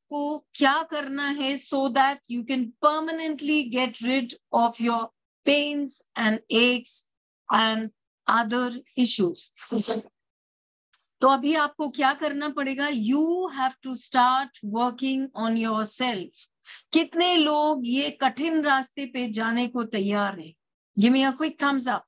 आपको क्या करना है so that you can permanently get rid of your pains and aches and other issues. तो अभी आपको क्या करना पड़ेगा? You have to start working on yourself. कितने लोग ये कठिन रास्ते पे जाने को तैयार हैं? Give me a quick thumbs up.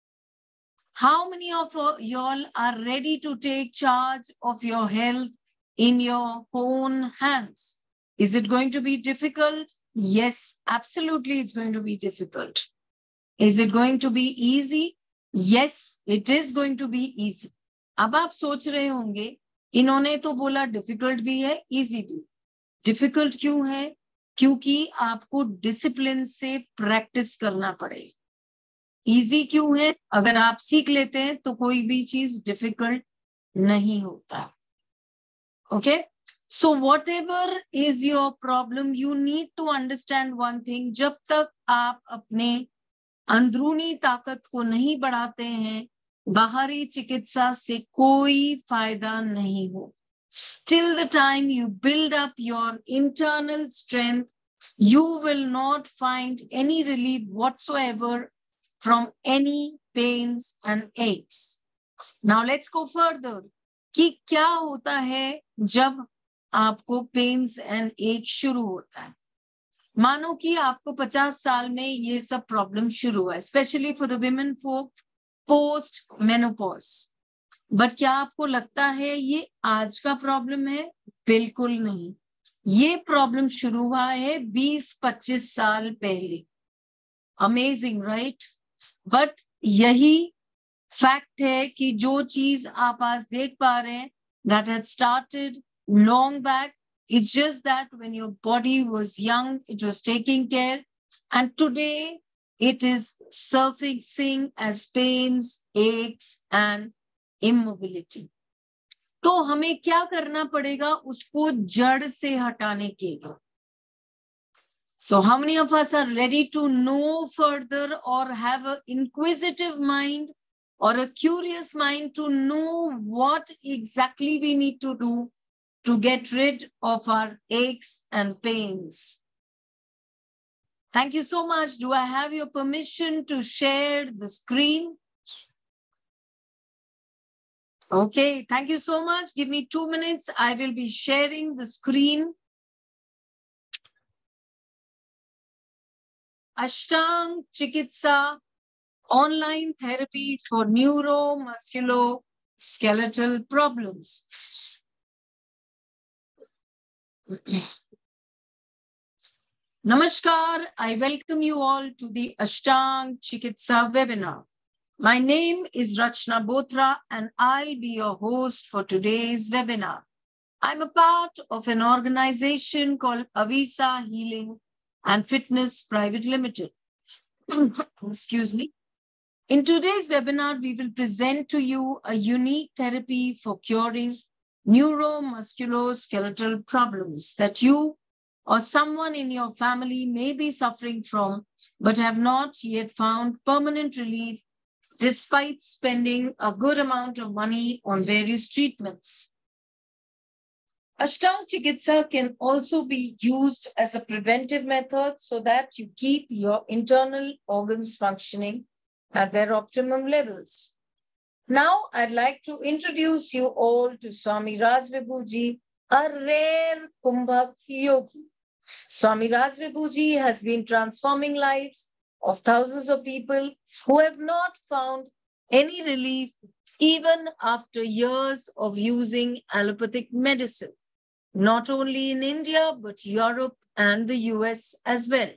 How many of y'all are ready to take charge of your health in your own hands? Is it going to be difficult? Yes, absolutely it's going to be difficult. Is it going to be easy? Yes, it is going to be easy. अब आप सोच रहे होंगे, इन्होंने तो बोला difficult भी है, इजी भी. डिफिकल्ट क्यों है? क्योंकि आपको डिसिप्लिन से प्रैक्टिस करना पड़ेगा. इजी क्यों है? अगर आप सीख लेते हैं तो कोई भी चीज डिफिकल्ट नहीं होता. Okay, so whatever is your problem, you need to understand one thing. जब तक आप अपने अंदरूनी ताकत को नहीं बढ़ाते हैं, बाहरी चिकित्सा से कोई फायदा नहीं हो. Till the time you build up your internal strength, you will not find any relief whatsoever from any pains and aches. Now let's go further. कि क्या होता है जब आपको pains and aches शुरू होता है? मानो कि आपको 50 साल में ये सब प्रॉब्लम शुरू हुआ है, specially for the women folk post menopause. But क्या आपको लगता है ये आज का प्रॉब्लम है? बिल्कुल नहीं. ये प्रॉब्लम शुरू हुआ है 20-25 साल पहले. Amazing, right? बट यही फैक्ट है कि जो चीज आप आज देख पा रहे हैं, that had started long back. It's just that when your body was young, it was taking care, and today it is surfacing as pains, aches, and immobility. तो हमें क्या करना पड़ेगा उसको जड़ से हटाने के लिए? So how many of us are ready to know further or have an inquisitive mind or a curious mind to know what exactly we need to do to get rid of our aches and pains? Thank you so much. Do I have your permission to share the screen? Okay, thank you so much. Give me 2 minutes. I will be sharing the screen. Ashtang Chikitsa, online therapy for neuromusculoskeletal problems. Namaskar, I welcome you all to the Ashtang Chikitsa webinar. My name is Rachna Bothra and I'll be your host for today's webinar. I'm a part of an organization called Avisa Healing and Fitness Private Limited. Excuse me. In today's webinar, we will present to you a unique therapy for curing neuromusculoskeletal problems that you or someone in your family may be suffering from, but have not yet found permanent relief despite spending a good amount of money on various treatments. Ashtang Chikitsa can also be used as a preventive method so that you keep your internal organs functioning at their optimum levels. Now, I'd like to introduce you all to Swami Raj Vibhuji, a rare Kumbhak yogi. Swami Raj Vibhuji has been transforming lives of thousands of people who have not found any relief even after years of using allopathic medicine, not only in India, but Europe and the US as well.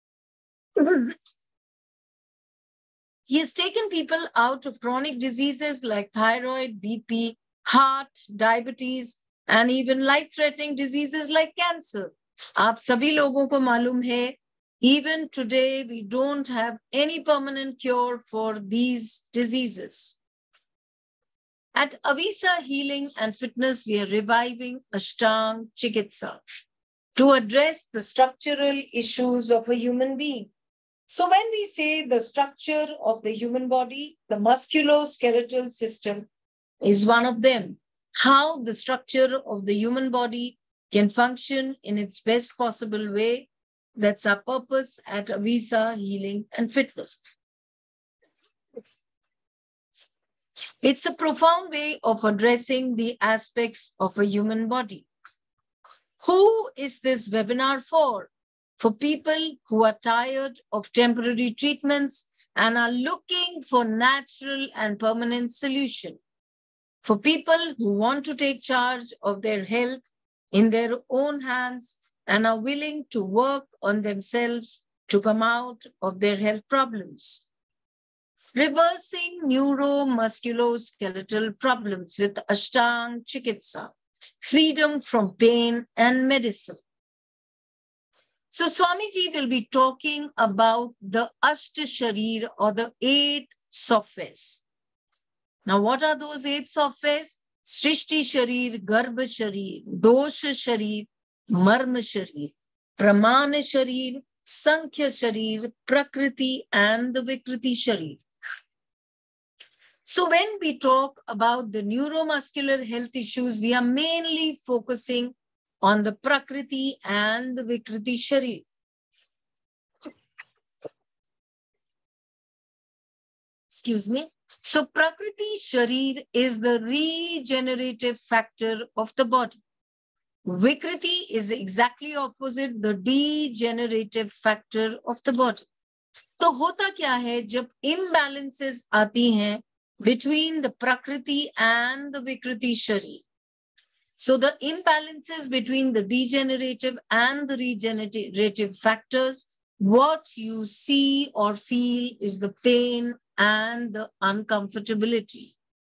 He has taken people out of chronic diseases like thyroid, BP, heart, diabetes, and even life-threatening diseases like cancer. आप सभी लोगों को मालूम है, even today, we don't have any permanent cure for these diseases. At Avisa Healing and Fitness, we are reviving Ashtang Chikitsa to address the structural issues of a human being. So when we say the structure of the human body, the musculoskeletal system is one of them. How the structure of the human body can function in its best possible way. That's our purpose at Avisa Healing and Fitness. It's a profound way of addressing the aspects of a human body. Who is this webinar for? For people who are tired of temporary treatments and are looking for natural and permanent solution. For people who want to take charge of their health in their own hands and are willing to work on themselves to come out of their health problems. Reversing neuromusculoskeletal problems with Ashtanga Chikitsa, freedom from pain and medicine. So Swamiji will be talking about the Ashta Sharir or the 8 softwares. Now, what are those 8 softwares? Srishti Sharir, Garbha Sharir, Dosha Sharir, Marma Sharir, Pramana Sharir, Sankhya Sharir, Prakriti, and the Vikriti Sharir. So when we talk about the neuromuscular health issues, we are mainly focusing on the Prakriti and the Vikriti Sharir. Excuse me. So Prakriti Sharir is the regenerative factor of the body. Vikriti is exactly opposite, the degenerative factor of the body. तो होता क्या है जब imbalances आती हैं between the Prakriti and the Vikriti Sharir. So the imbalances between the degenerative and the regenerative factors, what you see or feel is the pain and the uncomfortability.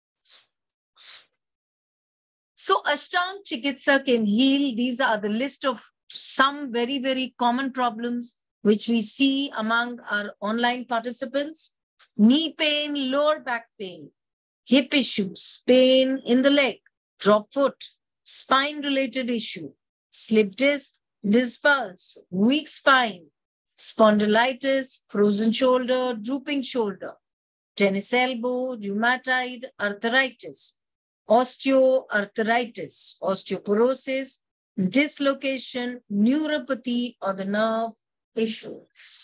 So Ashtanga Chikitsa can heal. These are the list of some very, very common problems which we see among our online participants. Knee pain, lower back pain, hip issues, pain in the leg, drop foot, spine-related issue, slip disc, disc pulse, weak spine, spondylitis, frozen shoulder, drooping shoulder, tennis elbow, rheumatoid arthritis, osteoarthritis, osteoporosis, dislocation, neuropathy, or the nerve issue.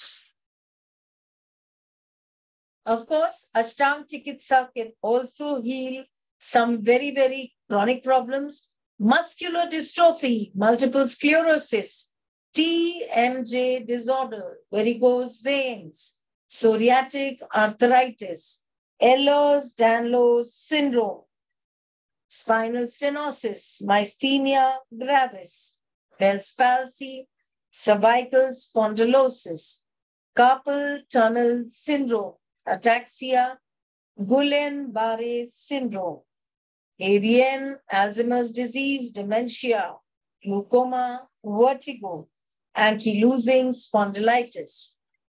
Of course, Ashtanga Chikitsa can also heal some very, very chronic problems. Muscular dystrophy, multiple sclerosis, TMJ disorder, varicose veins, psoriatic arthritis, Ehlers-Danlos syndrome, spinal stenosis, myasthenia gravis, Bell's palsy, cervical spondylosis, carpal tunnel syndrome, ataxia, Guillain-Barré syndrome, AVN, Alzheimer's disease, dementia, glaucoma, vertigo, ankylosing spondylitis.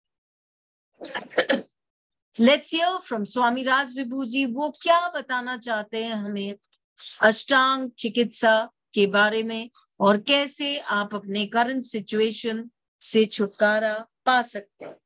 Let's hear from Swami Raj Vibhu ji. वो क्या बताना चाहते हैं हमें अष्टांग चिकित्सा के बारे में और कैसे आप अपने करंट सिचुएशन से छुटकारा पा सकते हैं.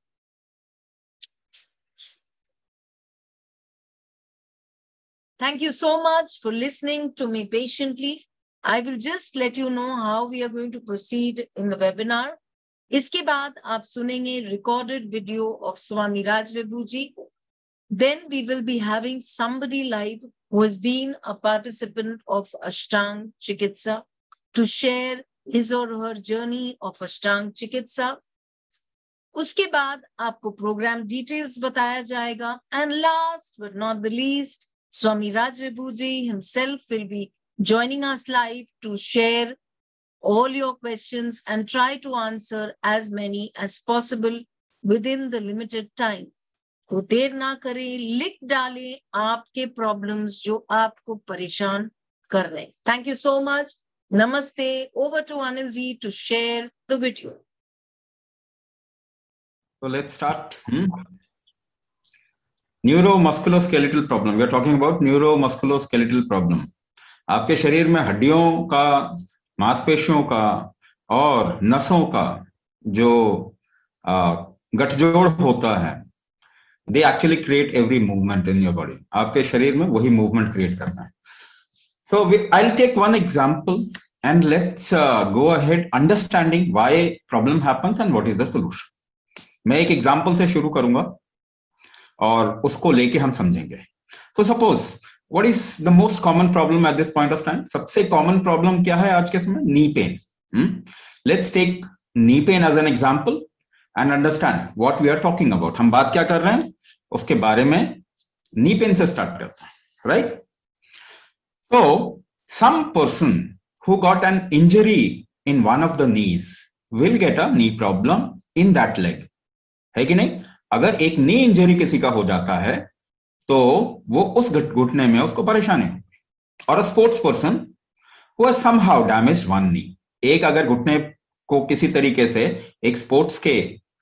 Thank you so much for listening to me patiently. I will just let you know how we are going to proceed in the webinar. इसके बाद आप सुनेंगे recorded video of Swami Raj Vibhu ji. Then we will be having somebody live who has been a participant of Ashtanga Chikitsa to share his or her journey of Ashtanga Chikitsa. उसके बाद आपको program details बताया जाएगा. And last but not the least, Swami Raj Vibhu ji himself will be joining us live to share all your questions and try to answer as many as possible within the limited time. तो देर ना करें, लिख डालें आपके problems जो आपको परेशान कर रहे हैं. Thank you so much. Namaste. Over to Anil ji to share the video. So let's start. Neuromusculoskeletal problem. We are talking about neuromusculoskeletal problem. आपके शरीर में हड्डियों का, मांसपेशियों का और नसों का जो गठजोड़ होता है, they actually create every movement in your body. आपके शरीर में वही movement create करना है. So I'll take one example and let's go ahead understanding why problem happens and what is the solution. मैं एक एग्जांपल से शुरू करूंगा और उसको लेके हम समझेंगे. So suppose what is the most common problem at this point of time? सबसे common problem क्या है आज के समय? knee pain. Let's take knee pain as an example and understand what we are talking about. हम बात क्या कर रहे हैं उसके बारे में knee pain से start करते हैं, right? So some person who got an injury in one of the knees will get a knee problem in that leg. है कि नहीं? अगर एक नी इंजरी किसी का हो जाता है तो वो उस घुटने में उसको परेशानी होगी. और sports person who has somehow damaged one knee, एक अगर घुटने को किसी तरीके से एक स्पोर्ट्स के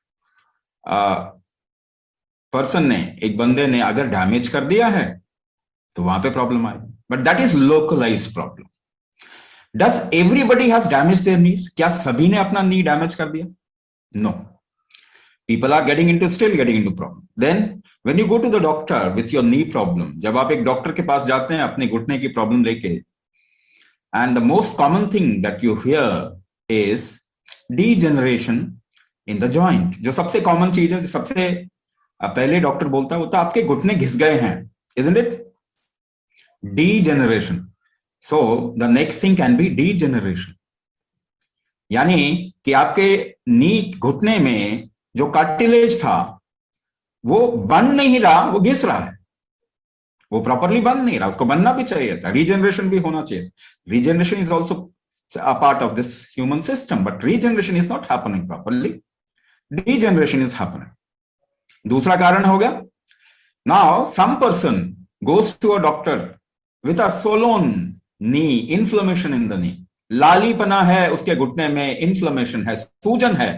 पर्सन ने, एक बंदे ने अगर डैमेज कर दिया है तो वहां पे प्रॉब्लम आएगी. But that is localised problem. Does everybody has damage their knees? क्या सभी ने अपना नी डैमेज कर दिया? No. People are still getting into problem. Then when you go to the doctor with your knee problem, जब आप एक doctor के पास जाते हैं अपने घुटने की प्रॉब्लम लेके, and the most common thing that you hear is degeneration in the joint. जो सबसे कॉमन चीज है, जो सबसे पहले डॉक्टर बोलता है वो तो आपके घुटने घिस गए हैं, isn't it? Degeneration. So the next thing can be degeneration. यानी कि आपके नी घुटने में जो कार्टिलेज था वो बन नहीं रहा, वो घिस रहा है, वो प्रॉपरली बन नहीं रहा, उसको बनना भी चाहिए था, रीजनरेशन भी होना चाहिए. Regeneration is also a part of this human system, but regeneration is not happening properly, degeneration is happening. दूसरा कारण हो गया, now some person goes to a doctor with a swollen knee, inflammation in the knee, लालीपना है उसके घुटने में, inflammation है, सूजन है.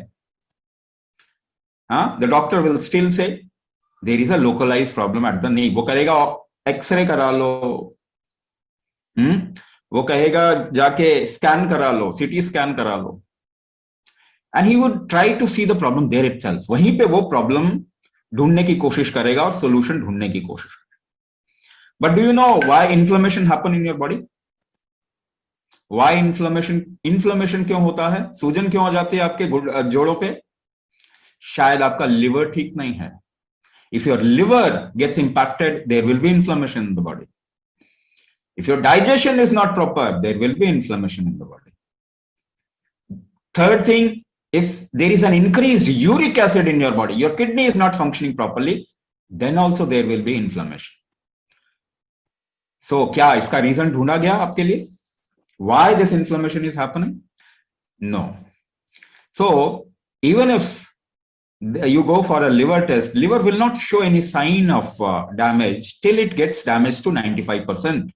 The doctor will still say there is a localized problem at the knee. वो कहेगा एक्सरे करा लो, वो कहेगा जाके स्कैन करा लो, सीटी स्कैन करा लो, and he would try to see the problem there itself. वहीं पे वो प्रॉब्लम ढूंढने की कोशिश करेगा और सोल्यूशन ढूंढने की कोशिश करेगा. But do you know why inflammation happen in your body? Why inflammation? Inflammation क्यों होता है? सूजन क्यों हो जाती है आपके जोड़ों पे? शायद आपका लिवर ठीक नहीं है. If your liver gets impacted, there will be inflammation in the body. If your digestion is not proper, there will be inflammation in the body. Third thing, if there is an increased uric acid in your body, your kidney is not functioning properly, then also there will be inflammation. So क्या इसका reason ढूंढा गया आपके लिए? Why this inflammation is happening? No. So even if you go for a liver test, liver will not show any sign of damage till it gets damaged to 95%.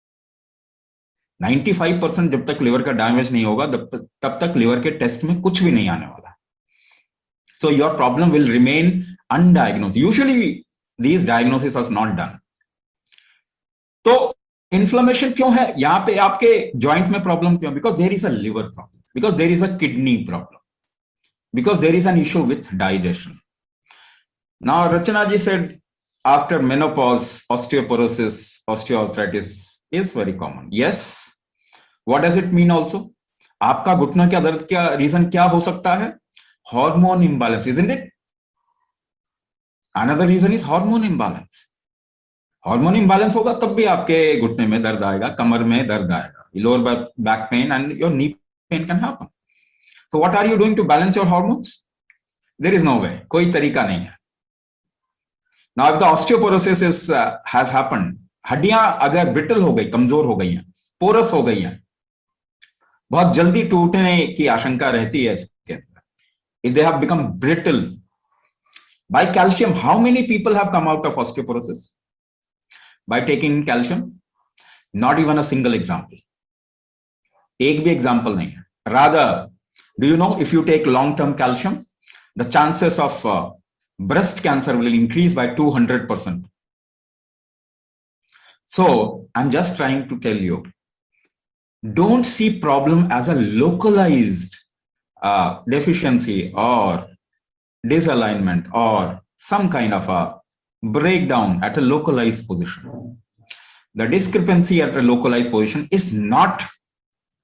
95% जब तक liver का damage नहीं होगा तब तक लिवर के test में कुछ भी नहीं आने वाला. So your problem will remain undiagnosed. Usually these diagnoses are not done. तो इन्फ्लेमेशन क्यों है यहां पे आपके जॉइंट में? प्रॉब्लम क्यों? Because there is a liver problem, because there is a kidney problem, because there is an issue with digestion. Now Rachana ji said after menopause osteoporosis, osteoarthritis is very common. Yes. What does it mean also? आपका घुटना का दर्द क्या reason क्या हो सकता है? Hormone imbalance, isn't it? Another reason is hormone imbalance. Hormone imbalance होगा तब भी आपके घुटने में दर्द आएगा, कमर में दर्द आएगा, lower back pain and your knee pain can happen. So what are you doing to balance your hormones? There is no way. कोई तरीका नहीं है. Now if the osteoporosis has happened, हड्डियां अगर ब्रिटल हो गई, कमजोर हो गई हैं, पोरस हो गई हैं, बहुत जल्दी टूटने की आशंका रहती है इसके अंदर. If they have become brittle by calcium, how many people have come out of osteoporosis by taking calcium? Not even a single example. एक भी एग्जाम्पल नहीं है. Rather, do you know if you take long-term calcium, the chances of breast cancer will increase by 200%. So I'm just trying to tell you, don't see problem as a localized deficiency or disalignment or some kind of a breakdown at a localized position. The discrepancy at a localized position is not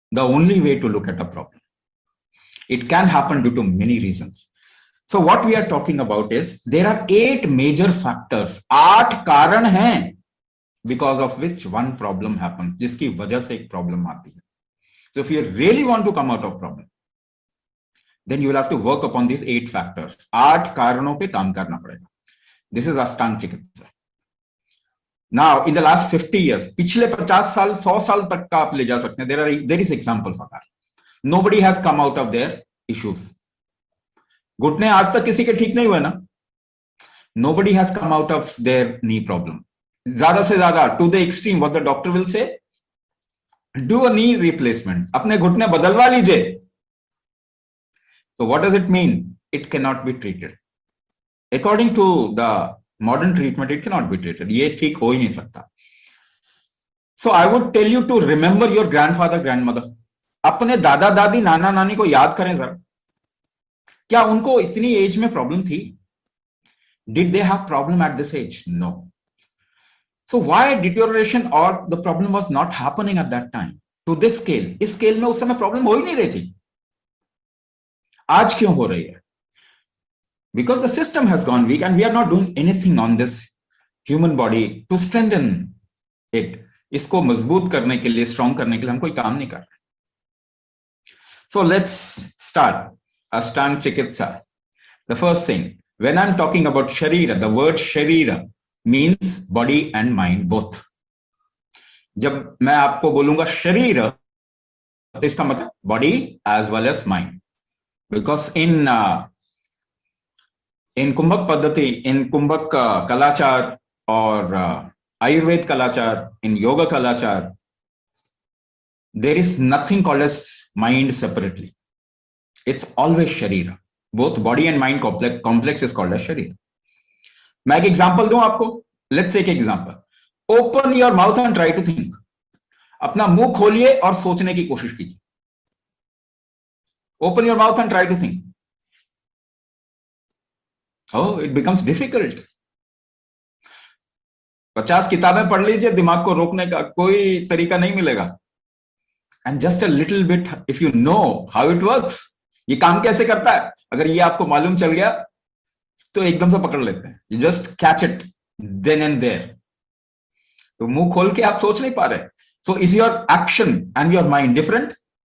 the only way to look at a problem. It can happen due to many reasons. So what we are talking about is there are 8 major factors, 8 कारण हैं because of which one problem happens, जिसकी वजह से एक problem आती है. So if you really want to come out of problem, then you will have to work upon these 8 factors. 8 कारणों पे काम करना पड़ेगा. This is Ashtanga चिकित्सा. Now, in the last 50 years, पिछले 50 साल, 100 साल तक का आप ले जा सकते हैं. There is example for that. Nobody has come out of their issues. घुटने आज तक किसी के ठीक नहीं हुए ना. Nobody has come out of their knee problem. ज्यादा से ज्यादा to the extreme, what the doctor will say, do a knee replacement. अपने घुटने बदलवा लीजिए. So what does it mean? It cannot be treated. According to the modern treatment, it cannot be treated. ये ठीक हो ही नहीं सकता. So I would tell you to remember your grandfather, grandmother. अपने दादा दादी नाना नानी को याद करें जरा. क्या उनको इतनी एज में प्रॉब्लम थी? Did they have problem at this age? No. So why deterioration or the problem was not happening at that time to this scale? इस स्केल में उस समय प्रॉब्लम हो ही नहीं रही थी. आज क्यों हो रही है? Because the system has gone weak and we are not doing anything on this human body to strengthen it. इसको मजबूत करने के लिए, स्ट्रॉन्ग करने के लिए हम कोई काम नहीं कर रहे. So let's start Ashtanga Chikitsa. The first thing, when I'm talking about Sharira, the word Sharira means body and mind both. जब मैं आपको बोलूंगा शरीर, तो इसका मतलब body as well as mind. Because in Kumbhak Paddhati, in Kumbhak Kalachar or Ayurved Kalachar, in Yoga Kalachar, there is nothing called as mind separately. It's always Sharira. Both body and mind complex is called as Sharira. मैं एक example दूं आपको. Let's take an example. Open your mouth and try to think. अपना मुंह खोलिए और सोचने की कोशिश कीजिए. Open your mouth and try to think. Oh, it becomes difficult. 50 किताबें पढ़ लीजिए, दिमाग को रोकने का कोई तरीका नहीं मिलेगा. And just a little bit, if you know how it works, ये काम कैसे करता है, अगर ये आपको मालूम चल गया, तो एकदम से पकड़ लेते हैं. You just catch it then and there. तो मुंह खोल के आप सोच नहीं पा रहे. So is your action and your mind different?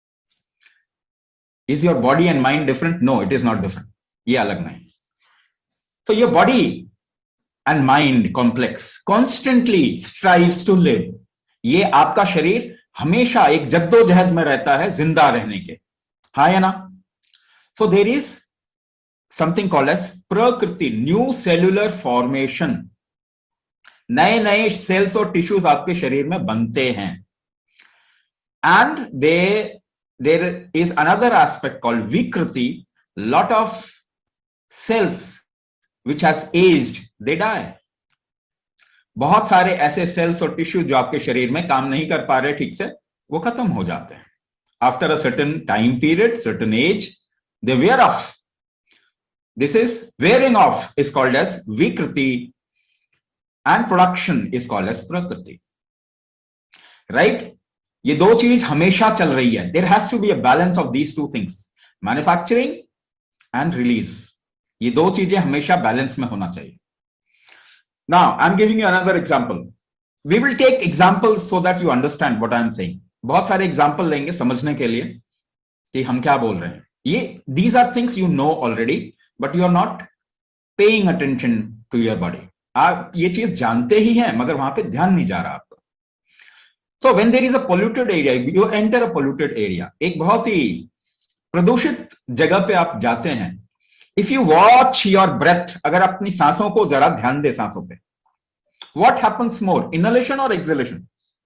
Is your body and mind different? No, it is not different. ये अलग नहीं. So your body and mind complex constantly strives to live. ये आपका शरीर हमेशा एक जद्दोजहद में रहता है जिंदा रहने के. हाँ या ना? So there is something called as prakriti, new cellular formation. नए नए सेल्स और टिश्यूज आपके शरीर में बनते हैं. And there is another aspect called vikriti. Lot of cells which has aged, they die. बहुत सारे ऐसे सेल्स और टिश्यू जो आपके शरीर में काम नहीं कर पा रहे ठीक से, वो खत्म हो जाते हैं. After a certain time period, certain age, they wear off. This is wearing off is called as vikriti and production is called as prakriti. Right? ये दो चीज हमेशा चल रही है. There has to be a balance of these two things, manufacturing and release. ये दो चीजें हमेशा बैलेंस में होना चाहिए. Now, I'm giving you another example. We will take examples so that you understand what I'm saying. बहुत सारे example लेंगे समझने के लिए कि हम क्या बोल रहे हैं. ये these are things you know already, but you are not paying attention to your body. आप ये चीज जानते ही हैं मगर वहां पे ध्यान नहीं जा रहा आपका. So when there is a polluted area, you enter a polluted area. एक बहुत ही प्रदूषित जगह पे आप जाते हैं. If you watch your breath, अगर अपनी सांसों को जरा ध्यान दे सांसों पे, what happens more, inhalation or exhalation?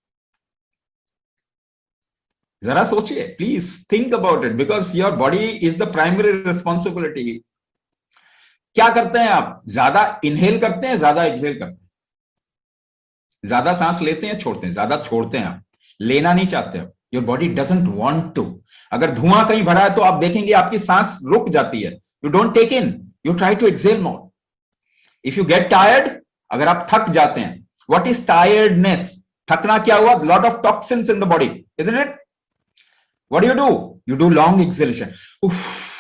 जरा सोचिए, please think about it because your body is the primary responsibility. क्या करते हैं आप? ज्यादा इनहेल करते हैं, ज्यादा एक्सहेल करते हैं, ज्यादा सांस लेते हैं, छोड़ते हैं, ज्यादा छोड़ते हैं. आप लेना नहीं चाहते हो. Your body doesn't want to. अगर धुआं कहीं भरा है तो आप देखेंगे आपकी सांस रुक जाती है. You don't take in, you try to exhale more. If you get tired, अगर आप थक जाते हैं, what is tiredness? थकना क्या हुआ? Lot of toxins in the body, isn't it? What do? You do long exhalation. Oof.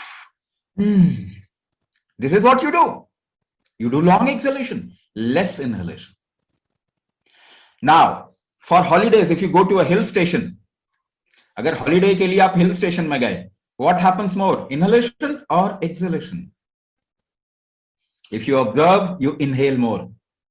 This is what you do. You do long exhalation, less inhalation. Now, for holidays, if you go to a hill station, अगर holiday के लिए आप hill station में गए, what happens more, inhalation or exhalation? If you observe, you inhale more.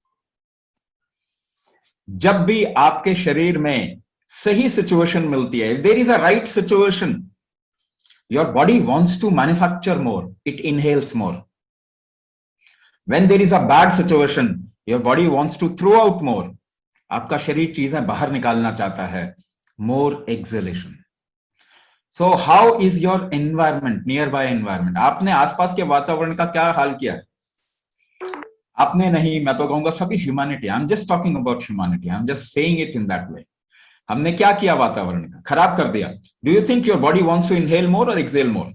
जब भी आपके शरीर में सही situation मिलती है, if there is a right situation, your body wants to manufacture more, it inhales more. When there is a bad situation, your body wants to throw out more. आपका शरीर चीजें बाहर निकालना चाहता है, more exhalation. So how is your environment, nearby environment? आपने आसपास के वातावरण का क्या हाल किया है? आपने नहीं, मैं तो कहूंगा सभी humanity. I'm just talking about humanity. I'm just saying it in that way. हमने क्या किया वातावरण का? खराब कर दिया. Do you think your body wants to inhale more or exhale more?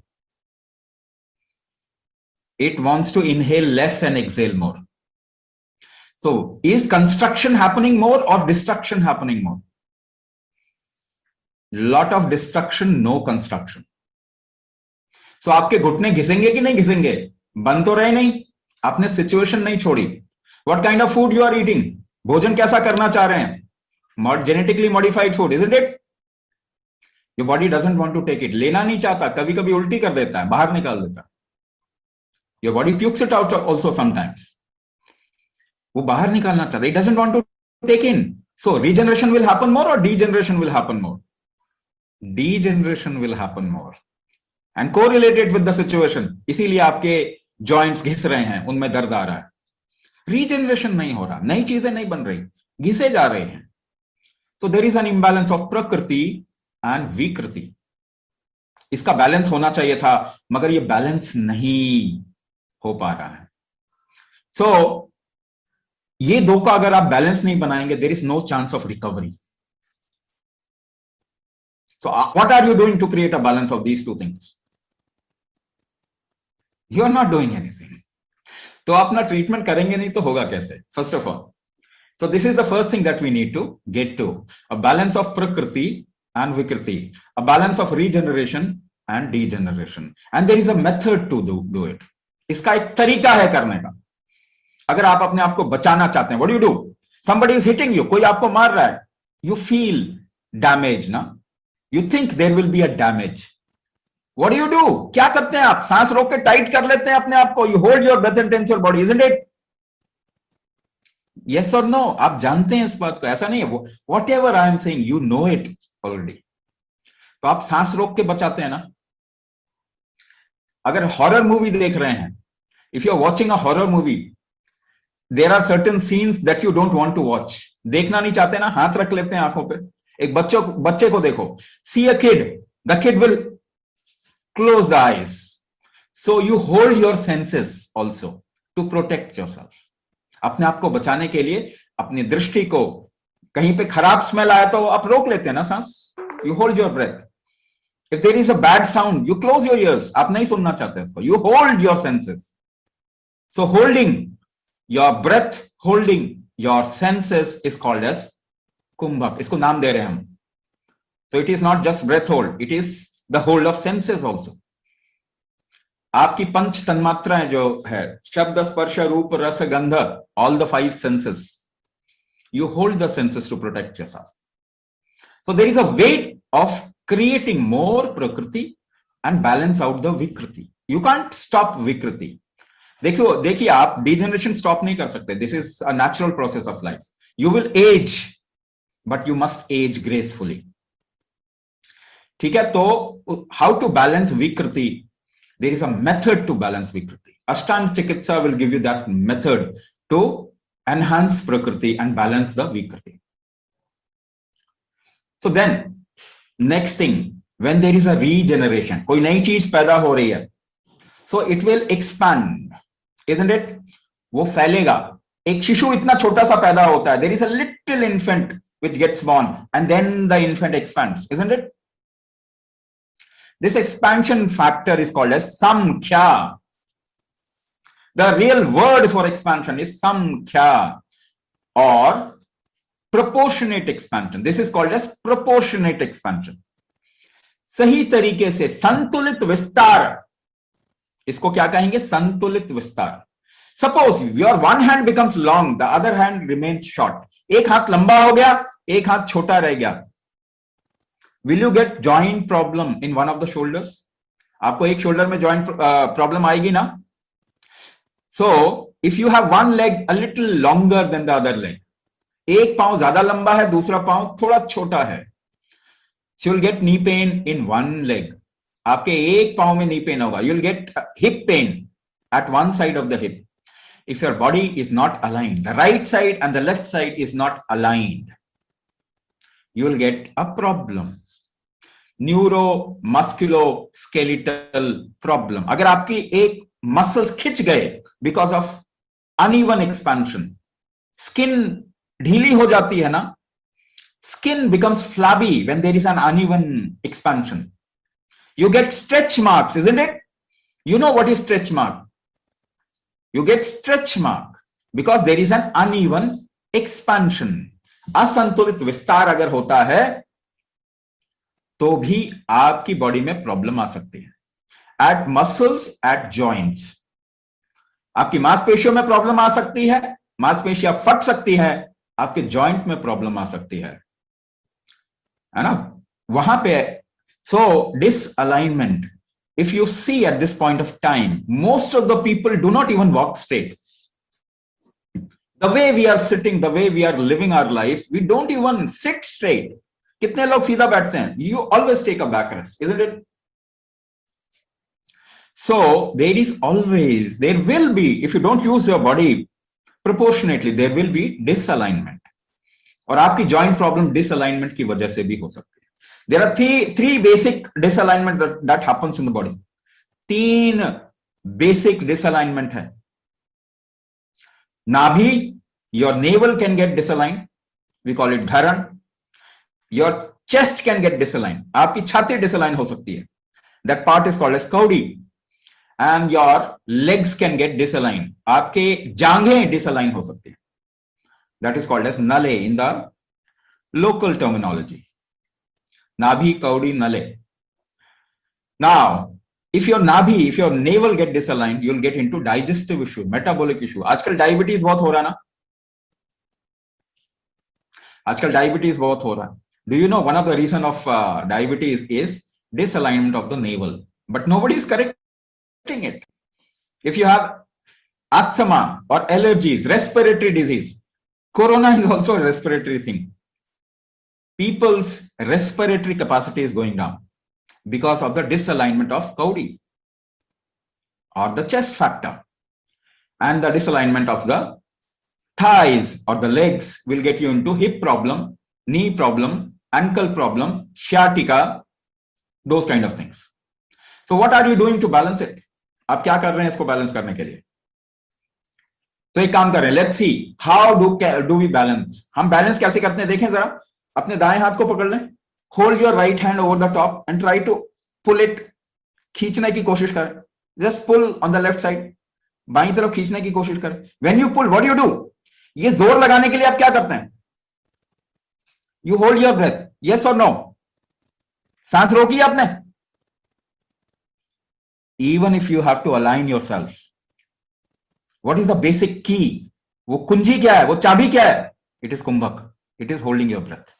It wants to inhale less and exhale more. So is construction happening more or destruction happening more? Lot of destruction, no construction. So आपके घुटने घिसेंगे कि नहीं घिसेंगे? बन तो रहे नहीं. आपने situation नहीं छोड़ी. What kind of food you are eating? भोजन कैसा करना चाह रहे हैं? Genetically modified food, isn't it? Your body doesn't want to take it. लेना नहीं चाहता. कभी कभी उल्टी कर देता है, बाहर निकाल देता है. Your body pukes it out also sometimes. वो बाहर निकालना चाहता है. It doesn't want to take in. So regeneration will happen more or degeneration will happen more? Degeneration will happen more. And correlated with the situation. इसीलिए आपके joints घिस रहे हैं, उनमें दर्द आ रहा है. Regeneration नहीं हो रहा, नई चीजें नहीं बन रही, घिसे जा रहे हैं. So there is an imbalance of prakriti and vikriti. इसका बैलेंस होना चाहिए था, मगर ये बैलेंस नहीं हो पा रहा है. So ये दो का अगर आप बैलेंस नहीं बनाएंगे, there is no chance of recovery. So what are you doing to create a balance of these two things? You are not doing anything. तो अपना ट्रीटमेंट करेंगे नहीं तो होगा कैसे? First of all, so this is the first thing that we need to get to: a balance of prakriti and vikriti, a balance of regeneration and degeneration, and there is a method to do it. इसका एक तरीका है करने का. अगर आप अपने आप को बचाना चाहते हैं, what do you do? Somebody is hitting you, कोई आपको मार रहा है, you feel damage ना, you think there will be a damage. What do? क्या करते हैं आप? सांस रोक के टाइट कर लेते हैं अपने आप को. You hold your breath and tense your body, isn't it? Yes or no? आप जानते हैं इस बात को, ऐसा नहीं है. Whatever I am saying, you know it already. तो आप सांस रोक के बचाते हैं ना. अगर हॉरर मूवी देख रहे हैं, if you are watching a horror movie, there are certain scenes that you don't want to watch. देखना नहीं चाहते ना, हाथ रख लेते हैं आंखों पे. एक बच्चे को देखो. See a kid, the kid will close the eyes. So you hold your senses also to protect yourself. अपने आप को बचाने के लिए अपनी दृष्टि को, कहीं पे खराब स्मेल आया तो आप रोक लेते हैं ना सांस. You hold your breath. If there is a bad sound, you close your ears. आप नहीं सुनना चाहते इसको. You hold your senses. So holding your breath, holding your senses is called as kumbhak. इसको नाम दे रहे हैं हम. So it is not just breath hold. It is the hold of senses also. आपकी पंच तन्मात्राएं जो है, शब्द, स्पर्श, रूप, रस, गंध, all the 5 senses. You hold the senses to protect yourself. So there is a way of creating more prakriti and balance out the vikriti. You can't stop vikriti. देखिए आप degeneration stop नहीं कर सकते. This is a natural process of life. You will age, but you must age gracefully. ठीक है? तो how to balance vikriti? There is a method to balance vikriti. Ashtanga Chikitsa will give you that method to enhance prakriti and balance the vikriti. So then, next thing, when there is a regeneration, कोई नई चीज पैदा हो रही है, so it will expand, isn't it? वो फैलेगा. एक शिशु इतना छोटा सा पैदा होता है. There is a little infant which gets born, and then the infant expands, isn't it? This expansion factor is called as samkhya. The real word for expansion is samkhya or proportionate expansion. This is called as proportionate expansion. सही तरीके से संतुलित विस्तार, इसको क्या कहेंगे? संतुलित विस्तार। Suppose your one hand becomes long, the other hand remains short, एक हाथ लंबा हो गया, एक हाथ छोटा रह गया, will you get joint problem in one of the shoulders? आपको एक शोल्डर में जॉइंट प्रॉब्लम आएगी ना? So if you have one leg a little longer than the other leg, एक पांव ज्यादा लंबा है, दूसरा पांव थोड़ा छोटा है, so you'll get knee pain in one leg. आपके एक पांव में knee pain होगा. You'll get hip pain at one side of the hip. If your body is not aligned, the right side and the left side is not aligned, you will get a problem. Neuromusculoskeletal problem. अगर आपकी एक muscles खिंच गए because of uneven expansion, skin ढीली हो जाती है ना, skin becomes flabby when there is an uneven expansion. You get stretch marks, isn't it? You know what is stretch mark? You get stretch mark because there is an uneven expansion. असंतुलित विस्तार अगर होता है तो भी आपकी body में problem आ सकती है. At muscles, at joints. आपकी मांसपेशियों में प्रॉब्लम आ सकती है, मांसपेशियां फट सकती है, आपके जॉइंट में प्रॉब्लम आ सकती है ना? वहां पे so disalignment, if you see at this point of time, most of the people do not even walk straight. The way we are sitting, the way we are living our life, we don't even sit straight. कितने लोग सीधा बैठते हैं? You always take a back rest, isn't it? So there is always, there will be, if you don't use your body proportionately, there will be disalignment. और आपकी joint problem disalignment की वजह से भी हो सकती है. There are three basic disalignment that happens in the body. 3 basic disalignment है. नाभि, your navel can get disaligned, we call it dharan. Your chest can get disaligned, आपकी छाती डिसअलाइन हो सकती है, that part is called as caudy. And your legs can get disaligned, आपके जांघें डिसअलाइन हो सकती है, that is called as nalle in the local terminology. Nabhi, kaudi, nalle. Now if your nabhi, if your navel get disaligned, you'll get into digestive issue, metabolic issue. आजकल diabetes बहुत हो रहा ना, आजकल डायबिटीज बहुत हो रहा है. Do you know one of the reason of diabetes is disalignment of the navel, but nobody is correcting it. If you have asthma or allergies, respiratory disease, corona is also a respiratory thing. People's respiratory capacity is going down because of the disalignment of caudy or the chest factor, and the disalignment of the thighs or the legs will get you into hip problem, knee problem, ankle problem, sciatica, those kind of things. So what are you doing to balance it? आप क्या कर रहे हैं इसको balance करने के लिए? तो एक काम करें, let's see how do we balance. हम बैलेंस कैसे करते हैं देखें जरा. अपने दाएं हाथ को पकड़ लें, hold your right hand over the top and try to pull it. खींचने की कोशिश करें, just pull on the left side, बाईं तरफ खींचने की कोशिश करें. When you pull, what you do, ये जोर लगाने के लिए आप क्या करते हैं? You hold your breath, yes और नो? सांस रोकी आपने? Even if you have to align yourself, what is the basic key? वो कुंजी क्या है, वो चाबी क्या है? It is kumbhak. It is holding your breath.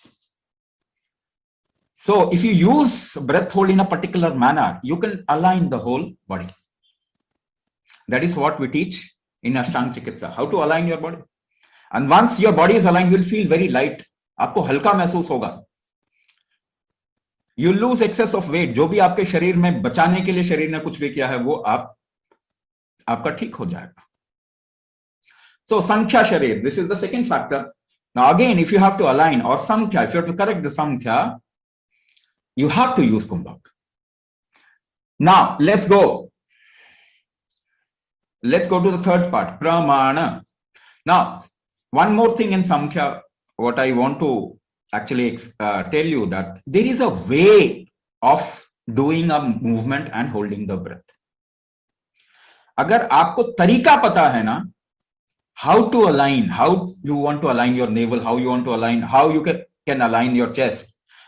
So if you use breath hold in a particular manner, you can align the whole body. That is what we teach in Ashtanga Chikitsa, how to align your body. And once your body is aligned, you will feel very light. आपको हल्का महसूस होगा. You lose excess of weight. जो भी आपके शरीर में बचाने के लिए शरीर ने कुछ भी किया है वो आपका ठीक हो जाएगा. So Sankhya Sharir, this is the second factor. Now again, if you have to align or Sankhya, if you have to correct the Sankhya, you have to use Kumbhak. Now let's go to the third part, Pramana. Now one more thing in Sankhya, what I want to actually tell you, that there is a way of doing a movement and holding the breath. अगर आपको तरीका पता है ना, how to align, how you want to align your navel, how you want to align, how you can align your chest,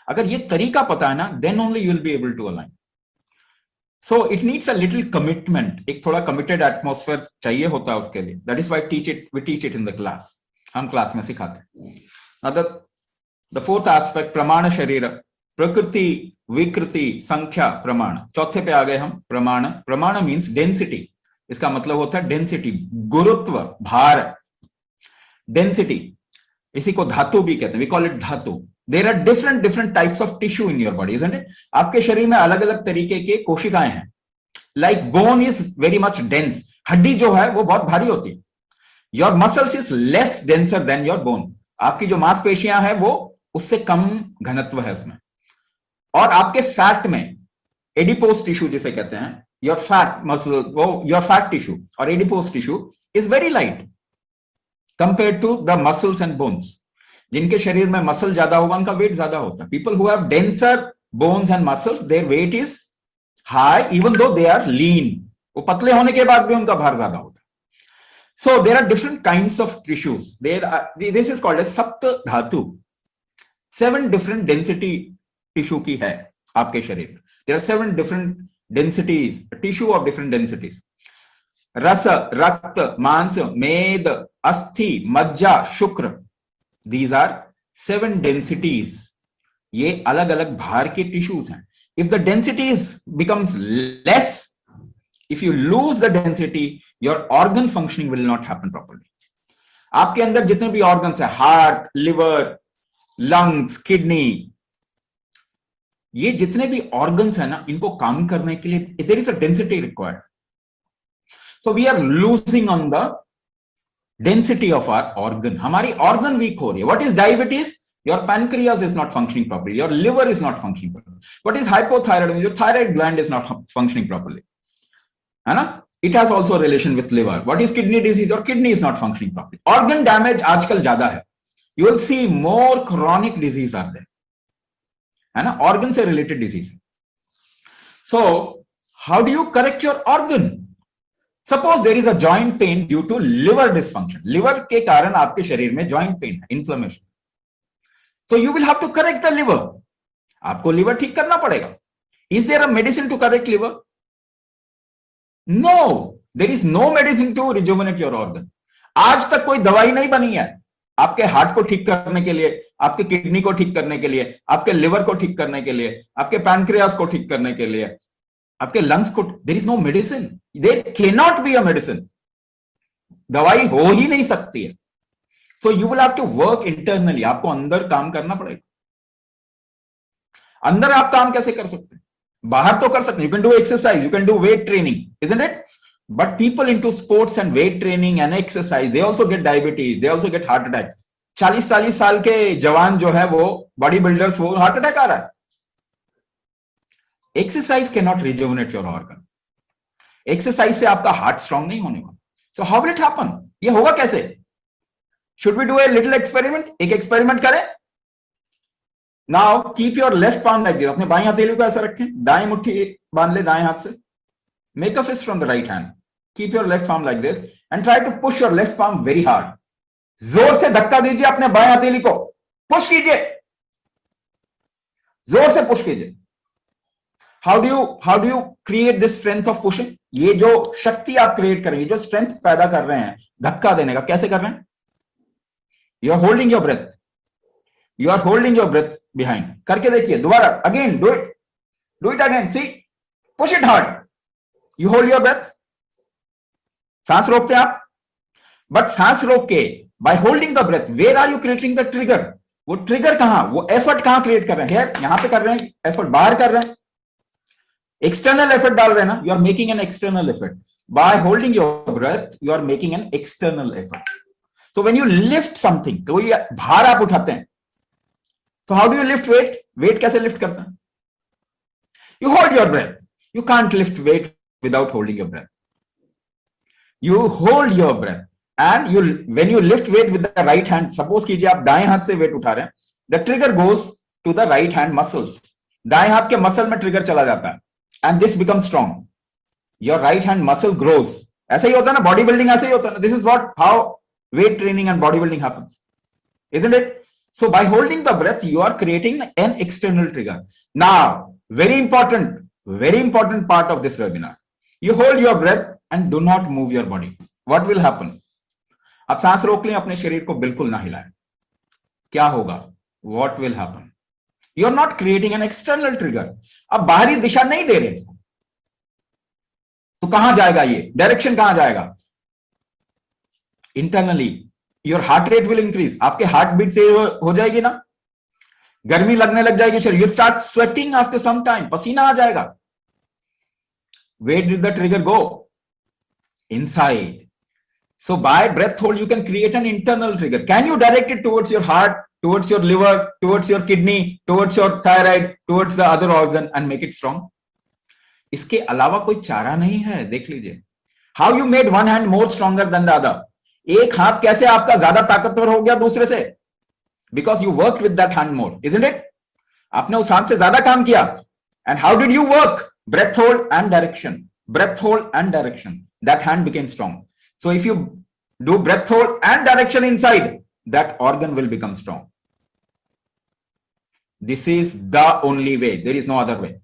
अगर ये तरीका पता है ना, then only you will be able to align. So it needs a little commitment, एक थोड़ा committed atmosphere चाहिए होता है उसके लिए. That is why we teach it in the class, हम क्लास में सिखाते हैं. द फोर्थ एस्पेक्ट, प्रमाण शरीर, प्रकृति विकृति संख्या प्रमाण. चौथे पे आ गए हम, प्रमाण. प्रमाण मीन्स डेंसिटी. इसका मतलब होता है डेंसिटी, गुरुत्व, भार, डेंसिटी. इसी को धातु भी कहते हैं, we call it dhatu. There are different types of tissue in your body, isn't it? आपके शरीर में अलग अलग तरीके के कोशिकाएं हैं. Like bone is very much dense, हड्डी जो है वो बहुत भारी होती है. Your muscles is less denser than your bone. आपकी जो मांसपेशियां हैं वो उससे कम घनत्व है उसमें. और आपके फैट में, एडिपोज टिश्यू जिसे कहते हैं, योर फैट मसल, वो योर फैट टिश्यू और adipose tissue is very light compare to the muscles and bones. जिनके शरीर में मसल ज्यादा होगा उनका वेट ज्यादा होता है. People who have denser bones and muscles, their weight is high even though they are लीन. वो पतले होने के बाद भी उनका भार ज्यादा होता है. So there are different kinds of tissues. This is called as सप्त धातु. 7 different density tissue की है आपके शरीर में. There are 7 different densities, tissue of different densities. रस, रक्त, मांस, मेद, अस्थि, मज्जा, शुक्र. These are 7 densities. ये अलग अलग भार के टिश्यूज हैं. If the densities becomes less, if you lose the density, your organ functioning will not happen properly. आपके अंदर जितने भी ऑर्गन्स हैं, हार्ट, लिवर, लंग्स, किडनी, ये जितने भी ऑर्गन्स हैं ना, इनको काम करने के लिए there is a density required. So we are losing on the density of our organ. हमारी organ weak हो रही है. What is diabetes? Your pancreas is not functioning properly. Your liver is not functioning properly. What is hypothyroidism? Your thyroid gland is not functioning properly. है ना? It has also a relation with liver. What is kidney disease? Your kidney is not functioning properly. Organ damage आजकल ज्यादा है. You will see more chronic disease are there. है ना? Organ से related disease. So how do you correct your organ? Suppose there is a joint pain due to liver dysfunction. Liver के कारण आपके शरीर में joint pain है, inflammation. So you will have to correct the liver. आपको liver ठीक करना पड़ेगा. Is there a medicine to correct liver? No, there is no medicine to rejuvenate your organ. आज तक कोई दवाई नहीं बनी है आपके हार्ट को ठीक करने के लिए, आपके किडनी को ठीक करने के लिए, आपके लिवर को ठीक करने के लिए, आपके पैनक्रियास को ठीक करने के लिए, आपके लंग्स को. There is no medicine. There can not be a medicine. दवाई हो ही नहीं सकती है. So you will have to work internally. आपको अंदर काम करना पड़ेगा. अंदर आप काम कैसे कर सकते हैं? बाहर तो कर सकते हैं. You can do exercise, you can do weight training, isn't it? But people into sports and weight training and exercise, they also get diabetes, they also get heart attack. 40-40 साल के जवान जो है वो बॉडी बिल्डर्स, वो heart attack आ रहा है. Exercise can not rejuvenate your organ. Exercise से आपका हार्ट स्ट्रांग नहीं होने वाला. So how will it happen? ये होगा कैसे? Should we do a little experiment? एक एक्सपेरिमेंट करें. Now keep your left palm like this. अपने बाएं हथेली को ऐसा रखें, दाएं मुट्ठी बांध ले दाएं हाथ से. Make a fist from the right hand. Keep your left palm like this and try to push your left palm very hard. जोर से धक्का दीजिए अपने बाएं हथेली को. पुश कीजिए, जोर से पुश कीजिए. How do you create this strength of pushing? ये जो शक्ति आप क्रिएट करेंगे, जो स्ट्रेंथ पैदा कर रहे हैं धक्का देने का, कैसे कर रहे हैं? You are holding your breath. You are holding your breath behind. करके देखिए दोबारा. Again, do it. Do it again. See, push it hard. You hold your breath. सांस रोकते हैं आप. बट सांस रोक के by holding the breath, where are you creating the trigger? वो ट्रिगर कहां, वो एफर्ट कहां क्रिएट कर रहे हैं? यहां पे कर रहे हैं एफर्ट, बाहर कर रहे हैं, एक्सटर्नल एफर्ट डाल रहे हैं ना. You are making an external effort. By holding your breath you are making an external effort. So when you lift something, कोई भार आप उठाते हैं, so how do you lift weight? Weight कैसे लिफ्ट करते हैं? You hold your breath. You can't lift weight without holding your breath. You hold your breath and when you lift weight with the right hand, suppose कीजिए आप दाएं हाथ से wait उठा रहे हैं, the trigger goes to the right hand muscles. दाएं हाथ के मसल में ट्रिगर चला जाता है and this becomes strong. Your right hand muscle grows. ऐसा ही होता है ना, बॉडी बिल्डिंग ऐसे ही होता है. This is how weight training and body building happens, isn't it? So by holding the breath, you are creating an external trigger. Now, very important part of this webinar. You hold your breath and do not move your body. What will happen? आप सांस रोक लें, अपने शरीर को बिल्कुल ना हिलाएं. क्या होगा? What will happen? You are not creating an external trigger. अब बाहरी दिशा नहीं दे रहे इसको. तो कहां जाएगा ये? डायरेक्शन कहां जाएगा? Internally. Your heart rate will increase. आपके हार्ट बीट से हो जाएगी ना, गर्मी लगने लग जाएगी शरीर. You start sweating after some time. पसीना आ जाएगा. Where did the trigger go? Inside. So by breath hold, you can create an internal trigger. Can you direct it towards your heart, towards your liver, towards your kidney, towards your thyroid, towards the other organ and make it strong? इसके अलावा कोई चारा नहीं है. देख लीजिए. How you made one hand more stronger than the other? एक हाथ कैसे आपका ज्यादा ताकतवर हो गया दूसरे से? Because you worked with that hand more, isn't it? आपने उस हाथ से ज्यादा काम किया. And how did you work? Breath hold and direction. Breath hold and direction. That hand became strong. So if you do breath hold and direction inside, that organ will become strong. This is the only way. There is no other way.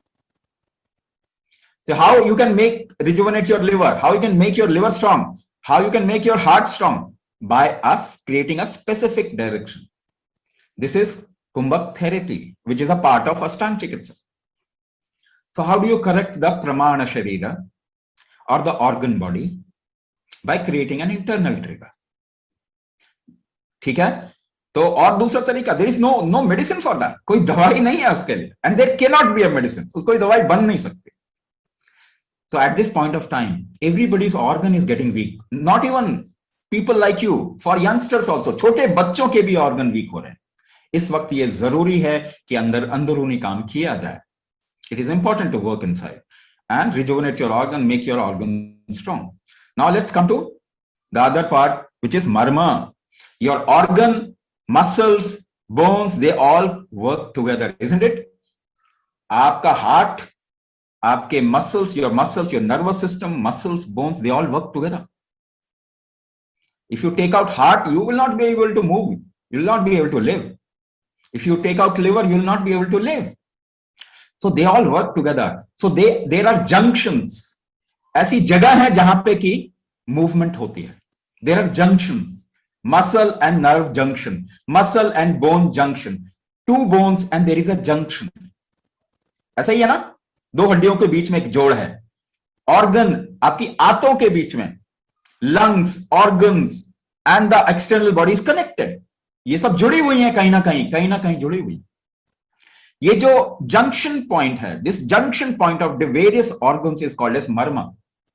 So how you can rejuvenate your liver? How you can make your liver strong? How you can make your heart strong? By us creating a specific direction. This is Kumbhak therapy, which is a part of Ashtanga Chikitsa. So how do you correct the Pramana Sharira or the organ body? By creating an internal trigger. ठीक है? तो और दूसरा तरीका, there is no medicine for that. कोई दवाई नहीं है उसके लिए. And there cannot be a medicine. कोई दवाई बन नहीं सकती. So at this point of time, everybody's organ is getting weak. Not even people like you, for youngsters also. छोटे बच्चों के भी organ weak हो रहे हैं. इस वक्त ये जरूरी है कि अंदरूनी काम किया जाए. It is important to work inside and rejuvenate your organ, make your organ strong. Now let's come to the other part, which is marma. Your organ, muscles, bones, they all work together, isn't it? आपका heart, आपके muscles, your nervous system, muscles, bones, they all work together. If you take out heart, you will not be able to move. You will not be able to live. If you take out liver, you will not be able to live. So they all work together. So there are junctions. ऐसी जगह है जहां पे की movement होती है. There are junctions. Muscle and nerve junction. Muscle and bone junction. Two bones and there is a junction. ऐसा ही है ना? दो हड्डियों के बीच में एक जोड़ है. Organ, आपकी आंतों के बीच में. Lungs, organs and the external body is connected. ये सब जुड़ी हुई हैं कहीं ना कहीं जुड़ी हुई. ये जो junction point है, this junction point of the various organs is called as marma.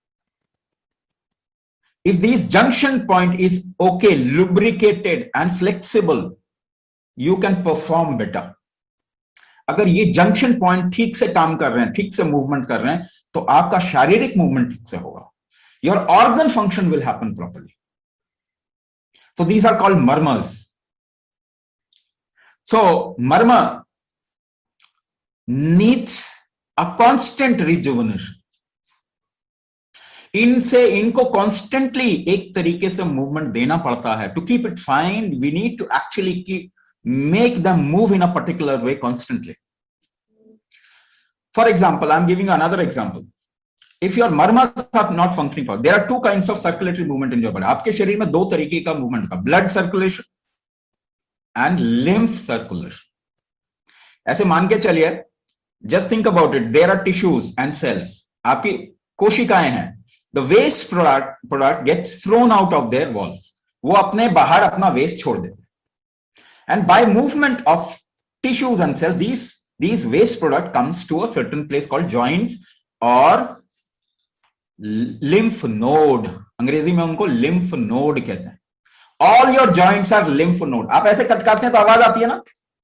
If this junction point is okay, lubricated and flexible, you can perform better. अगर ये junction point ठीक से काम कर रहे हैं, ठीक से movement कर रहे हैं, तो आपका शारीरिक movement ठीक से होगा. Your organ function will happen properly. So these are called marmas. So marma needs a constant rejuvenation. इनको constantly एक तरीके से movement देना पड़ता है. To keep it fine, we need to actually make them move in a particular way constantly. For example, I'm giving another example. If your marmas are not functioning properly, there are two kinds of circulatory movement in your body. आपके शरीर में दो तरीके का movement का, blood circulation and lymph circulation. ऐसे मान के चलिए, just think about it. There are tissues and cells. आपकी कोशिकाएं हैं. The waste product gets thrown out of their walls. वो अपने बाहर अपना waste छोड़ देते. And by movement of tissues and cells, these waste product comes to a certain place called joints or lymph node. अंग्रेजी में उनको lymph node कहते हैं. All your joints are lymph node. आप ऐसे कटकाते हैं तो आवाज आती है ना?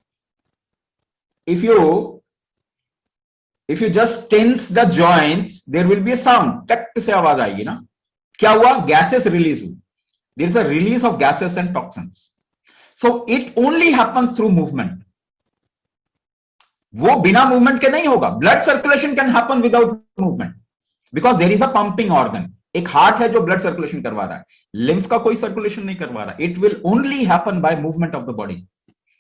If you just tense the joints, there will be a sound. टक से आवाज आएगी ना? क्या हुआ? Gases release हुई. There is a release of gases and toxins. So it only happens through movement. वो बिना movement के नहीं होगा. Blood circulation can happen without movement because there is a pumping organ. एक heart है जो blood circulation करवा रहा है. Lymph का कोई circulation नहीं करवा रहा. It will only happen by movement of the body.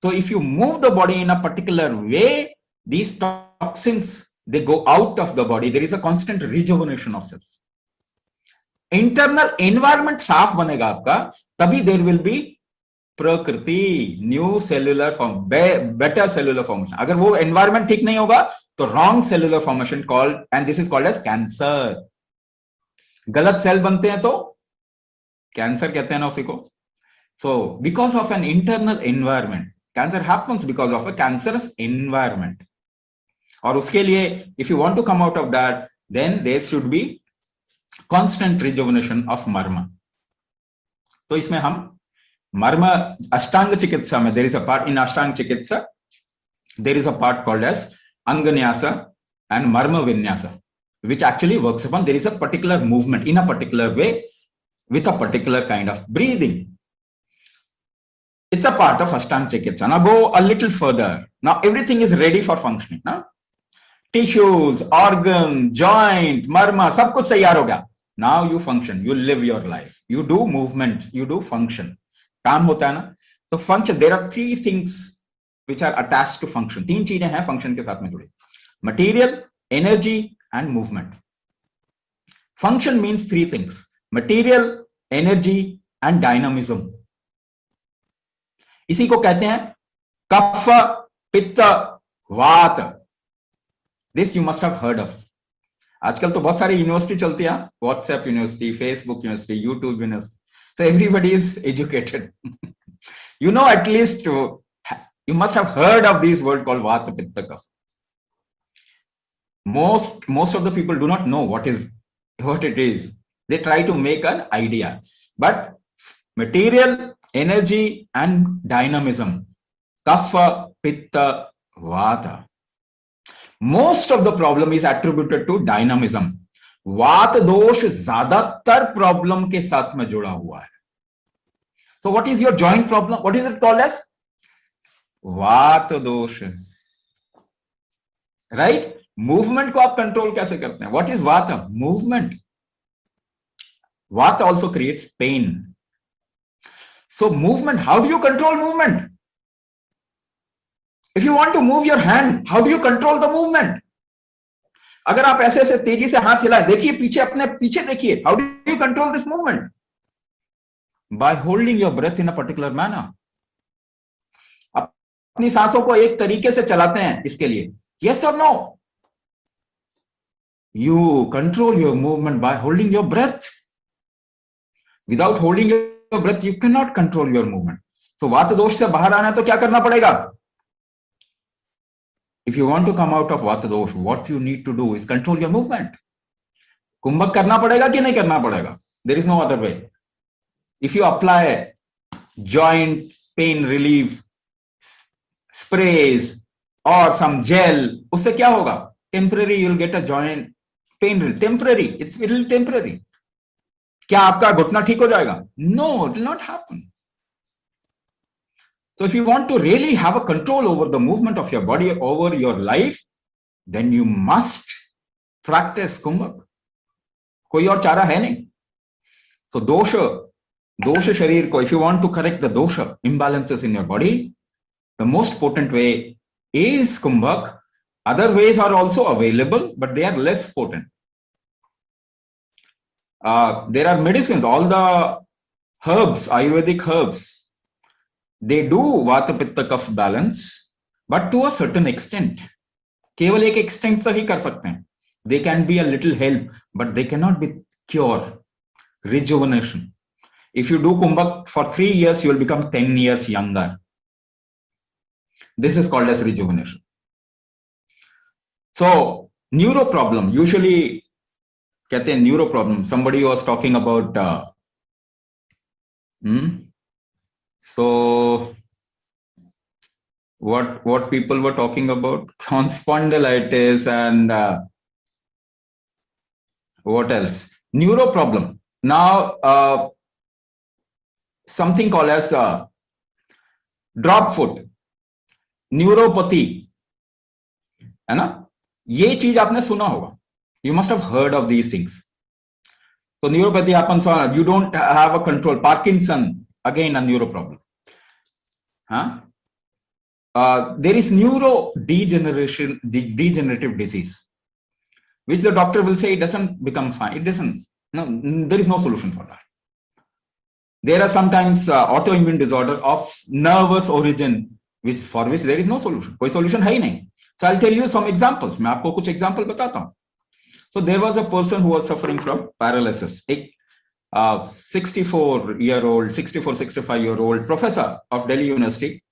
So if you move the body in a particular way, these toxins, they go out of the body. There is a constant rejuvenation of cells. Internal environment साफ बनेगा आपका, तभी there will be prakriti, new cellular form, better cellular formation. अगर वो environment ठीक नहीं होगा तो wrong cellular formation called, and this is called as cancer. गलत सेल बनते हैं तो कैंसर कहते हैं ना उसी को. So because of an internal environment, cancer happens because of a cancerous environment. और उसके लिए if you want to come out of that, then there should be constant rejuvenation of मर्म. तो इसमें हम मर्म अष्टांग चिकित्सा में, there is a part in Ashtanga Chikitsa, there is a part called as Anganyas and marma vinyas, which actually works upon, there is a particular movement in a particular way with a particular kind of breathing. It's a part of Ashtanga Chikitsa. Now go a little further. Now everything is ready for functioning. Now tissues, organ, joint, marma, सब कुछ तैयार हो गया. Now you function, you live your life, you do movement, you do function. काम होता है ना. तो function, there are three things which are attached to function. तीन चीजें हैं function के साथ में जुड़ी: material, energy and movement. Function means three things: material, energy and dynamism. इसी को कहते हैं कफ, पित्त, वात. This you must have heard of. आजकल तो बहुत सारी यूनिवर्सिटी चलती है, WhatsApp university, Facebook university, YouTube university. So everybody is educated. You know, at least you must have heard of these words called vata, pitta, kapha. Most of the people do not know what it is. They try to make an idea. But material, energy and dynamism, kapha, pitta, vata. Most of the problem is attributed to dynamism. वात दोष ज्यादातर problem के साथ में जुड़ा हुआ है. So what is your joint problem? What is it called as? वात दोष. Right? मूवमेंट को आप कंट्रोल कैसे करते हैं? What is vata? Movement. Vata also creates pain. So movement, how do you control movement? If you want to move your hand, how do you control the movement? अगर आप ऐसे ऐसे तेजी से हाथ हिलाए, देखिए पीछे, अपने पीछे देखिए, how do you control this movement? By holding your breath in a particular manner. अपनी सांसों को एक तरीके से चलाते हैं इसके लिए. यस और no? You control your movement by holding your breath. Without holding your breath, you cannot control your movement. So, वात दोष से बाहर आना है तो क्या करना पड़ेगा? If you want to come out of vata dosh, what you need to do is control your movement. कुंभक करना पड़ेगा कि नहीं करना पड़ेगा? There is no other way. If you apply joint pain relief sprays or some gel, उससे क्या होगा? Temporary, you'll get a joint pain relief. Temporary, it's little temporary. क्या आपका घुटना ठीक हो जाएगा? No, it will not happen. So if you want to really have a control over the movement of your body, over your life, then you must practice कुंभक. कोई और चारा है नहीं. So दोष शरीर को, if you want to correct the dosha imbalances in your body, the most potent way is kumbhak. Other ways are also available, but they are less potent. There are medicines, all the herbs, Ayurvedic herbs, they do vata pitta kapha balance, but to a certain extent. केवल एक extent तक ही कर सकते हैं. They can be a little help, but they cannot be cure, rejuvenation. If you do kumbhak for 3 years, you will become 10 years younger. This is called as rejuvenation. So neuro problem, usually कहते हैं neuro problem. Somebody was talking about so what people were talking about, spondylitis and what else? Neuro problem. Now something called as drop foot, neuropathy, है ना? ये चीज आपने सुना होगा. You must have heard of these things. So neuropathy happens on, you don't have a control. Parkinson, again a neuro problem. Huh? there is degenerative disease, which the doctor will say it doesn't become fine. It doesn't. No, there is no solution for that. There are sometimes autoimmune disorder of nervous origin, for which there is no solution. कोई solution है ही नहीं. So I'll tell you some examples. मैं आपको कुछ example बताता हूँ. So there was a person who was suffering from paralysis. एक 65-year-old professor of Delhi University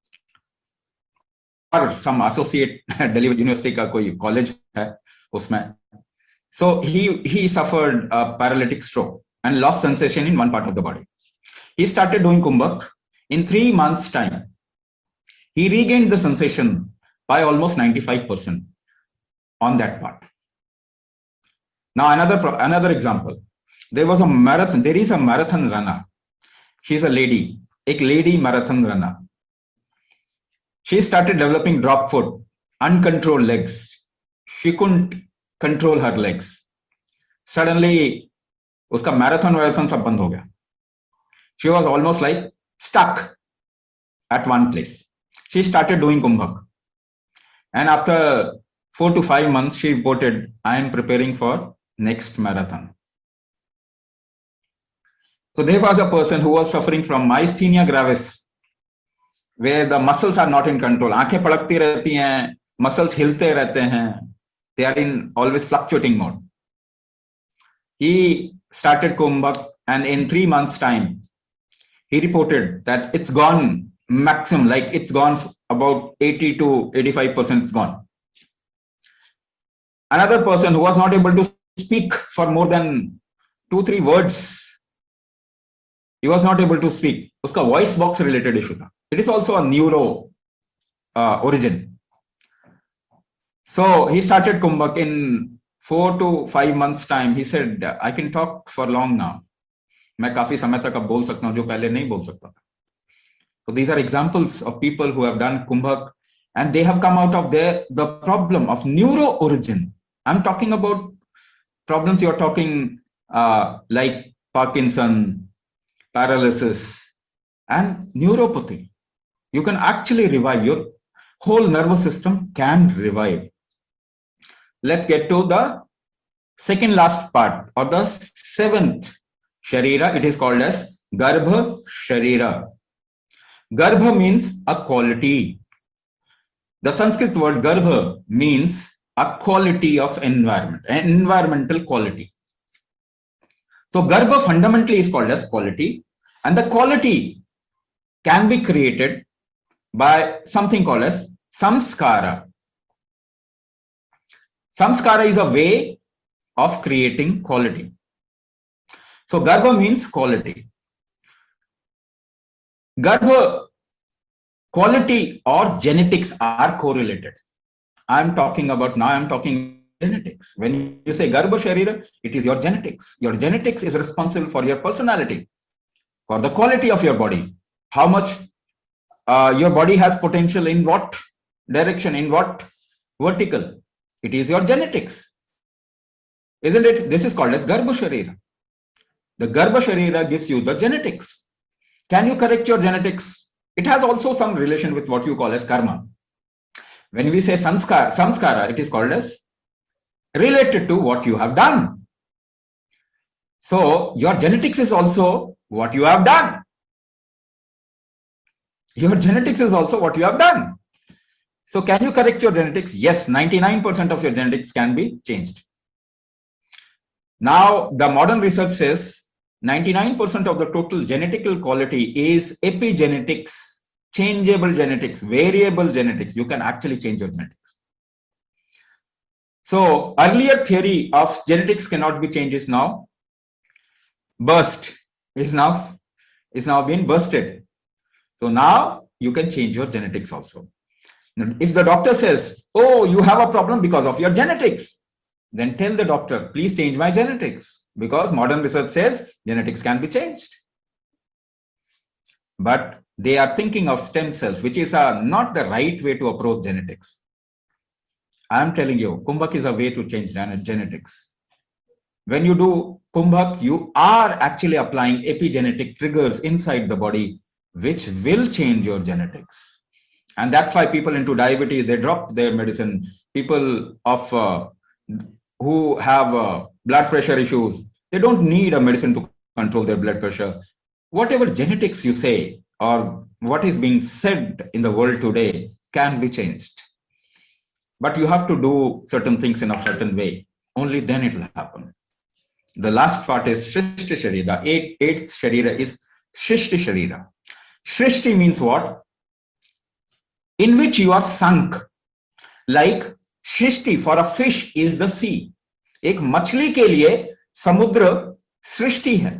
or some associate Delhi University का कोई college है उसमें. So he suffered a paralytic stroke and lost sensation in one part of the body. He started doing Kumbhak. In 3 months' time, he regained the sensation by almost 95% on that part. Now another example. There is a marathon runner. She's a lady marathon runner. She started developing drop foot, uncontrolled legs. She couldn't control her legs. Suddenly, uska marathon sab band ho gaya. She was almost like stuck at one place. She started doing Kumbhak. And after 4 to 5 months, she reported, I am preparing for next marathon. So there was a person who was suffering from myasthenia gravis, where the muscles are not in control. Aankhein padakti rehti hain, muscles hilte rehte hain. They are in always fluctuating mode. He started Kumbhak, and in 3 months' time, he reported that it's gone maximum, like it's gone about 80 to 85% it's gone. Another person who was not able to speak for more than 2-3 words, he was not able to speak. Uska voice box related issue tha. It is also a neuro origin. So he started Kumbhak. In 4 to 5 months time, he said, I can talk for long now. मैं काफी समय तक अब बोल सकता हूं जो पहले नहीं बोल सकता था. So these are examples of people who have done Kumbhak and they have come out of the problem of neuro origin. I'm talking about problems you're talking like Parkinson, paralysis, and neuropathy. You can actually revive. Your whole nervous system can revive. Let's get to the second last part, or the 7th Sharira. It is called as Garbha Sharira. Garbha means a quality. The Sanskrit word Garbha means a quality of environment, an environmental quality. So Garbha fundamentally is called as quality, and the quality can be created by something called as samskara. Samskara is a way of creating quality. So Garbha means quality. Garbha, quality or genetics are correlated. I'm talking genetics. When you say Garbha Sharira, it is your genetics. Your genetics is responsible for your personality, for the quality of your body. How much your body has potential in what direction, in what vertical. It is your genetics. Isn't it? This is called as Garbha Sharira. The Garbha Sharira gives you the genetics. Can you correct your genetics? It has also some relation with what you call as karma. When we say samskara, it is called as related to what you have done. So your genetics is also what you have done. Your genetics is also what you have done. So can you correct your genetics? Yes, 99% of your genetics can be changed. Now, the modern research says 99% of the total genetical quality is epigenetics, changeable genetics, variable genetics. You can actually change your genetics. So earlier theory of genetics cannot be changed is now been busted. So now you can change your genetics also. If the doctor says, oh, you have a problem because of your genetics, then tell the doctor, please change my genetics, because modern research says genetics can be changed. But they are thinking of stem cells, which is not the right way to approach genetics. I am telling you, Kumbhak is a way to change genetics. When you do Kumbhak, you are actually applying epigenetic triggers inside the body, which will change your genetics. And that's why people into diabetes, they drop their medicine. People of who have blood pressure issues, they don't need a medicine to control their blood pressure. Whatever genetics you say or what is being said in the world today can be changed. But you have to do certain things in a certain way. Only then it will happen. The last part is Shrishti Sharira. Eighth Sharira is Shrishti Sharira. Shrishti means what? In which you are sunk. Like Shrishti for a fish is the sea. एक मछली के लिए समुद्र सृष्टि है.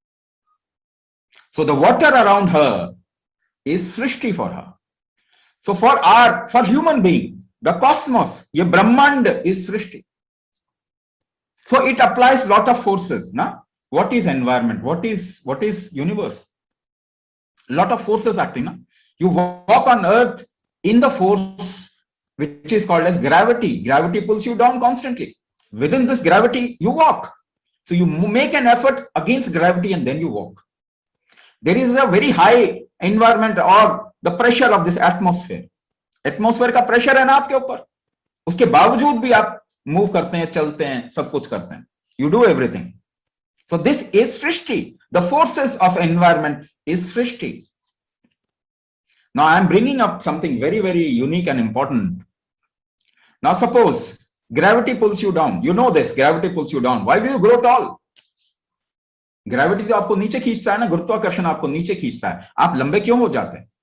So the water around her is Srishti for her. So for human being, the cosmos, ये ब्रह्मांड is Srishti. So it applies lot of forces. Na? What is environment? What is universe? Lot of forces acting. Na? You walk on earth in the force which is called as gravity. Gravity pulls you down constantly. Within this gravity, you walk. So you make an effort against gravity and then you walk. There is a very high environment or the pressure of this atmosphere. Atmosphere का pressure है ना आपके ऊपर. उसके बावजूद भी आप move करते हैं, चलते हैं, सब कुछ करते हैं. You do everything. So this is Srishti. The forces of environment is Srishti. Now I am bringing up something very, very unique and important. Now suppose gravity pulls you down. You know this, gravity pulls you down. Why do you grow tall? Gravity तो आपको नीचे खींचता है ना, गुरुत्वाकर्षण आपको नीचे खींचता है. आप लंबे क्यों हो जाते हैं?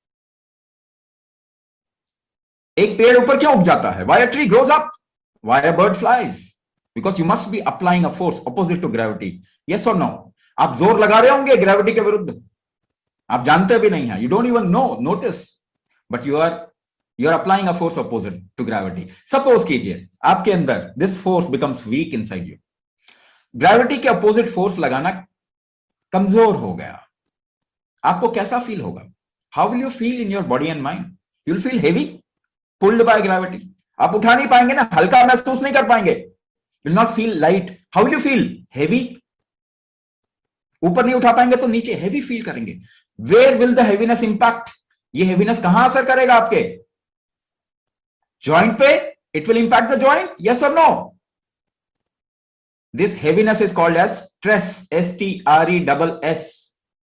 एक पेड़ ऊपर क्यों उग जाता है? Why a tree grows up? Why a bird flies? Because you must be applying a force opposite to gravity. Yes or no? आप जोर लगा रहे होंगे ग्रेविटी के विरुद्ध. आप जानते भी नहीं हैं. You don't even know, notice. But you are applying a force opposite to gravity. Suppose कीजिए आपके अंदर this force becomes weak inside you. Gravity के opposite force लगाना कमजोर हो गया. आपको कैसा फील होगा? How will you feel in your body and mind? You'll feel heavy, pulled by gravity. आप उठा नहीं पाएंगे ना, हल्का महसूस नहीं कर पाएंगे. Will not feel light. How will you feel? Heavy. ऊपर नहीं उठा पाएंगे तो नीचे heavy feel करेंगे. Where will the heaviness impact? ये heaviness कहां असर करेगा आपके? Joint पे? It will impact the joint? Yes or no? This heaviness is called as stress. S-T-R-E-S-S.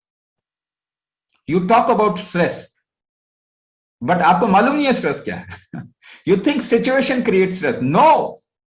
You talk about stress, but आपको मालूम नहीं है stress क्या है. You think situation creates stress. No.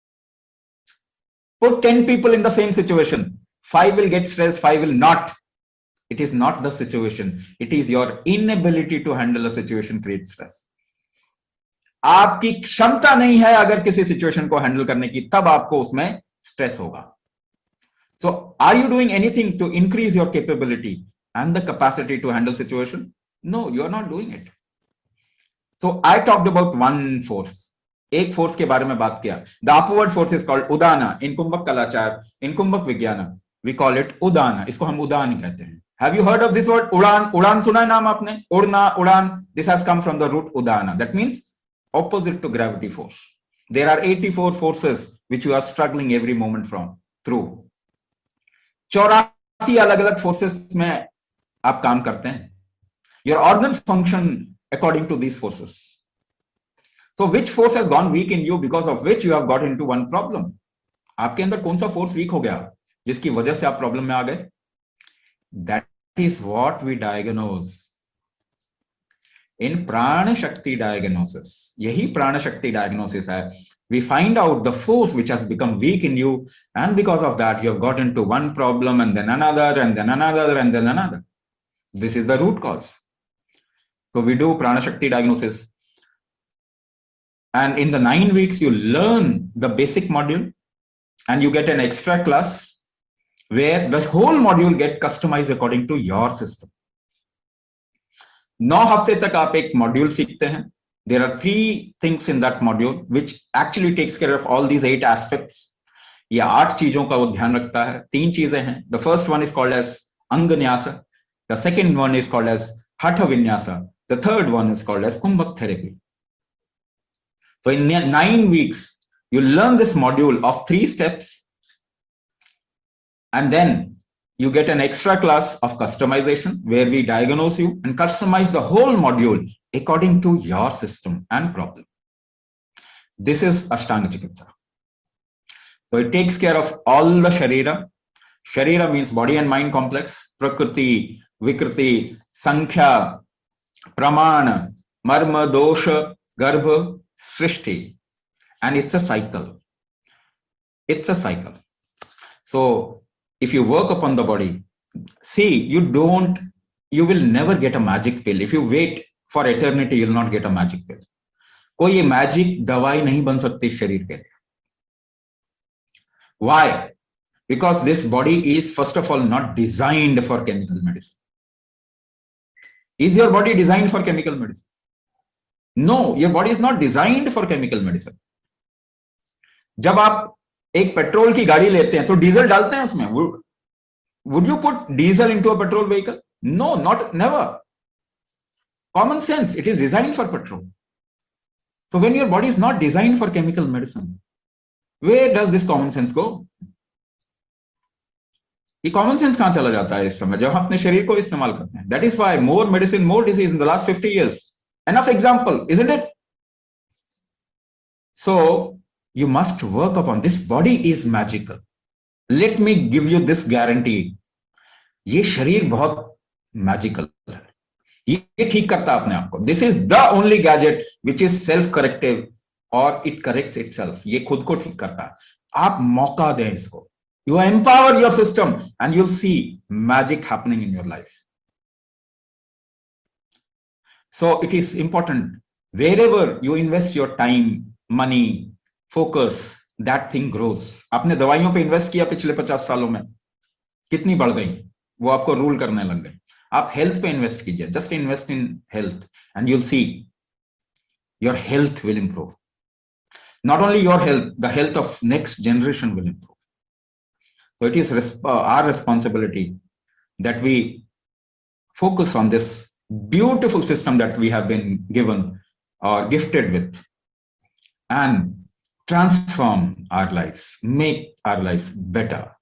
Put 10 people in the same situation. 5 will get stressed, 5 will not. It is not the situation. It is your inability to handle a situation creates stress. आपकी क्षमता नहीं है अगर किसी situation को handle करने की, तब आपको उसमें स्ट्रेस होगा. So are you doing anything to increase your capability and the capacity to handle situation? No, you are not doing it. So I talked about one force. एक फोर्स के बारे में बात किया. The upward force is called Udana. In कुंभक कलाचार, in कुंभक विज्ञान, we call it Udana. इसको हम उदान कहते हैं. Have you heard of this word उड़ान? उड़ान सुना है नाम आपने? उड़ना, उड़ान. This has come from the root udana. That means opposite to gravity force. There are 84 forces which you are struggling every moment through. 84 अलग-अलग forces में आप काम करते हैं. Your organs function according to these forces. So which force has gone weak in you because of which you have got into one problem? आपके अंदर कौन सा force weak हो गया जिसकी वजह से आप problem में आ गए? That is what we diagnose in prana shakti diagnosis. यही प्राण शक्ति diagnosis है. We find out the force which has become weak in you, and because of that you have got into one problem and then another and then another and then another. This is the root cause. So we do prana shakti diagnosis, and in the 9 weeks you learn the basic module, and you get an extra class where the whole module get customized according to your system. 9 हफ्ते तक आप एक module सीखते हैं. There are 3 things in that module which actually takes care of all these 8 aspects. ये 8 चीजों का वो ध्यान रखता है. 3 चीजें हैं. The first one is called as अंगन्यासा. The second one is called as hatha vinyasa. The third one is called as kumbhak therapy. So in 9 weeks, you learn this module of 3 steps, and then you get an extra class of customization where we diagnose you and customize the whole module according to your system and problem. This is Ashtanga Chikitsa. So it takes care of all the Sharira. Sharira means body and mind complex. Prakriti, Vikriti, Sankhya, Pramana, Marma, Dosha, Garbha, Srishti. And it's a cycle. It's a cycle. So if you work upon the body, see, you will never get a magic pill. If you wait for eternity, you will not get a magic pill. कोई ये magic दवाई नहीं बन सकती शरीर के लिए. Why? Because this body is first of all not designed for chemical medicine. Is your body designed for chemical medicine? No, your body is not designed for chemical medicine. जब आप एक पेट्रोल की गाड़ी लेते हैं तो डीजल डालते हैं उसमें. Would you put diesel into a petrol vehicle? No, never. Common sense, it is designed for petrol. So when your body is not designed for chemical medicine, where does this common sense go? ये common sense कहां चला जाता है इस समय जब हम अपने शरीर को इस्तेमाल करते हैं? That is why more medicine, more disease in the last 50 years. Enough example, isn't it? So you must work upon this. Body is magical. Let me give you this guarantee. ये शरीर बहुत मैजिकल है. ये ठीक करता है अपने आप को. This is the only gadget which is self-corrective or it corrects itself. ये खुद को ठीक करता है. आप मौका दें इसको. You empower your system and you'll see magic happening in your life. So it is important. Wherever you invest your time, money, focus, that thing grows. आपने दवाइयों पे इन्वेस्ट किया पिछले 50 सालों में, कितनी बढ़ गई? वो आपको रूल करने लग गए. आप हेल्थ पे इन्वेस्ट कीजिए. Just invest in health and you'll see your health will improve. Not only your health, the health of next generation will improve. So it is our responsibility that we focus on this beautiful system that we have been given or gifted with and transform our lives, make our lives better.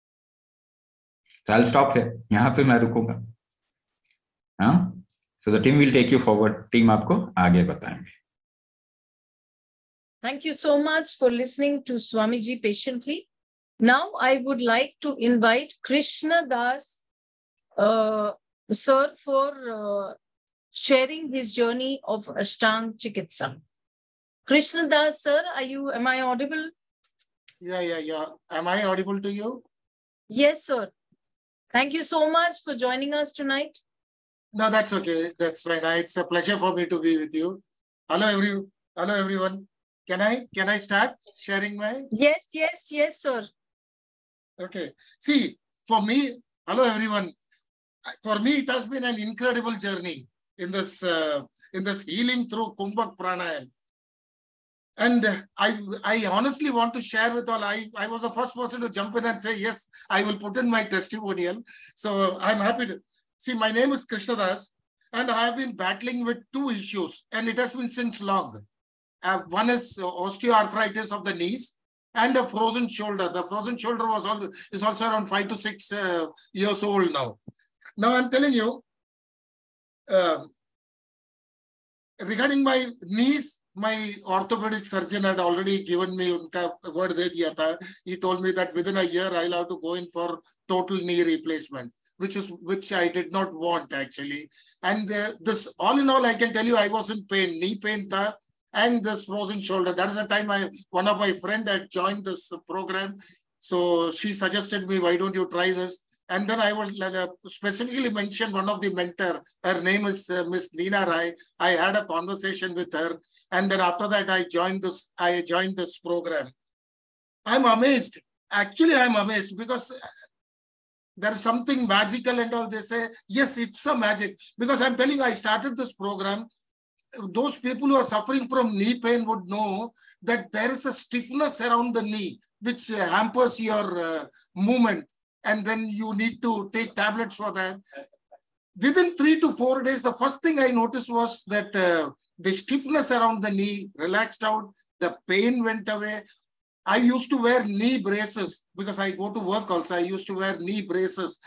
So I'll stop here. यहाँ पे मैं रुकूंगा. हाँ? So the team will take you forward. Team आपको आगे बताएंगे. Thank you so much for listening to Swamiji patiently. Now I would like to invite Krishna Das, sir, for sharing his journey of Ashtanga Chikitsa. Krishna Das, sir, am I audible? Yeah. Am I audible to you? Yes, sir. Thank you so much for joining us tonight. No, that's okay. That's fine. It's a pleasure for me to be with you. Hello, everyone. Can I start sharing my? Yes, sir. Okay. See, for me, hello, everyone. For me, it has been an incredible journey in this healing through Kumbhak Pranayam. And I honestly want to share with all, I was the first person to jump in and say, yes, I will put in my testimonial. So I'm happy to. See, my name is Krishna Das, and I have been battling with two issues, and it has been since long. One is osteoarthritis of the knees and a frozen shoulder. The frozen shoulder is also around 5 to 6 years old now. Now I'm telling you, regarding my knees, my orthopedic surgeon had already given me unka word de diya tha. He told me that within a year I'll have to go in for total knee replacement, which I did not want actually. And this, all in all, I can tell you I was in pain, knee pain tha, and this frozen shoulder. That is the time one of my friend had joined this program. So she suggested me, why don't you try this? And then I will specifically mention one of the mentor. Her name is Miss Neena Rai. I had a conversation with her. And then after that, I joined this program. I'm amazed. Actually, I'm amazed because there's something magical and all. They say, yes, it's a magic. Because I'm telling you, I started this program. Those people who are suffering from knee pain would know that there is a stiffness around the knee, which hampers your movement. And then you need to take tablets for that. Within 3 to 4 days, the first thing I noticed was that the stiffness around the knee relaxed out, the pain went away. I used to wear knee braces because I go to work also. I used to wear knee braces.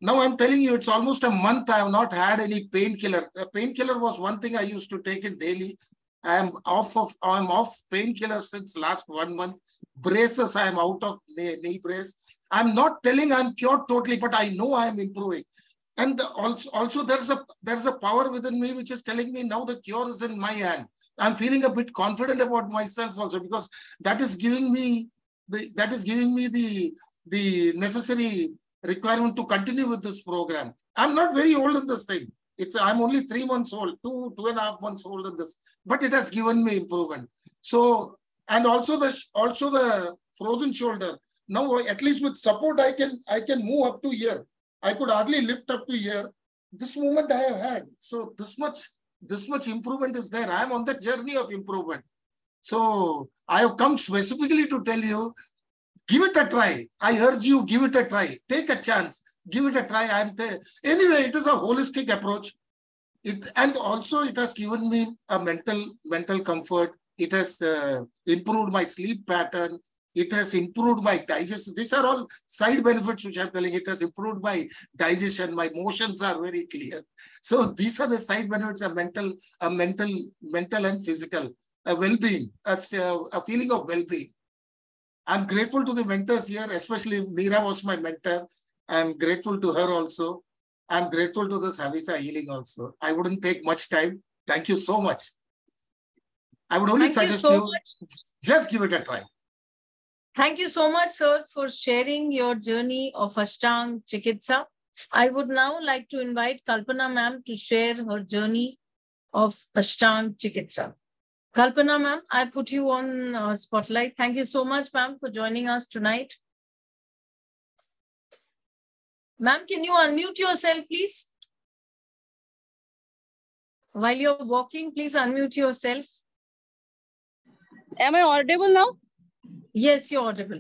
Now I'm telling you, it's almost a month I have not had any painkiller. Painkiller was one thing I used to take it daily. I'm off painkillers since last 1 month. Braces, I'm out of knee brace. I'm not telling I'm cured totally, but I know I'm improving. And also there's a power within me which is telling me now the cure is in my hand. I'm feeling a bit confident about myself also, because that is giving me the necessary requirement to continue with this program. I'm not very old in this thing. I'm only 3 months old, 2.5 months old in this, but it has given me improvement. So, and also the frozen shoulder. Now, at least with support, I can move up to here. I could hardly lift up to here. This movement I have had. So this much improvement is there. I am on the journey of improvement. So I have come specifically to tell you, give it a try. I urge you, give it a try. Take a chance. Give it a try. Anyway, it is a holistic approach. And also it has given me a mental comfort. It has improved my sleep pattern. It has improved my digestion. These are all side benefits which I'm telling. It has improved my digestion. My motions are very clear. So these are the side benefits of mental and physical well-being, a feeling of well-being. I'm grateful to the mentors here, especially Meera was my mentor. I'm grateful to her also. I'm grateful to this Havisa Healing also. I wouldn't take much time. Thank you so much. I would only suggest you just give it a try. Thank you so much, sir, for sharing your journey of Ashtanga Chikitsa. I would now like to invite Kalpana ma'am to share her journey of Ashtanga Chikitsa. Kalpana ma'am, I put you on spotlight. Thank you so much, ma'am, for joining us tonight. Ma'am, can you unmute yourself, please? While you're walking, please unmute yourself. Am I audible now? Yes, you're audible.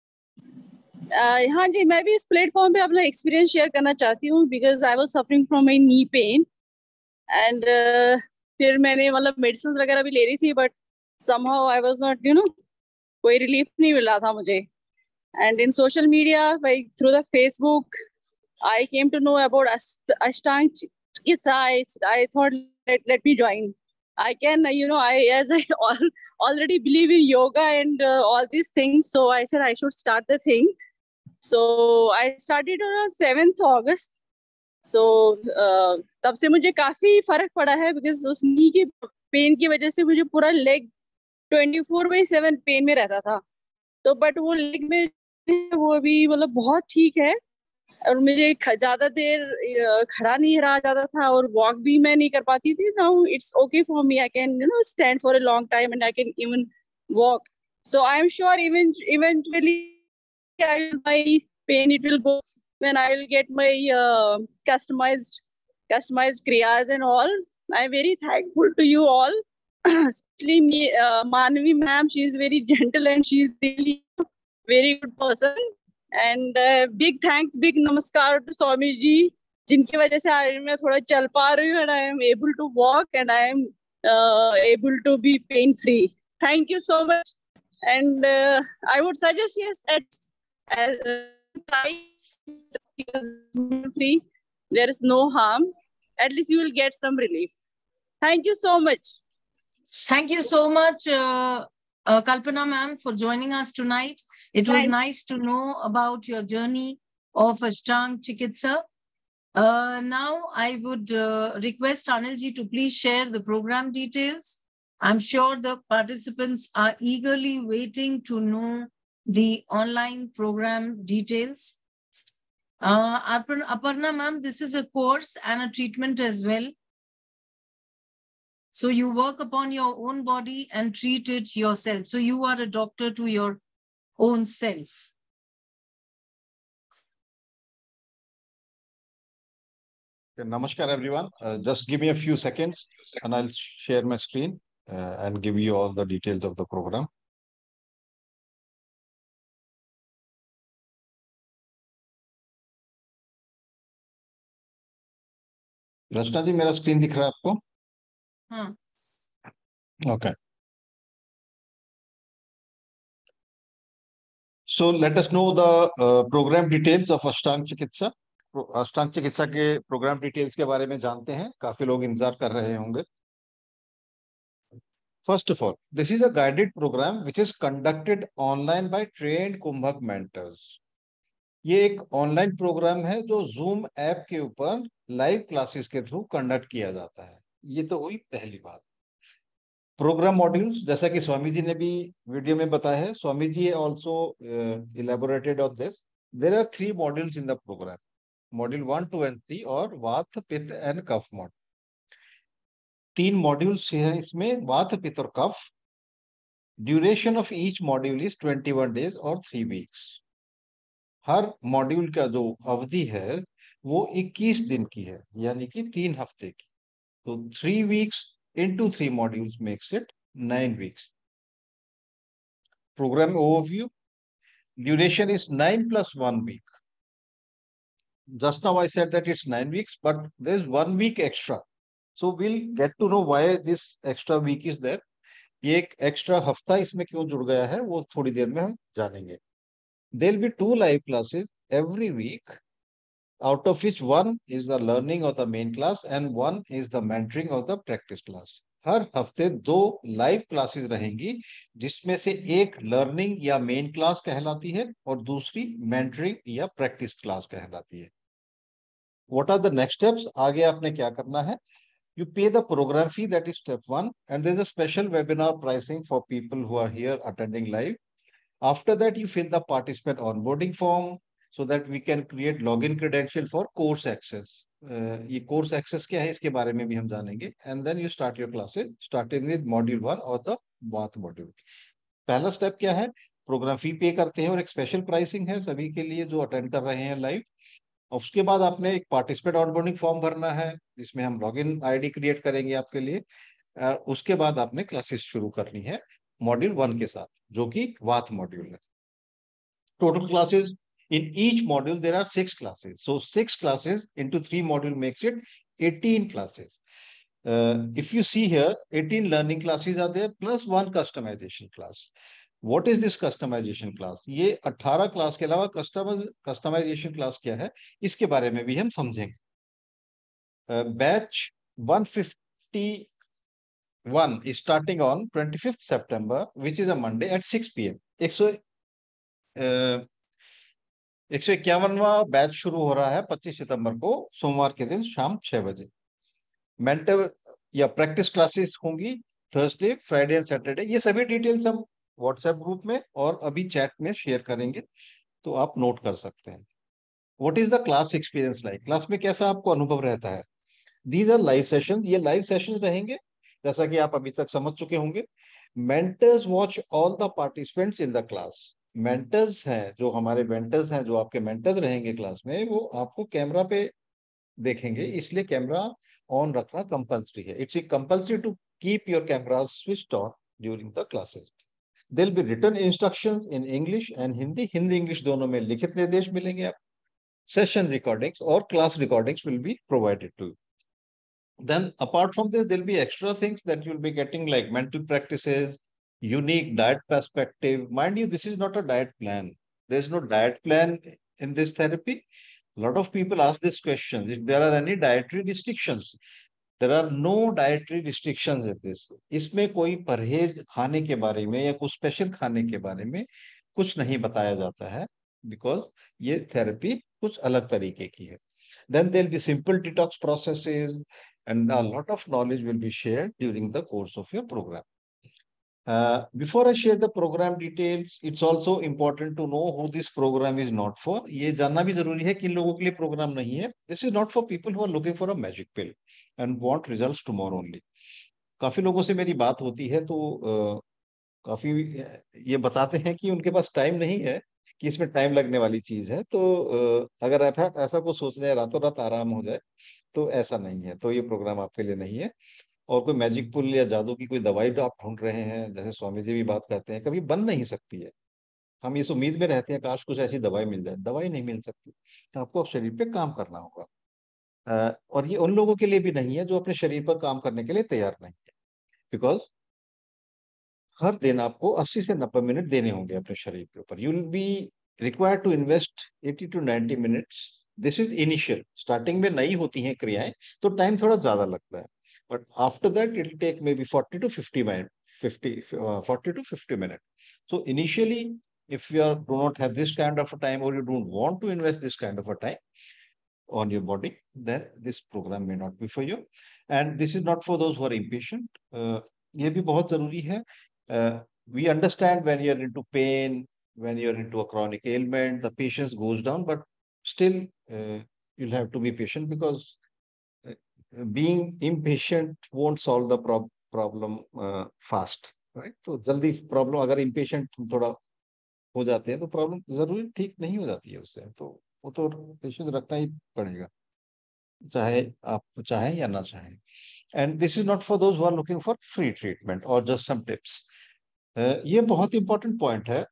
हाँ जी, मैं भी इस platform पे अपना experience share करना चाहती हूँ, because I was suffering from my knee pain and फिर मैंने मतलब मेडिसिन वगैरह भी ले रही थी, but somehow I was not, कोई रिलीफ नहीं मिला था मुझे. And in social media, like through the Facebook, I came to know about Ashtanga Chikitsa. I thought, let me join. I can, as I already believe in yoga and all these things, so I said I should start the thing. So I started on 7th August. So तब से मुझे काफी फर्क पड़ा है, because उस नी के pen की वजह से मुझे पूरा लेग 24/7 पेन में रहता था. तो बट वो लेग में वो अभी मतलब बहुत ठीक है, और मुझे ज्यादा देर खड़ा नहीं रहा जाता था, और वॉक भी मैं नहीं कर पाती थी. Now it's okay for me. I can stand for a long time and I can even walk. So I am sure eventually my pain it will go when I will get my customized kriyas and all. I'm very thankful to you all, especially me, Manvi ma'am. She is very gentle and she is really very good person. And big thanks, big namaskar to Swami ji, जिनकी वजह से आज मैं थोड़ा चल पा रही हूँ, and I am able to walk and I am able to be pain free. Thank you so much. And I would suggest, yes, try, because free, there is no harm. At least you will get some relief. Thank you so much. Thank you so much, Kalpana ma'am, for joining us tonight. It was nice to know about your journey of Ashtanga Chikitsa. Now I would request Anilji to please share the program details. I'm sure the participants are eagerly waiting to know the online program details. Aparna ma'am, this is a course and a treatment as well. So you work upon your own body and treat it yourself. So you are a doctor to your own self. Namaskar everyone. Just give me a few seconds and I'll share my screen and give you all the details of the program. रचना जी, मेरा screen दिख रहा है आपको? हाँ. Okay. So let us know the program details of Ashtanga Chikitsa. अष्टांग चिकित्सा के programme details के बारे में जानते हैं, काफी लोग इंतजार कर रहे होंगे। First of all, this is a guided program which is conducted online by trained कुंभक mentors. ये एक ऑनलाइन प्रोग्राम है जो जूम ऐप के ऊपर लाइव क्लासेस के थ्रू कंडक्ट किया जाता है। ये तो हुई पहली बात। प्रोग्राम मॉड्यूल्स, जैसा कि स्वामी जी ने भी वीडियो में बताया है, Swami ji also elaborated on this. There are 3 modules in the programme, module 1, 2 and 3, और वात पित्त एंड कफ मॉड्यूल। 3 मॉड्यूल्स हैं इसमें, वात पित्त और kapha. Duration of each module is 21 days और 3 weeks। हर मॉड्यूल का जो अवधि है वो 21 दिन की है, यानी कि 3 हफ्ते की। तो 3 weeks into 3 modules makes it 9 weeks. Program overview. Duration is 9 plus 1 week. Just now I said that it's 9 weeks, but there's 1 week extra. So we'll get to know why this extra week is there. ये एक extra हफ्ता इसमें क्यों जुड़ गया है वो थोड़ी देर में हम जानेंगे। There'll be 2 live classes every week, out of which one is the learning of the main class and one is the mentoring of the practice class. हर हफ्ते 2 लाइव क्लासेस रहेंगी, जिसमें से एक लर्निंग या मेन क्लास कहलाती है और दूसरी मेंटरिंग या प्रैक्टिस क्लास कहलाती है। What are the next steps? आगे आपने क्या करना है? You pay the program fee, that is step 1, and there's a special webinar pricing for people who are here attending live. After that, you fill the participant onboarding form so that we can create login credential for course access. ये course access क्या है इसके बारे में भी हम जानेंगे। And then you start your classes, starting with module 1 और the bath module. पहला स्टेप क्या है? प्रोग्राम फी पे करते हैं और एक स्पेशल प्राइसिंग है सभी के लिए जो अटेंड कर रहे हैं लाइव। और उसके बाद आपने एक पार्टिसिपेंट ऑनबोर्डिंग फॉर्म भरना है, जिसमें हम लॉगिन आईडी क्रिएट करेंगे आपके लिए। उसके बाद आपने क्लासेस शुरू करनी है मॉड्यूल 1 के साथ, जो कि वात मॉड्यूल है। Total classes in each module there are 6 classes, so 6 classes into 3 module makes it 18 classes. If you see here, 18 learning classes are there plus 1 customization class. What is this customization class? ये 18 class के अलावा customization class क्या है इसके बारे में भी हम समझेंगे। Batch 151 is starting on 25th September, which is a Monday at 6 PM. 151वां बैच शुरू हो रहा है 25 सितंबर को, सोमवार के दिन शाम 6 बजे। मेंटर या प्रैक्टिस क्लासेस होंगी थर्सडे, फ्राइडे एंड सैटरडे। ये सभी डिटेल्स हम व्हाट्सएप ग्रुप में और अभी चैट में शेयर करेंगे, तो आप नोट कर सकते हैं। What is the class experience like? Class में कैसा आपको अनुभव रहता है? दीज आर लाइव सेशन, ये लाइव सेशन रहेंगे जैसा कि आप अभी तक समझ चुके होंगे। Mentors watch all the participants in the class. Mentors हैं, जो हमारे मेंटर्स हैं, जो आपके मेंटर्स रहेंगे क्लास में, वो आपको कैमरा पे देखेंगे, इसलिए कैमरा ऑन रखना कंपल्सरी है। It's compulsory to keep your camera switched on during the classes. There'll be written instructions in English and Hindi. Hindi English दोनों में लिखित निर्देश मिलेंगे आप। Session recordings or class recordings will be provided to you. Then apart from this, there'll be extra things that you'll be getting like mental practices, unique diet perspective. Mind you, this is not a diet plan. There's no diet plan in this therapy. A lot of people ask this question, if there are any dietary restrictions. There are no dietary restrictions in this. इसमें कोई परहेज खाने के बारे में या कुछ special खाने के बारे में कुछ नहीं बताया जाता है, because ये थेरेपी कुछ अलग तरीके की है। Then there'll be simple detox processes and a lot of knowledge will be shared during the course of your program. Before I share the program details, it's also important to know who this program is not for. ये जानना भी जरूरी है किन लोगों के लिए programme नहीं है। This is not for people who are looking for a magic pill and want results tomorrow only. काफी लोगों से मेरी बात होती है तो काफी ये बताते हैं कि उनके पास टाइम नहीं है, कि इसमें टाइम लगने वाली चीज है। तो अगर आप ऐसा कुछ सोच रहे हैं रातों रात आराम हो जाए, तो ऐसा नहीं है। तो ये प्रोग्राम आपके लिए नहीं है। और कोई मैजिक पुल या जादू की कोई दवाई जो आप ढूंढ रहे हैं, जैसे स्वामी जी भी बात करते हैं, कभी बन नहीं सकती है। हम इस उम्मीद में रहते हैं काश कुछ ऐसी दवाई मिल जाए, दवाई नहीं मिल सकती। तो आपको शरीर पे काम करना होगा। और ये उन लोगों के लिए भी नहीं है जो अपने शरीर पर काम करने के लिए तैयार नहीं है, बिकॉज हर दिन आपको 80 से 90 मिनट देने होंगे अपने शरीर के ऊपर। You will be required to invest 80 to 90 minutes this is initial, starting में नई होती हैं क्रियाएं तो टाइम थोड़ा ज्यादा लगता है, but after that it will take maybe 40 to 50 minute, 40 to 50 minutes. So initially, if you do not have this kind of a time, or you don't want to invest this kind of a time on your body, then this program may not be for you. And this is not for those who are impatient. ये भी बहुत जरूरी है. We understand when you're into pain, when you're into a chronic ailment, the patience goes down, but still you'll have to be patient, because being impatient won't solve the problem fast, right? तो जल्दी problem, अगर impatient थोड़ा हो जाते हैं तो problem जरूरी ठीक नहीं हो जाती है उससे, तो वो तो पेशेंस रखना ही पड़ेगा, चाहे आप चाहें या ना चाहें. And this is not for those who are looking for free treatment और जस्ट सम टिप्स. ये बहुत इंपॉर्टेंट पॉइंट है,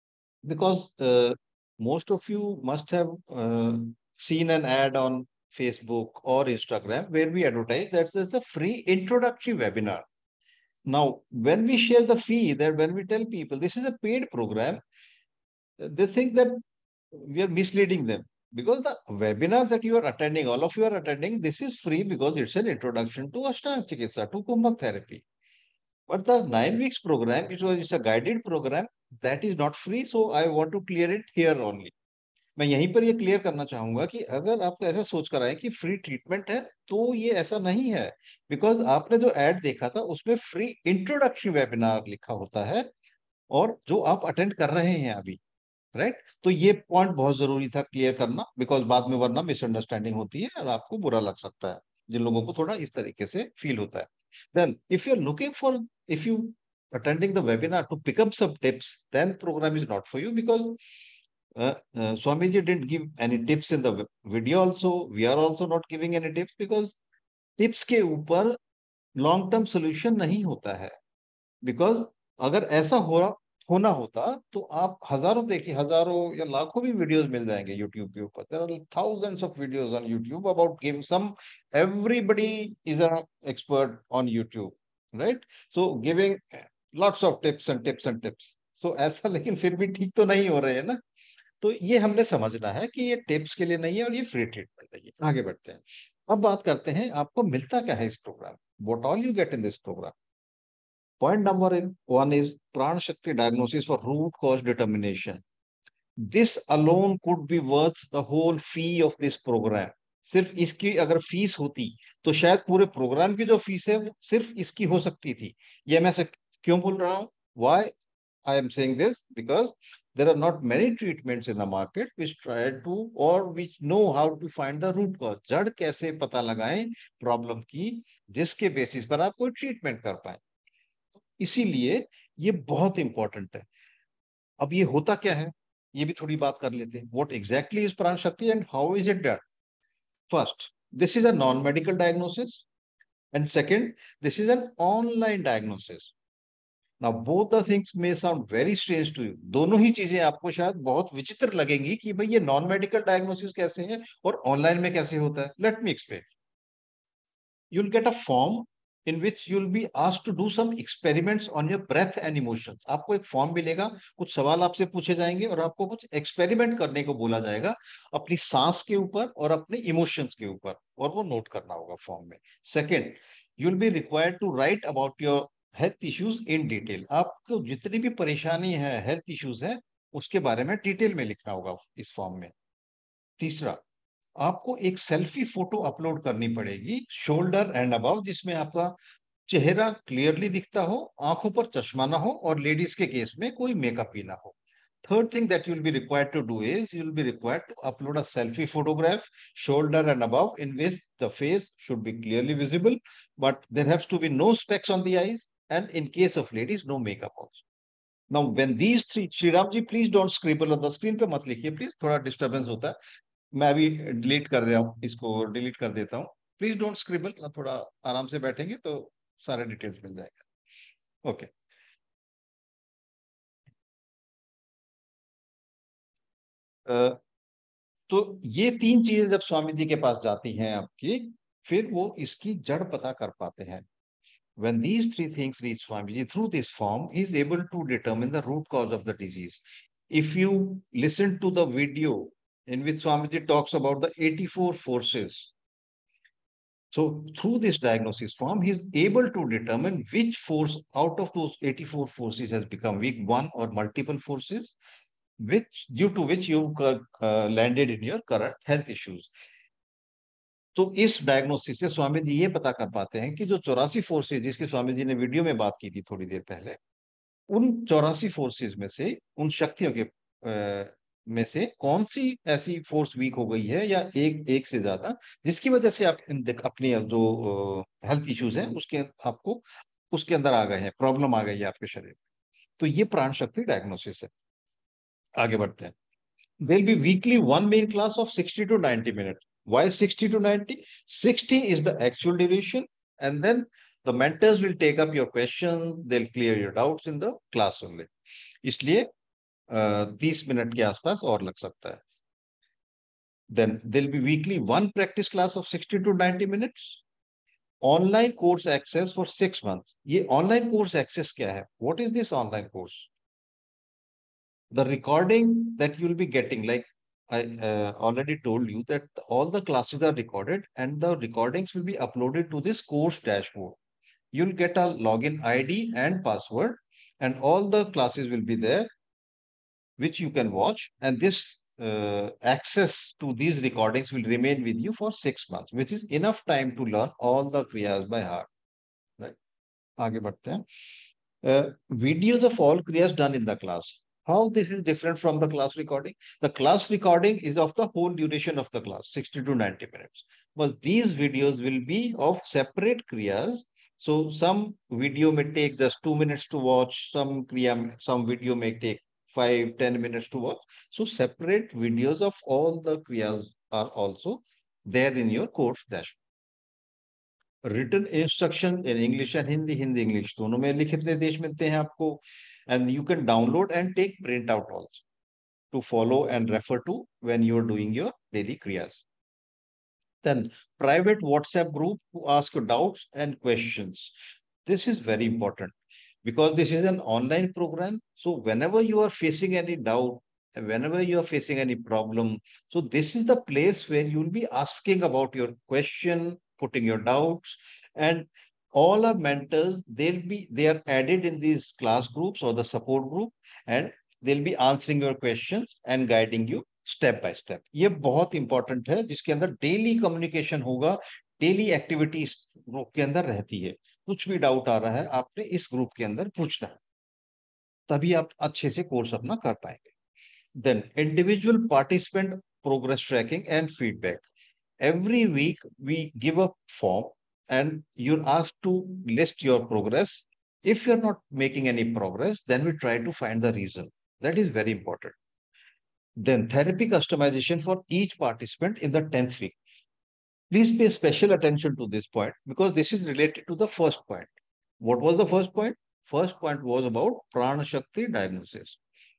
because most of you must have seen an ad on Facebook or Instagram where we advertise that there's a free introductory webinar. Now, when we share the fee, that when we tell people this is a paid program, they think that we are misleading them, because the webinar that you are attending, all of you are attending, this is free because it's an introduction to Ashtanga Chikitsa, to Kumbhak therapy. But the 9 weeks program, it's a guided program, that is not free. So I want to clear it here only. मैं यहीं पर ये clear करना चाहूंगा कि अगर आपको ऐसा सोच कर आए कि फ्री ट्रीटमेंट है, तो ये ऐसा नहीं है, बिकॉज आपने जो एड देखा था उसमें फ्री इंट्रोडक्टरी वेबिनार लिखा होता है, और जो आप अटेंड कर रहे हैं अभी, राइट? तो ये पॉइंट बहुत जरूरी था क्लियर करना, बिकॉज बाद में वरना मिसअंडरस्टैंडिंग होती है और आपको बुरा लग सकता है, जिन लोगों को थोड़ा इस तरीके से फील होता है. Then if you are looking for, if you attending the webinar to pick up some tips, then program is not for you, because Swamiji didn't give any tips in the video. Also, we are also not giving any tips, because tips के ऊपर long term solution नहीं होता है. Because अगर ऐसा होना होता तो आप हजारों, देखिए हजारों या लाखों भी वीडियोस मिल जाएंगे यूट्यूब के ऊपर. There are thousands of videos on YouTube about giving some, everybody is a expert on YouTube, right? So giving lots of tips and tips and tips. So ऐसा, लेकिन फिर भी ठीक तो नहीं हो रहे हैं ना. तो ये हमने समझना है कि ये टिप्स के लिए नहीं है और ये फ्री ट्रीटमेंट है. आगे बढ़ते हैं. अब बात करते हैं आपको मिलता क्या है इस programme, what all you get in this programme. Point number one is Pran Shakti diagnosis for root cause determination. This alone could be worth the whole fee of this program. सिर्फ इसकी अगर फीस होती तो शायद पूरे programme की जो fees है सिर्फ इसकी हो सकती थी. ये मैं क्यों बोल रहा हूँ? Why I am saying this? Because there are not many treatments in the market which try to, or which know how to find the root cause. जड़ कैसे पता लगाएं प्रॉब्लम की, जिसके बेसिस पर आप कोई ट्रीटमेंट कर पाए. इसीलिए ये बहुत इंपॉर्टेंट है. अब ये होता क्या है, ये भी थोड़ी बात कर लेते हैं. What exactly is prana shakti and how is it done? First, this is a non medical diagnosis, and second, this is an online diagnosis. Now both the things may sound very strange to you. दोनों ही चीजें आपको शायद बहुत विचित्र लगेंगी कि भाई ये नॉन मेडिकल डायग्नोसिस कैसे है और ऑनलाइन में कैसे होता है. Let me explain. You'll get a form in which you'll be asked to do some experiments on your breath and emotions. आपको एक फॉर्म मिलेगा, कुछ सवाल आपसे पूछे जाएंगे और आपको कुछ एक्सपेरिमेंट करने को बोला जाएगा अपनी सांस के ऊपर और अपने इमोशंस के ऊपर, और वो नोट करना होगा फॉर्म में. Second, you'll be required to write about your health issues in detail. आपको जितनी भी परेशानी है, हेल्थ इश्यूज है, उसके बारे में डिटेल में लिखना होगा इस फॉर्म में. तीसरा, आपको एक सेल्फी फोटो अपलोड करनी पड़ेगी, शोल्डर एंड अबव, जिसमें आपका चेहरा क्लियरली दिखता हो, आंखों पर चश्मा ना हो, और लेडीज के केस में कोई मेकअप ही ना हो. Third thing that you'll be required to do is you'll be required to upload a selfie photograph, shoulder and above, in which the face should be clearly visible, but there has to be no specs on the eyes, and in case of ladies, no makeup also. Now, when these three, Shriram ji, please don't scribble on the screen पे मत लिखिए please, थोड़ा disturbance होता है. मैं अभी delete कर रहा हूँ, इसको डिलीट कर देता हूँ. प्लीज डोंट स्क्रिबल, थोड़ा आराम से बैठेंगे तो सारे डिटेल्स मिल जाएगा. ओके. तो ये तीन चीजें जब स्वामी जी के पास जाती हैं आपकी, फिर वो इसकी जड़ पता कर पाते हैं. When these three things reach Swamiji through this form, he is able to determine the root cause of the disease. If you listen to the video in which Swamiji talks about the 84 forces. So through this diagnosis form, he is able to determine which force out of those 84 forces has become weak, one or multiple forces, which due to which you've landed in your current health issues. तो इस diagnosis से स्वामी जी ये पता कर पाते हैं कि जो 84 फोर्सेज जिसकी स्वामी जी ने वीडियो में बात की थी थोड़ी देर पहले, उन 84 फोर्सेज में से, उन शक्तियों के में से कौन सी ऐसी फोर्स वीक हो गई है या एक से ज्यादा, जिसकी वजह से आप अपनी जो हेल्थ इश्यूज हैं उसके आपको उसके अंदर आ गए हैं, प्रॉब्लम आ गई है आपके शरीर में। तो ये प्राण शक्ति डायग्नोसिस है। आगे बढ़ते हैं। There'll be weekly one main class of 60 to 90 minutes. Why 60 to 90? 60 is the actual duration, and then the mentors will take up your questions, they'll clear your doubts in the class only. इसलिए 30 minute के आसपास और लग सकता है। Then there'll be weekly one practice class of 60 to 90 minutes. Online course access for 6 months. ये online course access क्या है? What is this online course? The recording that you'll be getting, like I already told you that all the classes are recorded and the recordings will be uploaded to this course dashboard. You'll get a login ID and password, and all the classes will be there, which you can watch. And this access to these recordings will remain with you for 6 months, which is enough time to learn all the kriyas by heart. Right? आगे बढ़ते हैं. Videos of all kriyas done in the class. How this is different from the class recording? The class recording is of the whole duration of the class, 60 to 90 minutes. But these videos will be of separate kriyas. So some video may take just 2 minutes to watch, some video may take 5-10 minutes to watch. So separate videos of all the kriyas are also there in your course dashboard. Written instruction in English and Hindi English दोनों में लिखित निर्देश मिलते हैं आपको, and you can download and take print out also to follow and refer to when you are doing your daily kriyas. Then private WhatsApp group to ask doubts and questions. This is very important because this is an online program. So whenever you are facing any doubt, whenever you are facing any problem, so this is the place where you will be asking about your question, putting your doubts, and all our mentors, they are added in these class groups or the support group, and they'll be answering your questions and guiding you step by step. ये बहुत important है, जिसके अंदर daily communication होगा, daily activity इस group के अंदर रहती है. कुछ भी डाउट आ रहा है आपने इस ग्रुप के अंदर पूछना है, तभी आप अच्छे से कोर्स अपना कर पाएंगे. Then individual participant progress tracking and feedback. Every week we give a form and you're asked to list your progress. If you're not making any progress, then we try to find the reason. That is very important. Then therapy customization for each participant in the 10th week. Please pay special attention to this point because this is related to the first point. What was the first point? First point was about Prana Shakti diagnosis.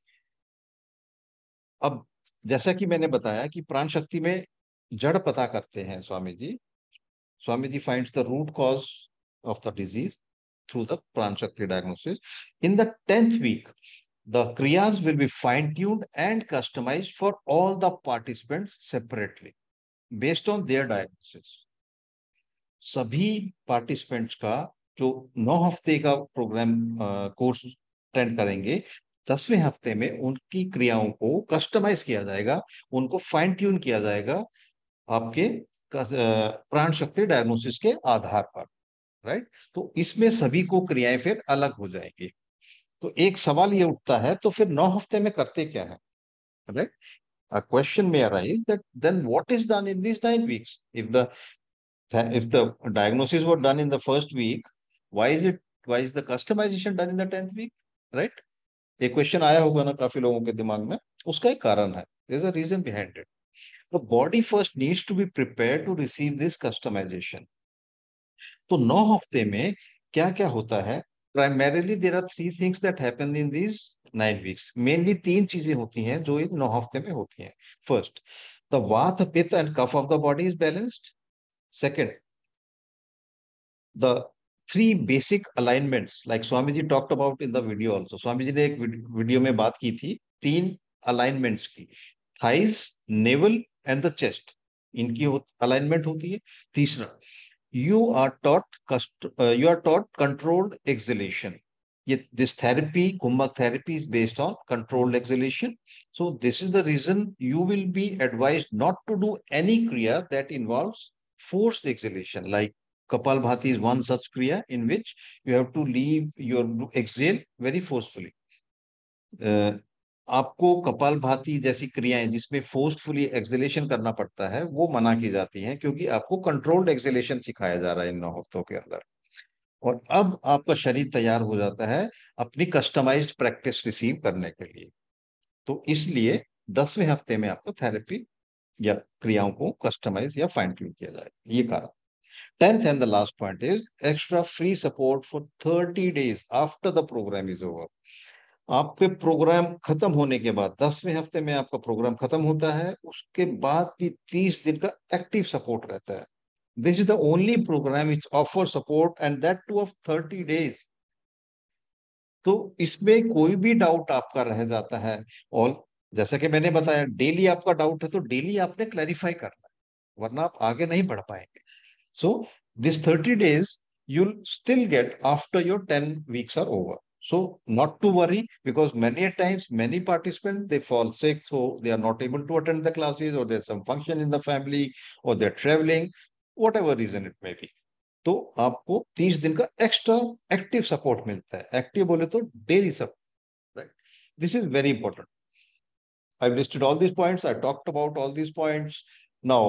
अब जैसा कि मैंने बताया कि प्राण शक्ति में जड़ पता करते हैं Swami ji. Swamiji finds the root cause of the disease through the Pran Shakti diagnosis. In the 10th week, the kriyas will be fine-tuned and customized for all the participants separately based on their diagnosis. सभी participants का जो 9 हफ्ते का programme course attend करेंगे, 10वें हफ्ते में उनकी क्रियाओं को कस्टमाइज किया जाएगा, उनको फाइन ट्यून किया जाएगा आपके प्राण शक्ति डायग्नोसिस के आधार पर. राइट? तो इसमें सभी को क्रियाएं फिर अलग हो जाएंगी. तो एक सवाल ये उठता है, तो फिर 9 हफ्ते में करते क्या है? Right? A question may arise that then what is done in these 9 weeks? If the diagnosis were done in the first week, why is the customization done in the 10th week? Right? एक question आया होगा ना काफी लोगों के दिमाग में. उसका एक कारण है. There's a reason behind it. The body first needs to be prepared to receive this customization. तो 9 हफ्ते में क्या क्या होता है? Primarily there are 3 things that happen in these 9 weeks. Mainly 3 चीजें होती हैं जो इन 9 हफ्ते में होती हैं. First, the Vata, Pitta and Kapha of the body is balanced. Second, the 3 basic alignments like Swamiji talked about in the video also. Swamiji ने एक वीडियो में बात की थी 3 alignments की. Thighs, navel and the chest, इनकी alignment होती है। तीसरा, you are taught controlled exhalation. ये this therapy, kumbhak therapy is based on controlled exhalation. So this is the reason you will be advised not to do any kriya that involves forced exhalation. Like Kapalbhati is one such kriya in which you have to leave your exhale very forcefully. आपको कपालभाति जैसी क्रियाएं जिसमें forcefully acceleration करना पड़ता है वो मना की जाती हैं, क्योंकि आपको कंट्रोल्ड एक्सलेशन सिखाया जा रहा है इन 9 हफ्तों के अंदर। और अब आपका शरीर तैयार हो जाता है अपनी कस्टमाइज्ड प्रैक्टिस रिसीव करने के लिए। तो इसलिए 10वें हफ्ते में आपको थेरेपी या क्रियाओं को कस्टमाइज या फाइन ट्यून किया जाए, ये कारण। 10th and the last point is extra free support for 30 days after the programme is over. आपके प्रोग्राम खत्म होने के बाद 10वें हफ्ते में आपका प्रोग्राम खत्म होता है, उसके बाद भी 30 दिन का एक्टिव सपोर्ट रहता है। This is the only programme which offer support and that too of 30 days। तो इसमें कोई भी डाउट आपका रह जाता है, और जैसा कि मैंने बताया डेली आपका डाउट है तो डेली आपने क्लैरिफाई करना है, वरना आप आगे नहीं बढ़ पाएंगे। So this 30 days you'll still get after your 10 weeks are over. So not to worry, because many a times many participants they fall sick, so they are not able to attend the classes, or there's some function in the family, or they're traveling, whatever reason it may be. तो आपको 30 दिन का extra active support मिलता है। Active बोले तो daily support, right? This is very important. I listed all these points, I talked about all these points. Now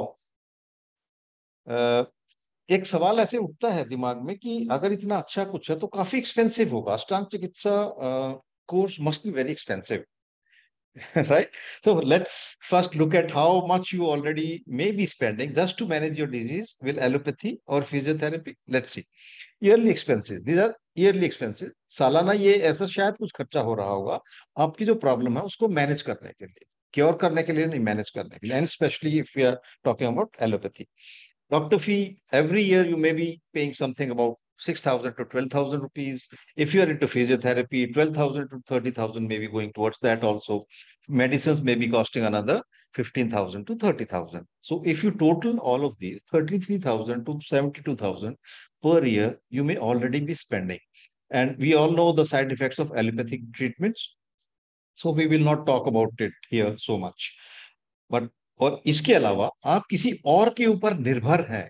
एक सवाल ऐसे उठता है दिमाग में कि अगर इतना अच्छा कुछ है तो काफी एक्सपेंसिव होगा, Ashtanga Chikitsa course must be very expensive, right? So let's first look at how much you already may be spending just to manage your disease with allopathy or physiotherapy. Let's see. Yearly expenses. These are yearly expenses. सालाना ये ऐसा शायद कुछ खर्चा हो रहा होगा आपकी जो प्रॉब्लम है उसको मैनेज करने के लिए, क्योर करने के लिए नहीं, मैनेज करने के लिए, and specially if you are talking about allopathy. Doctor fee, every year you may be paying something about 6,000 to 12,000 rupees. If you are into physiotherapy, 12,000 to 30,000 may be going towards that also. Medicines may be costing another 15,000 to 30,000. So if you total all of these, 33,000 to 72,000 per year, you may already be spending. And we all know the side effects of allopathic treatments. So we will not talk about it here so much. But और इसके अलावा आप किसी और के ऊपर निर्भर हैं।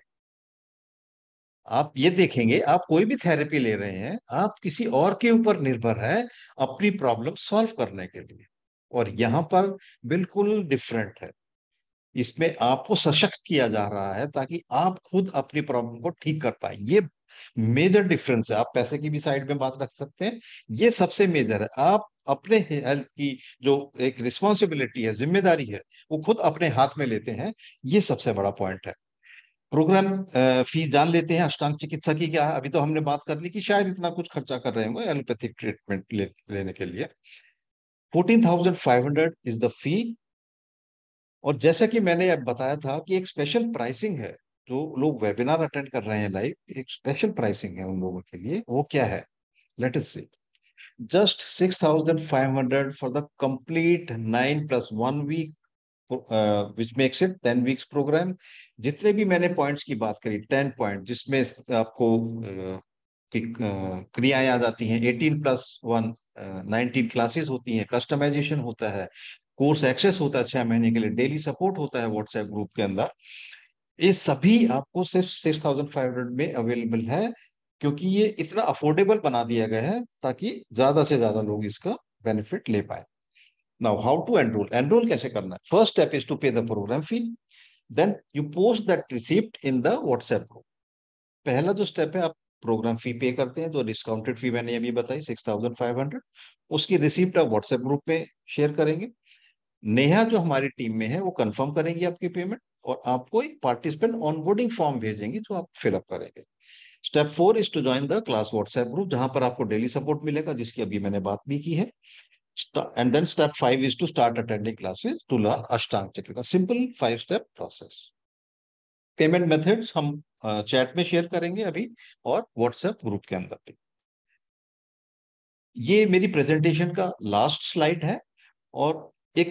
आप ये देखेंगे, आप कोई भी थेरेपी ले रहे हैं, आप किसी और के ऊपर निर्भर हैं अपनी प्रॉब्लम सॉल्व करने के लिए, और यहां पर बिल्कुल डिफरेंट है। इसमें आपको सशक्त किया जा रहा है ताकि आप खुद अपनी प्रॉब्लम को ठीक कर पाए। ये मेजर डिफरेंस है। आप पैसे की भी साइड में बात रख सकते हैं, ये सबसे मेजर है। आप अपने हेल्थ की जो एक रिस्पॉन्सिबिलिटी है, जिम्मेदारी है, वो खुद अपने हाथ में लेते हैं। ये सबसे बड़ा पॉइंट है। प्रोग्राम फीस जान लेते हैं अष्टांग चिकित्सा की क्या है। अभी तो हमने बात कर ली कि शायद इतना कुछ खर्चा कर रहे होंगे एलोपैथिक ट्रीटमेंट लेने के लिए। 14,500 इज द फी। और जैसा कि मैंने अब बताया था कि एक स्पेशल प्राइसिंग है, जो लोग वेबिनार अटेंड कर रहे हैं लाइव, एक स्पेशल प्राइसिंग है उन लोगों के लिए। वो क्या है? Let us see. Just 6,500 for the complete 9+1 week, which makes it 10 weeks programme. जितने भी मैंने पॉइंट्स की बात करी, 10 पॉइंट, जिसमें आपको क्रियाएं आ जाती हैं, 18+1, 19 क्लासेस होती हैं, कस्टमाइजेशन होता है, कोर्स एक्सेस होता है 6 महीने के लिए, डेली सपोर्ट होता है व्हाट्सएप ग्रुप के अंदर। ये सभी आपको सिर्फ 6,500 में अवेलेबल है, क्योंकि ये इतना अफोर्डेबल बना दिया गया है ताकि ज्यादा से ज्यादा लोग इसका बेनिफिट ले पाए। Now how to enrol? Enrol कैसे करना है? First step is to pay the programme fee, then you post that receipt in the WhatsApp group. पहला जो स्टेप है, आप प्रोग्राम फी पे करते हैं, जो डिस्काउंटेड फी मैंने अभी बताई 6,500, उसकी रिसिप्ट आप व्हाट्सएप ग्रुप में शेयर करेंगे। नेहा जो हमारी टीम में है वो कंफर्म करेंगी आपकी पेमेंट, और आपको एक पार्टिसिपेंट ऑनबोर्डिंग फॉर्म भेजेंगी जो आप फिलअप करेंगे। Step 4 is to join the class WhatsApp group, जहां पर आपको डेली सपोर्ट मिलेगा, जिसकी अभी मैंने बात भी की है। And then step 5 is to start attending classes to learn Ashtanga Chikitsa. Simple 5 step process. Payment methods हम चैट में शेयर करेंगे अभी, और व्हाट्सएप ग्रुप के अंदर भी। ये मेरी प्रेजेंटेशन का लास्ट स्लाइड है, और एक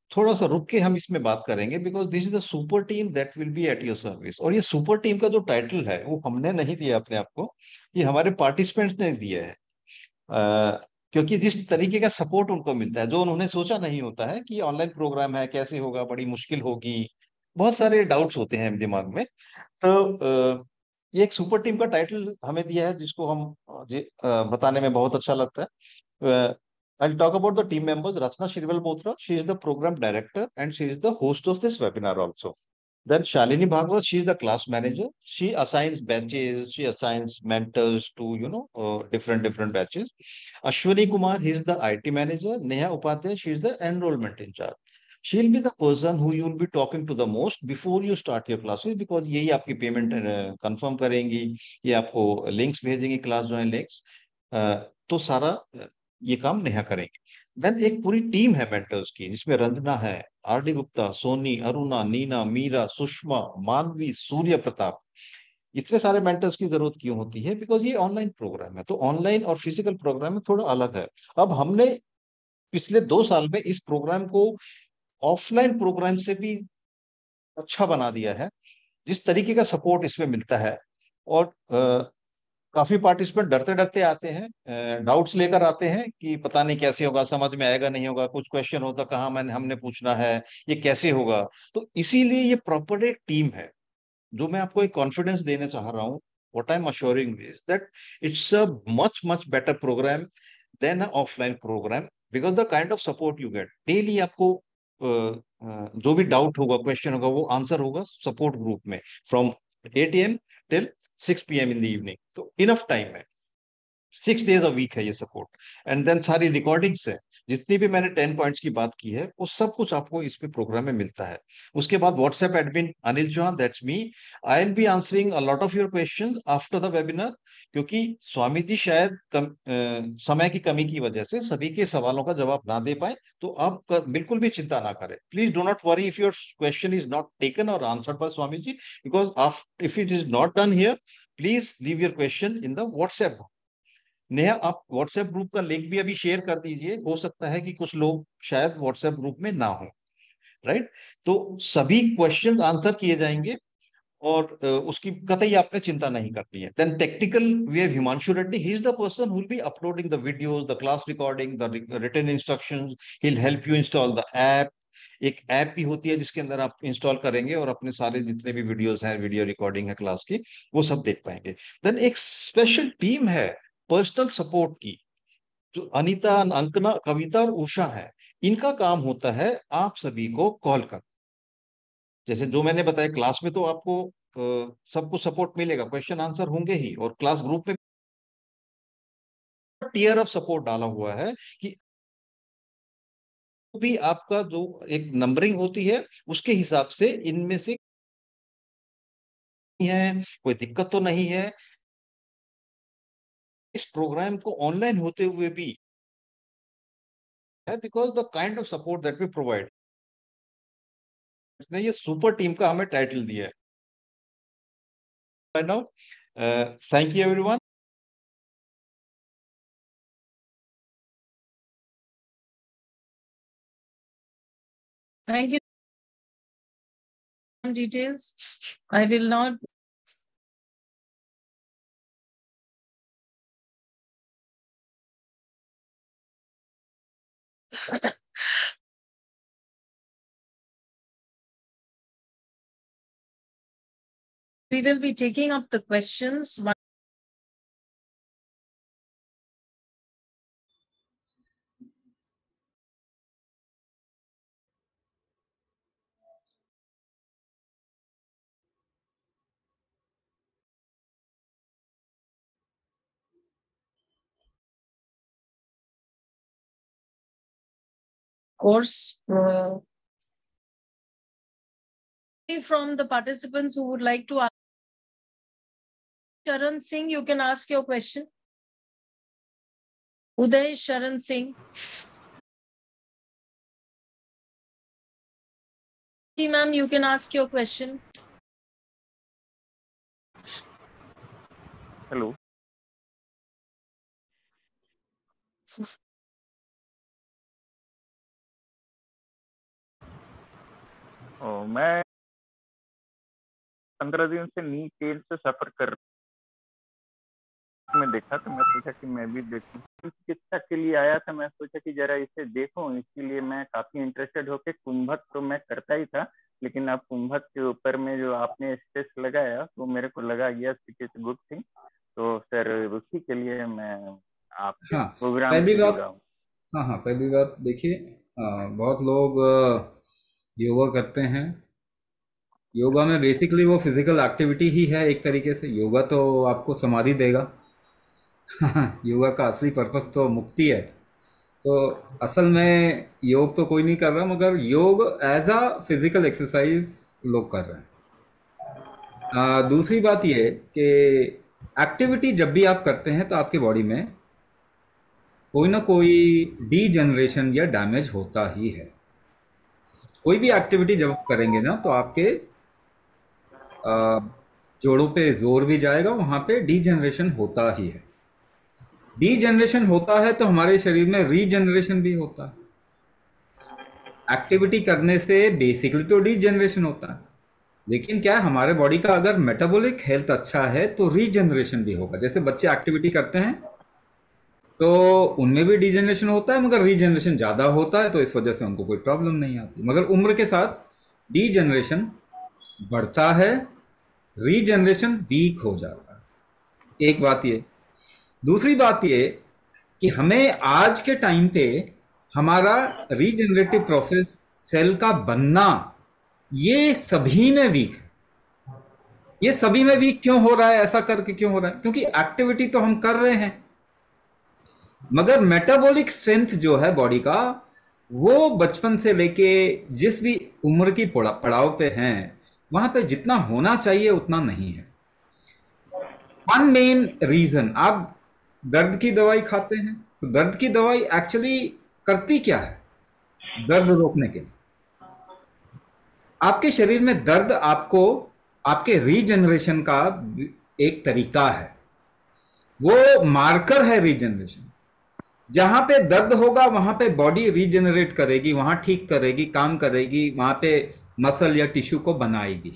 थोड़ा सा रुक के हम इसमें बात करेंगे, because this is the super team that will be at your service. और ये सुपर टीम का जो टाइटल है वो हमने नहीं दिया अपने आप को, ये हमारे पार्टिसिपेंट्स ने दिया है। क्योंकि जिस तरीके का सपोर्ट उनको मिलता है, जो उन्होंने सोचा नहीं होता है कि ऑनलाइन प्रोग्राम है, कैसे होगा, बड़ी मुश्किल होगी, बहुत सारे डाउट्स होते हैं दिमाग में। तो ये एक सुपर टीम का टाइटल हमें दिया है, जिसको हम बताने में बहुत अच्छा लगता है। I'll talk about the team members. Rachna Shrival Bothra, she is the program director and she is the host of this webinar also. Then Shalini Bhagwat, she is the class manager. She assigns batches, she assigns mentors to, different batches. Ashwini Kumar, he is the IT manager. Neha Upadhyay, she is the enrollment in charge. She'll be the person who you'll be talking to the most before you start your classes, because यही आपकी payment confirm करेंगी, ये आपको links भेजेंगी, class join links. तो सारा ये काम नेहा करेंगे। देन एक पूरी टीम है मेंटर्स की, जिसमें रंजना है, आरडी गुप्ता, सोनी, अरुणा, नीना, मीरा, सुषमा, मानवी, सूर्य प्रताप। इतने सारे मेंटर्स की जरूरत क्यों होती है? बिकॉज ये ऑनलाइन प्रोग्राम है, तो ऑनलाइन और फिजिकल प्रोग्राम में थोड़ा अलग है। अब हमने पिछले 2 साल में इस प्रोग्राम को ऑफलाइन प्रोग्राम से भी अच्छा बना दिया है, जिस तरीके का सपोर्ट इसमें मिलता है। और काफी पार्टिसिपेंट डरते डरते आते हैं, डाउट्स लेकर आते हैं कि पता नहीं कैसे होगा, समझ में आएगा नहीं होगा, कुछ क्वेश्चन होता कहाँ मैंने हमने पूछना है, ये कैसे होगा। तो इसीलिए ये प्रॉपर एक टीम है, जो मैं आपको एक कॉन्फिडेंस देना चाह रहा हूँ। What I am assuring is that it's a much much better programme than a offline programme, because the kind of support you get daily. आपको जो भी डाउट होगा, क्वेश्चन होगा, वो आंसर होगा सपोर्ट ग्रुप में, from 8 AM till 6 PM in the evening. तो enough time है, 6 days a week है ये सपोर्ट। एंड देन सारी रिकॉर्डिंग्स है, जितनी भी मैंने 10 पॉइंट्स की बात की है, वो सब कुछ आपको इस पे प्रोग्राम में मिलता है। उसके बाद WhatsApp admin Anil Chauhan, that's me, I will be answering a lot of your questions after the webinar. क्योंकि स्वामी जी शायद समय की कमी की वजह से सभी के सवालों का जवाब ना दे पाए, तो आप बिल्कुल भी चिंता ना करें। Please do not worry if your question is not taken और answered by Swami ji, because if it is not done here, please leave your question in the WhatsApp. Neha, आप व्हाट्सएप ग्रुप का लिंक भी अभी शेयर कर दीजिए, हो सकता है कि कुछ लोग शायद व्हाट्सएप ग्रुप में ना हो, राइट? तो सभी क्वेश्चन आंसर किए जाएंगे, और उसकी कतई आपने चिंता नहीं करनी है। Then technical we have Himanshu Reddy, he is the person who will be uploading the videos, the class recording, the written instructions. He will help you install the app. एक ऐप भी होती है जिसके अंदर आप इंस्टॉल करेंगे और अपने सारे जितने भी वीडियोस हैं, वीडियो रिकॉर्डिंग है क्लास की, वो सब देख पाएंगे। देन एक स्पेशल टीम है पर्सनल सपोर्ट की, जो अनीता, अंकना, कविता और उषा है। इनका काम होता है आप सभी को कॉल कर, जैसे जो मैंने बताया, क्लास में तो आपको सबको सपोर्ट मिलेगा, क्वेश्चन आंसर होंगे ही, और क्लास ग्रुप में टीयर ऑफ सपोर्ट डाला हुआ है कि भी आपका जो एक नंबरिंग होती है, उसके हिसाब से इनमें से है, कोई दिक्कत तो नहीं है। इस प्रोग्राम को ऑनलाइन होते हुए भी है, because the kind of support that we provide. इसने ये सुपर टीम का हमें टाइटल दिया है। Now thank you everyone. Thank you. Details. I will not. We will be taking up the questions. Course. From the participants who would like to ask, Sharan Singh, you can ask your question. Uday Sharan Singh. Ma'am, you can ask your question. Hello. मैं 15 दिन से knee pain से सफर कर मैं देखा तो मैं सोचा कि मैं भी देखूं। चिकित्सा के लिए आया था, मैं सोचा कि जरा इसे देखूं, इसीलिए मैं काफी इंटरेस्टेड होके कुंभक तो मैं करता ही था, लेकिन अब कुंभक के ऊपर में जो आपने स्ट्रेस लगाया तो मेरे को लगा yes it is good thing. तो सर उसी के लिए मैं आपके हाँ, प्रोग्राम पहली से बात जुड़ा हूँ। हाँ, पहली बात देखिए, बहुत लोग योगा करते हैं। योगा में बेसिकली वो फिजिकल एक्टिविटी ही है एक तरीके से। योगा तो आपको समाधि देगा। योगा का असली पर्पस तो मुक्ति है। तो असल में योग तो कोई नहीं कर रहा, मगर योग एज अ फिजिकल एक्सरसाइज लोग कर रहे हैं। दूसरी बात ये कि एक्टिविटी जब भी आप करते हैं तो आपके बॉडी में कोई ना कोई डीजनरेशन या डैमेज होता ही है। कोई भी एक्टिविटी जब आप करेंगे ना तो आपके जोड़ों पे जोर भी जाएगा, वहां पे डीजनरेशन होता ही है। डीजनरेशन होता है तो हमारे शरीर में रीजनरेशन भी होता है। एक्टिविटी करने से बेसिकली तो डीजनरेशन होता है, लेकिन क्या है, हमारे बॉडी का अगर मेटाबॉलिक हेल्थ अच्छा है तो रीजनरेशन भी होगा। जैसे बच्चे एक्टिविटी करते हैं तो उनमें भी डीजनरेशन होता है, मगर रीजनरेशन ज़्यादा होता है तो इस वजह से उनको कोई प्रॉब्लम नहीं आती। मगर उम्र के साथ डीजनरेशन बढ़ता है, रीजनरेशन वीक हो जाता है। एक बात ये। दूसरी बात ये कि हमें आज के टाइम पे हमारा रीजनरेटिव प्रोसेस, सेल का बनना, ये सभी में वीक है। ये सभी में वीक क्यों हो रहा है? ऐसा करके क्यों हो रहा है? क्योंकि एक्टिविटी तो हम कर रहे हैं, मगर मेटाबॉलिक स्ट्रेंथ जो है बॉडी का, वो बचपन से लेके जिस भी उम्र की पड़ाव पे हैं वहां पे जितना होना चाहिए उतना नहीं है। वन मेन रीजन, आप दर्द की दवाई खाते हैं तो दर्द की दवाई एक्चुअली करती क्या है? दर्द रोकने के लिए। आपके शरीर में दर्द आपको आपके रीजनरेशन का एक तरीका है, वो मार्कर है रीजनरेशन। जहां पे दर्द होगा वहां पे बॉडी रीजनरेट करेगी, वहां ठीक करेगी, काम करेगी, वहां पे मसल या टिश्यू को बनाएगी।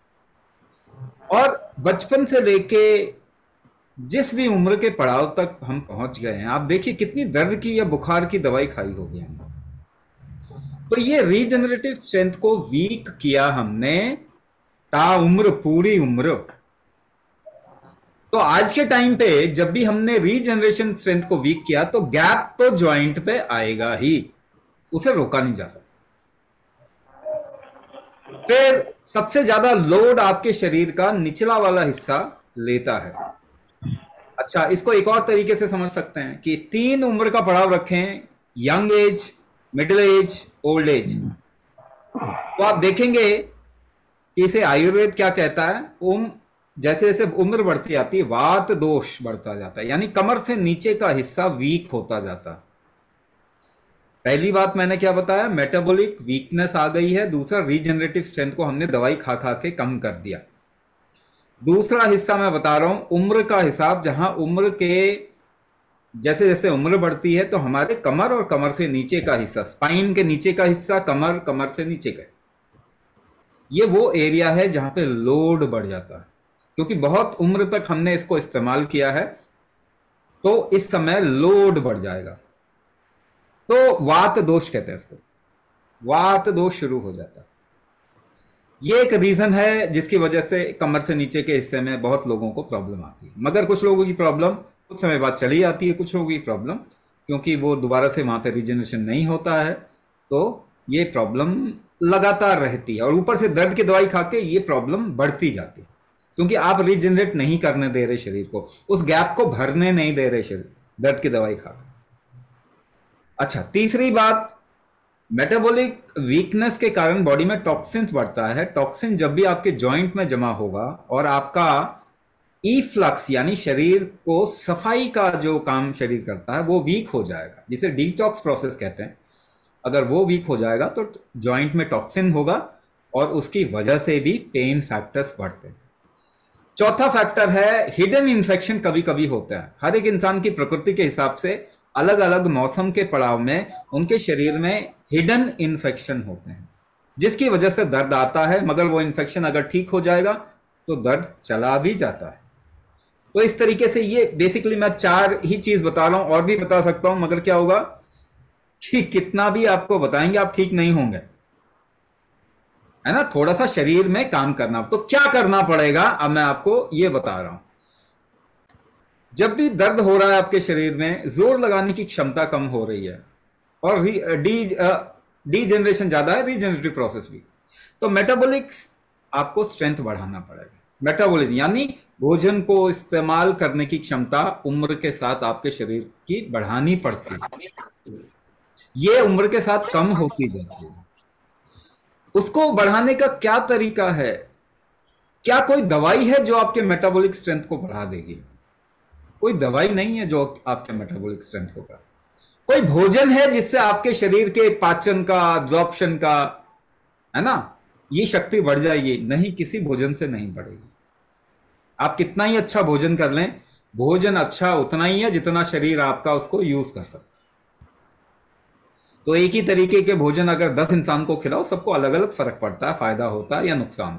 और बचपन से लेके जिस भी उम्र के पड़ाव तक हम पहुंच गए हैं, आप देखिए कितनी दर्द की या बुखार की दवाई खाई होगी हमने। तो ये रीजनरेटिव स्ट्रेंथ को वीक किया हमने ताउम्र, पूरी उम्र। तो आज के टाइम पे जब भी हमने रीजनरेशन स्ट्रेंथ को वीक किया तो गैप तो ज्वाइंट पे आएगा ही, उसे रोका नहीं जा सकता। फिर सबसे ज्यादा लोड आपके शरीर का निचला वाला हिस्सा लेता है। अच्छा, इसको एक और तरीके से समझ सकते हैं कि 3 उम्र का पड़ाव रखें, young age, middle age, old age. तो आप देखेंगे कि इसे आयुर्वेद क्या कहता है, जैसे जैसे उम्र बढ़ती जाती है वात दोष बढ़ता जाता है, यानी कमर से नीचे का हिस्सा वीक होता जाता है। पहली बात मैंने क्या बताया, मेटाबॉलिक वीकनेस आ गई है। दूसरा, रीजनरेटिव स्ट्रेंथ को हमने दवाई खा खा के कम कर दिया। दूसरा हिस्सा मैं बता रहा हूं, उम्र का हिसाब, जहां उम्र के जैसे जैसे उम्र बढ़ती है तो हमारे कमर और कमर से नीचे का हिस्सा, स्पाइन के नीचे का हिस्सा, कमर, कमर से नीचे का, ये वो एरिया है जहां पे लोड बढ़ जाता है। क्योंकि बहुत उम्र तक हमने इसको इस्तेमाल किया है तो इस समय लोड बढ़ जाएगा। तो वात दोष कहते हैं इसको, वात दोष शुरू हो जाता है। ये एक रीजन है जिसकी वजह से कमर से नीचे के हिस्से में बहुत लोगों को प्रॉब्लम आती है। मगर कुछ लोगों की प्रॉब्लम कुछ समय बाद चली आती है, कुछ लोगों की प्रॉब्लम क्योंकि वो दोबारा से वहां पे रीजनरेशन नहीं होता है तो ये प्रॉब्लम लगातार रहती है। और ऊपर से दर्द की दवाई खा के ये प्रॉब्लम बढ़ती जाती है, क्योंकि आप रीजनरेट नहीं करने दे रहे शरीर को, उस गैप को भरने नहीं दे रहे शरीर दर्द की दवाई खा के। अच्छा, तीसरी बात, मेटाबॉलिक वीकनेस के कारण बॉडी में टॉक्सिन्स बढ़ता है। टॉक्सिन जब भी आपके जॉइंट में जमा होगा और आपका इफ्लक्स यानी शरीर को सफाई का जो काम शरीर करता है वो वीक हो जाएगा, जिसे डिटॉक्स प्रोसेस कहते हैं। अगर वो वीक हो जाएगा तो जॉइंट में टॉक्सिन होगा और उसकी वजह से भी पेन फैक्टर्स बढ़ते हैं। चौथा फैक्टर है हिडन इन्फेक्शन। कभी कभी होता है, हर एक इंसान की प्रकृति के हिसाब से अलग अलग मौसम के पड़ाव में उनके शरीर में हिडन इन्फेक्शन होते हैं। जिसकी वजह से दर्द आता है, मगर वो इन्फेक्शन अगर ठीक हो जाएगा तो दर्द चला भी जाता है। तो इस तरीके से ये बेसिकली मैं 4 ही चीज बता रहा हूं, और भी बता सकता हूं, मगर क्या होगा कि कितना भी आपको बताएंगे आप ठीक नहीं होंगे, है ना। थोड़ा सा शरीर में काम करना, तो क्या करना पड़ेगा अब मैं आपको ये बता रहा हूं। जब भी दर्द हो रहा है आपके शरीर में, जोर लगाने की क्षमता कम हो रही है और डी जनरेशन ज्यादा है, रीजनरेटिव प्रोसेस भी, तो मेटाबॉलिक आपको स्ट्रेंथ बढ़ाना पड़ेगा। मेटाबॉलिज्म यानी भोजन को इस्तेमाल करने की क्षमता उम्र के साथ आपके शरीर की बढ़ानी पड़ती है। ये उम्र के साथ कम होती जाती है। उसको बढ़ाने का क्या तरीका है? क्या कोई दवाई है जो आपके मेटाबॉलिक स्ट्रेंथ को बढ़ा देगी? कोई दवाई नहीं है जो आपके मेटाबॉलिक स्ट्रेंथ को बढ़ा। कोई भोजन है जिससे आपके शरीर के पाचन का, एब्जॉर्प्शन का, है ना, ये शक्ति बढ़ जाएगी? नहीं, किसी भोजन से नहीं बढ़ेगी। आप कितना ही अच्छा भोजन कर लें, भोजन अच्छा उतना ही है जितना शरीर आपका उसको यूज कर सकता है। तो एक ही तरीके के भोजन अगर 10 इंसान को खिलाओ, सबको अलग अलग फर्क पड़ता है, फायदा होता है या नुकसान,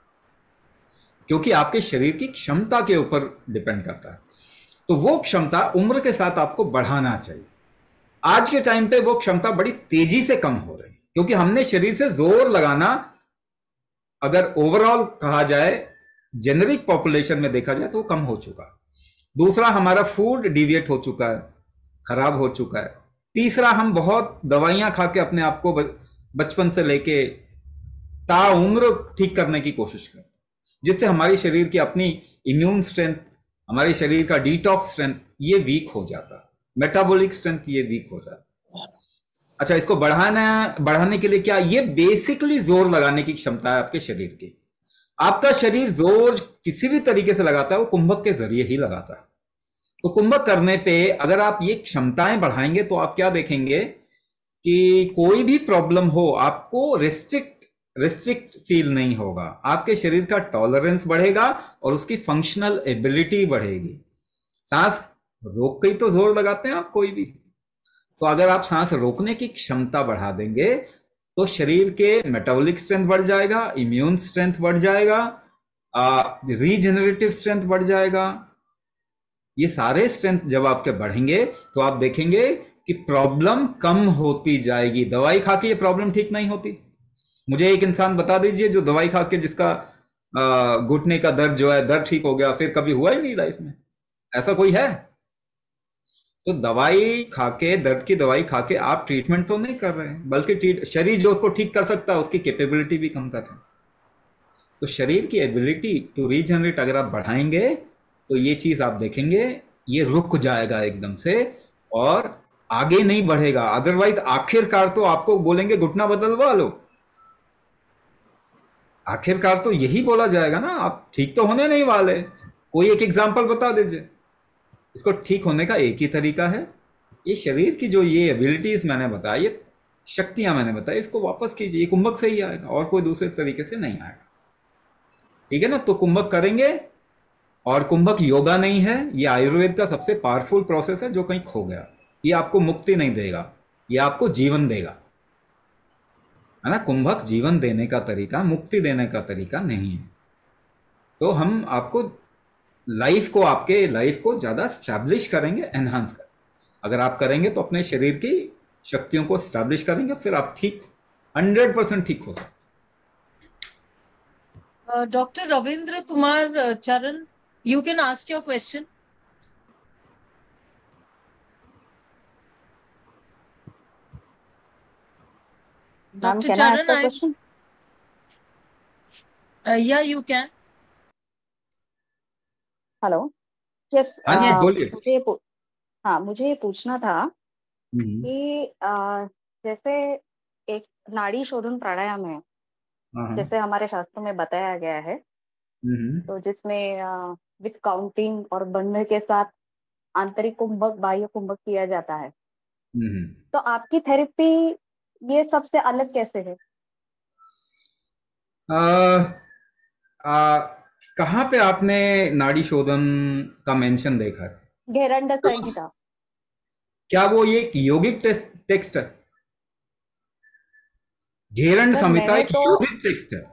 क्योंकि आपके शरीर की क्षमता के ऊपर डिपेंड करता है। तो वो क्षमता उम्र के साथ आपको बढ़ाना चाहिए। आज के टाइम पे वो क्षमता बड़ी तेजी से कम हो रही है, क्योंकि हमने शरीर से जोर लगाना, अगर ओवरऑल कहा जाए, जेनरिक पॉपुलेशन में देखा जाए, तो कम हो चुका है। दूसरा, हमारा फूड डिविएट हो चुका है, खराब हो चुका है। तीसरा, हम बहुत दवाइयां खा के अपने आप को बचपन से लेके ताउम्र ठीक करने की कोशिश करते, जिससे हमारी शरीर की अपनी इम्यून स्ट्रेंथ, हमारे शरीर का डिटॉक्स स्ट्रेंथ ये वीक हो जाता है, मेटाबॉलिक स्ट्रेंथ ये वीक हो जाता है। अच्छा, इसको बढ़ाने के लिए क्या? ये बेसिकली जोर लगाने की क्षमता है आपके शरीर की। आपका शरीर जोर किसी भी तरीके से लगाता है, वो कुंभक के जरिए ही लगाता है। तो कुंभक करने पे अगर आप ये क्षमताएं बढ़ाएंगे तो आप क्या देखेंगे कि कोई भी प्रॉब्लम हो, आपको रिस्ट्रिक्ट फील नहीं होगा। आपके शरीर का टॉलरेंस बढ़ेगा और उसकी फंक्शनल एबिलिटी बढ़ेगी। सांस रोक के ही तो जोर लगाते हैं आप कोई भी, तो अगर आप सांस रोकने की क्षमता बढ़ा देंगे तो शरीर के मेटाबॉलिक स्ट्रेंथ बढ़ जाएगा, इम्यून स्ट्रेंथ बढ़ जाएगा, रीजनरेटिव स्ट्रेंथ बढ़ जाएगा। ये सारे स्ट्रेंथ जब आपके बढ़ेंगे तो आप देखेंगे कि प्रॉब्लम कम होती जाएगी। दवाई खा के ये प्रॉब्लम ठीक नहीं होती। मुझे एक इंसान बता दीजिए जो दवाई खा के जिसका घुटने का दर्द जो है, दर्द ठीक हो गया, फिर कभी हुआ ही नहीं लाइफ में। ऐसा कोई है? तो दवाई खा के, दर्द की दवाई खा के आप ट्रीटमेंट तो नहीं कर रहे हैं, बल्कि शरीर जो उसको ठीक कर सकता है उसकी कैपेबिलिटी भी कम कर रहे हैं। तो शरीर की एबिलिटी टू रीजनरेट अगर आप बढ़ाएंगे तो ये चीज आप देखेंगे ये रुक जाएगा एकदम से और आगे नहीं बढ़ेगा। अदरवाइज आखिरकार तो आपको बोलेंगे घुटना बदलवा लो, आखिरकार तो यही बोला जाएगा ना, आप ठीक तो होने नहीं वाले। कोई एक एग्जांपल बता दीजिए। इसको ठीक होने का एक ही तरीका है, ये शरीर की जो ये एबिलिटीज मैंने बताई, ये शक्तियां मैंने बताई, इसको वापस कीजिए। ये कुंभक से ही आएगा और कोई दूसरे तरीके से नहीं आएगा। ठीक है ना? तो कुंभक करेंगे, और कुंभक योगा नहीं है, ये आयुर्वेद का सबसे पावरफुल प्रोसेस है जो कहीं खो गया। ये आपको मुक्ति नहीं देगा, ये आपको जीवन देगा, है ना। कुंभक जीवन देने का तरीका, मुक्ति देने का तरीका नहीं है। तो हम आपको आपके लाइफ को ज्यादा स्टैब्लिश करेंगे, एनहांस करेंगे। अगर आप करेंगे तो अपने शरीर की शक्तियों को स्टैब्लिश करेंगे, फिर आप ठीक 100% ठीक हो सकते। Dr. Ravindra Kumar Charan, you can ask your question. Ma'am, Dr. can Charan, I ask a question? Yeah, you can. Hello, yes, हाँ जी, बोलिए। मुझे ये पूछना था कि जैसे एक नाड़ी शोधन प्राणायाम है, जैसे हमारे शास्त्रों में बताया गया है, तो जिसमें विथ काउंटिंग और बंध के साथ आंतरिक कुंभक, बाह्य कुंभक किया जाता है, तो आपकी थेरेपी ये सबसे अलग कैसे है? कहाँ पे आपने नाड़ी शोधन का मेंशन देखा है? घेरंड संहिता। क्या वो ये एक योगिक टेक्स्ट है? घेरंड सर संहिता मैंने एक तो योगिक टेक्स्ट है।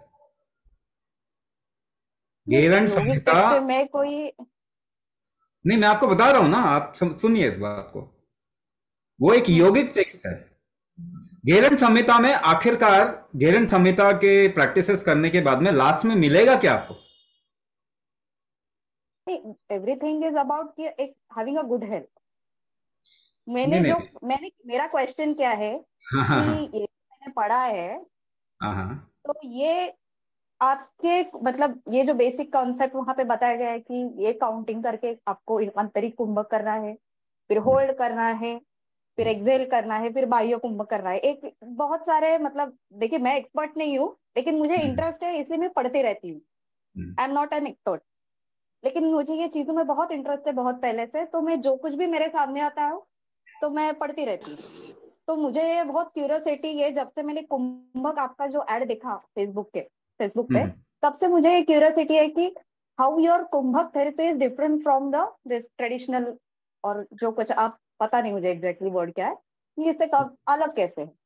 घेरंड योगिक संहिता, टेक्स्ट में कोई नहीं मैं आपको बता रहा हूं ना, आप सुनिए इस बात को, वो एक योगिक टेक्स्ट है। घेरंड संहिता में आखिरकार घेरंड संहिता के प्रैक्टिसेस करने के बाद में लास्ट में मिलेगा क्या आपको? एवरीथिंग इज अबाउट कि एक हैविंग अ गुड हेल्थ। नहीं, नहीं, मेरा क्वेश्चन क्या है कि ये मैंने पढ़ा है, तो ये आपके मतलब ये जो बेसिक कॉन्सेप्ट वहां पे बताया गया है कि ये काउंटिंग करके आपको आंतरिक कुंभक करना है, फिर होल्ड करना है, फिर एक्सेल करना है, फिर बाह्य कुंभक करना है। एक बहुत सारे मतलब देखिए मैं एक्सपर्ट नहीं हूँ, लेकिन मुझे इंटरेस्ट है इसलिए मैं पढ़ती रहती हूँ। I am not an expert, लेकिन मुझे ये चीजों में बहुत इंटरेस्ट है बहुत पहले से, तो मैं जो कुछ भी मेरे सामने आता है तो मैं पढ़ती रहती हूँ। तो मुझे ये बहुत क्यूरियोसिटी है, जब से मैंने कुंभक आपका जो ऐड देखा फेसबुक पे, तब से मुझे ये क्यूरियोसिटी है कि how your kumbhak therapy is different from the this traditional, और जो कुछ आप पता नहीं मुझे एग्जैक्टली वर्ड क्या है, इससे अलग कैसे है?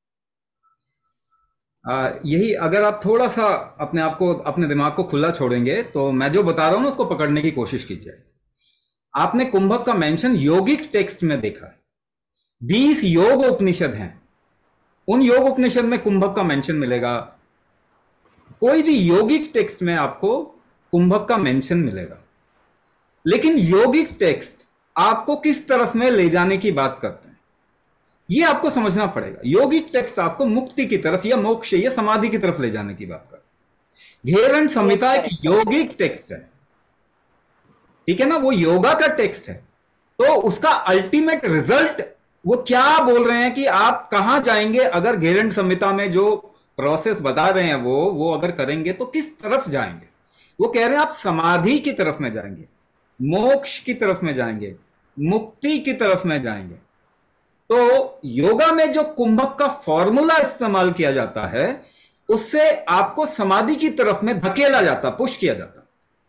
यही अगर आप थोड़ा सा अपने आप को, अपने दिमाग को खुला छोड़ेंगे तो मैं जो बता रहा हूं ना उसको पकड़ने की कोशिश कीजिए। आपने कुंभक का मेंशन योगिक टेक्स्ट में देखा है, 20 योग उपनिषद हैं, उन योग उपनिषद में कुंभक का मेंशन मिलेगा। कोई भी योगिक टेक्स्ट में आपको कुंभक का मेंशन मिलेगा, लेकिन योगिक टेक्स्ट आपको किस तरफ में ले जाने की बात करते हैं ये आपको समझना पड़ेगा। योगिक टेक्स्ट आपको मुक्ति की तरफ या मोक्ष या समाधि की तरफ ले जाने की बात करते हैं। घेरंड संहिता एक योगिक टेक्स्ट है, ठीक है ना, वो योगा का टेक्स्ट है। तो उसका अल्टीमेट रिजल्ट वो क्या बोल रहे हैं कि आप कहां जाएंगे अगर घेरंड संहिता में जो प्रोसेस बता रहे हैं वो अगर करेंगे तो किस तरफ जाएंगे। वो कह रहे हैं आप समाधि की तरफ में जाएंगे, मोक्ष की तरफ में जाएंगे, मुक्ति की तरफ में जाएंगे। तो योगा में जो कुंभक का फॉर्मूला इस्तेमाल किया जाता है उससे आपको समाधि की तरफ में धकेला जाता, पुश किया जाता।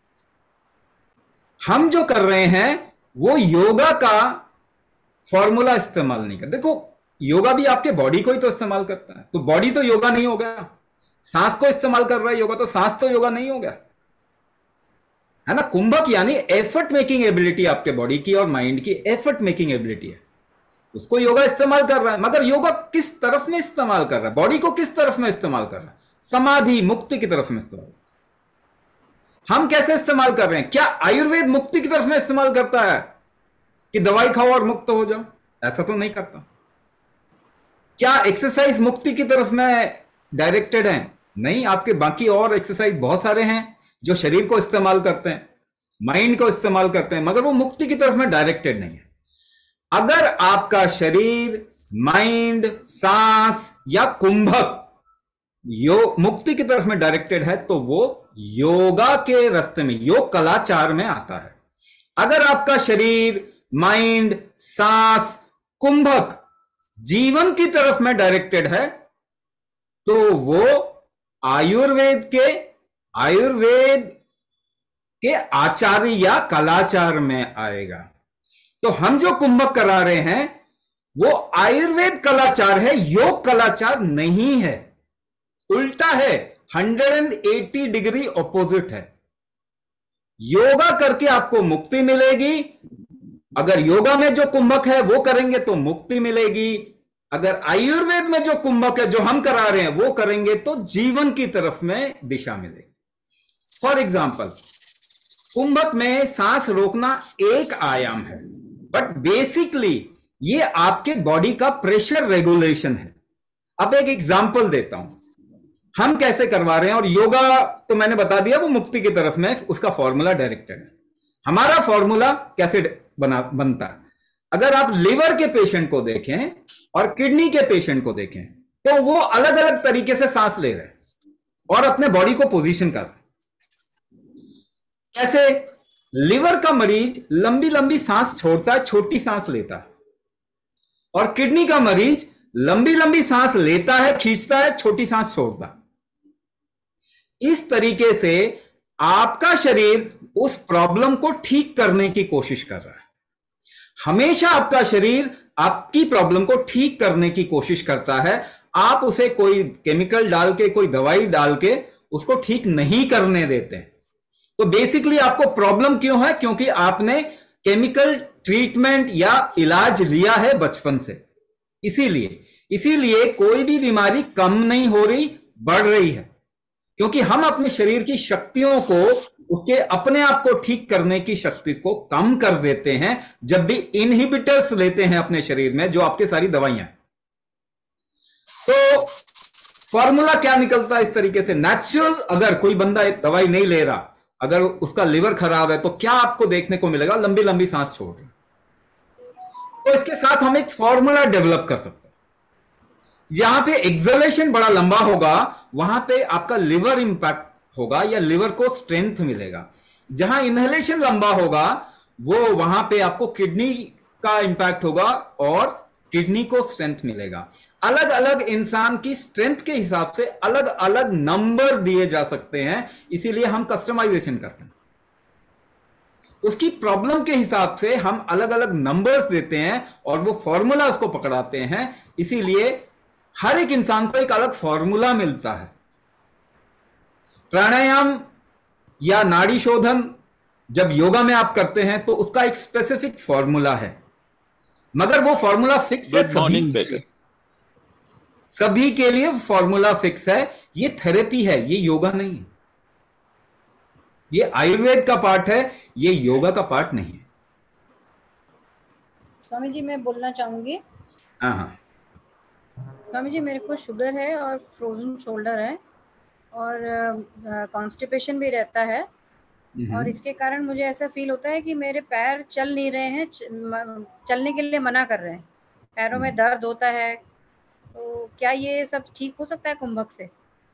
हम जो कर रहे हैं वो योगा का फॉर्मूला इस्तेमाल नहीं कर। देखो योगा भी आपके बॉडी को ही तो इस्तेमाल करता है, तो बॉडी तो योगा नहीं हो गया। सांस को इस्तेमाल कर रहा है योगा, तो सांस तो योगा नहीं हो गया, है ना। कुंभक यानी एफर्ट मेकिंग एबिलिटी, आपके बॉडी की और माइंड की एफर्ट मेकिंग एबिलिटी है, उसको योगा इस्तेमाल कर रहा है। मगर योगा किस तरफ में इस्तेमाल कर रहा है, बॉडी को किस तरफ में इस्तेमाल कर रहा है? समाधि मुक्ति की तरफ में इस्तेमाल। हम कैसे इस्तेमाल कर रहे हैं? क्या आयुर्वेद मुक्ति की तरफ में इस्तेमाल करता है कि दवाई खाओ और मुक्त हो जाओ? ऐसा तो नहीं करता। क्या एक्सरसाइज मुक्ति की तरफ में डायरेक्टेड है? नहीं, आपके बाकी और एक्सरसाइज बहुत सारे हैं जो शरीर को इस्तेमाल करते हैं, माइंड को इस्तेमाल करते हैं, मगर वो मुक्ति की तरफ में डायरेक्टेड नहीं है। अगर आपका शरीर, माइंड, सांस या कुंभक मुक्ति की तरफ में डायरेक्टेड है तो वो योगा के रास्ते में, योग कलाचार में आता है। अगर आपका शरीर, माइंड, सांस, कुंभक जीवन की तरफ में डायरेक्टेड है तो वो आयुर्वेद के आचार्य या कलाचार में आएगा। तो हम जो कुंभक करा रहे हैं वो आयुर्वेद कलाचार है, योग कलाचार नहीं है, उल्टा है, 180 डिग्री ऑपोजिट है। योगा करके आपको मुक्ति मिलेगी, अगर योगा में जो कुंभक है वो करेंगे तो मुक्ति मिलेगी। अगर आयुर्वेद में जो कुंभक है जो हम करा रहे हैं वो करेंगे तो जीवन की तरफ में दिशा मिलेगी। फॉर एग्जाम्पल, कुंभक में सांस रोकना एक आयाम है, बट बेसिकली ये आपके बॉडी का प्रेशर रेगुलेशन है। अब एक एग्जांपल देता हूं हम कैसे करवा रहे हैं। और योगा तो मैंने बता दिया वो मुक्ति की तरफ में, उसका फॉर्मूला डायरेक्टेड है। हमारा फॉर्मूला कैसे बनता है? अगर आप लिवर के पेशेंट को देखें और किडनी के पेशेंट को देखें तो वो अलग अलग तरीके से सांस ले रहे हैं और अपने बॉडी को पोजीशन कर रहे हैं। कैसे? लिवर का मरीज लंबी लंबी सांस छोड़ता है, छोटी सांस लेता है, और किडनी का मरीज लंबी लंबी सांस लेता है, खींचता है, छोटी सांस छोड़ता है। इस तरीके से आपका शरीर उस प्रॉब्लम को ठीक करने की कोशिश कर रहा है। हमेशा आपका शरीर आपकी प्रॉब्लम को ठीक करने की कोशिश करता है। आप उसे कोई केमिकल डाल के, कोई दवाई डाल के उसको ठीक नहीं करने देते हैं। तो बेसिकली आपको प्रॉब्लम क्यों है? क्योंकि आपने केमिकल ट्रीटमेंट या इलाज लिया है बचपन से। इसीलिए कोई भी बीमारी कम नहीं हो रही, बढ़ रही है, क्योंकि हम अपने शरीर की शक्तियों को, उसके अपने आप को ठीक करने की शक्ति को कम कर देते हैं जब भी इनहिबिटर्स लेते हैं अपने शरीर में, जो आपके सारी दवाइयां हैं। तो फॉर्मूला क्या निकलता है इस तरीके से? नेचुरल, अगर कोई बंदा एक दवाई नहीं ले रहा, अगर उसका लिवर खराब है, तो क्या आपको देखने को मिलेगा? लंबी लंबी सांस छोड़ रही। तो इसके साथ हम एक फॉर्मूला डेवलप कर सकते हैं। जहां पे एक्सलेशन बड़ा लंबा होगा, वहां पे आपका लिवर इंपैक्ट होगा या लिवर को स्ट्रेंथ मिलेगा। जहां इनहेलेशन लंबा होगा, वो वहां पे आपको किडनी का इंपैक्ट होगा और किडनी को स्ट्रेंथ मिलेगा। अलग अलग इंसान की स्ट्रेंथ के हिसाब से अलग अलग नंबर दिए जा सकते हैं, इसीलिए हम कस्टमाइजेशन करते हैं। उसकी प्रॉब्लम के हिसाब से हम अलग अलग नंबर्स देते हैं और वो फॉर्मूला उसको पकड़ाते हैं। इसीलिए हर एक इंसान को एक अलग फॉर्मूला मिलता है। प्राणायाम या नाड़ी शोधन जब योगा में आप करते हैं तो उसका एक स्पेसिफिक फॉर्मूला है, मगर वो फॉर्मूला फिक्स है सभी के लिए फॉर्मूला फिक्स है। ये थेरेपी है, ये योगा नहीं है। ये आयुर्वेद का पार्ट है, ये योगा का पार्ट नहीं है। स्वामी जी मैं बोलना चाहूंगी। हाँ स्वामी जी, मेरे को शुगर है और फ्रोजन शोल्डर है और कॉन्स्टिपेशन भी रहता है, और इसके कारण मुझे ऐसा फील होता है कि मेरे पैर चल नहीं रहे हैं, चलने के लिए मना कर रहे हैं, पैरों में दर्द होता है। तो क्या ये सब ठीक हो सकता है कुंभक से?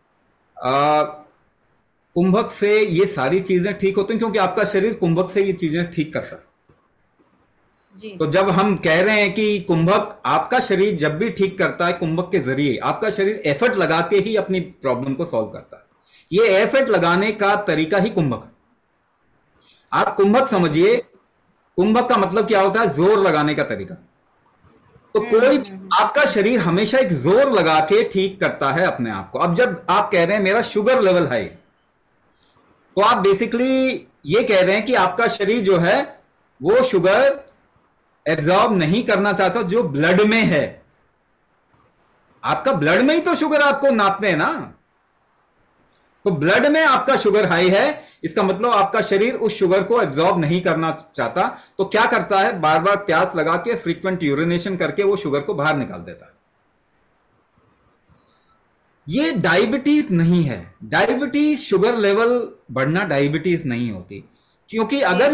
कुंभक से ये सारी चीजें ठीक होती हैं, क्योंकि आपका शरीर कुंभक से ये चीजें ठीक कर सकता है। तो जब हम कह रहे हैं कि कुंभक, आपका शरीर जब भी ठीक करता है कुंभक के जरिए, आपका शरीर एफर्ट लगा के ही अपनी प्रॉब्लम को सॉल्व करता है। ये एफर्ट लगाने का तरीका ही कुंभक है। आप कुंभक समझिए, कुंभक का मतलब क्या होता है? जोर लगाने का तरीका। तो कोई आपका शरीर हमेशा एक जोर लगा के ठीक करता है अपने आप को। अब जब आप कह रहे हैं मेरा शुगर लेवल हाई, तो आप बेसिकली ये कह रहे हैं कि आपका शरीर जो है वो शुगर एब्जॉर्ब नहीं करना चाहता जो ब्लड में है। आपका ब्लड में ही तो शुगर आपको नापते हैं ना। तो ब्लड में आपका शुगर हाई है, इसका मतलब आपका शरीर उस शुगर को एब्जॉर्ब नहीं करना चाहता। तो क्या करता है? बार बार प्यास लगा के फ्रीक्वेंट यूरिनेशन करके वो शुगर को बाहर निकाल देता है। ये डायबिटीज नहीं है। डायबिटीज, शुगर लेवल बढ़ना डायबिटीज नहीं होती, क्योंकि अगर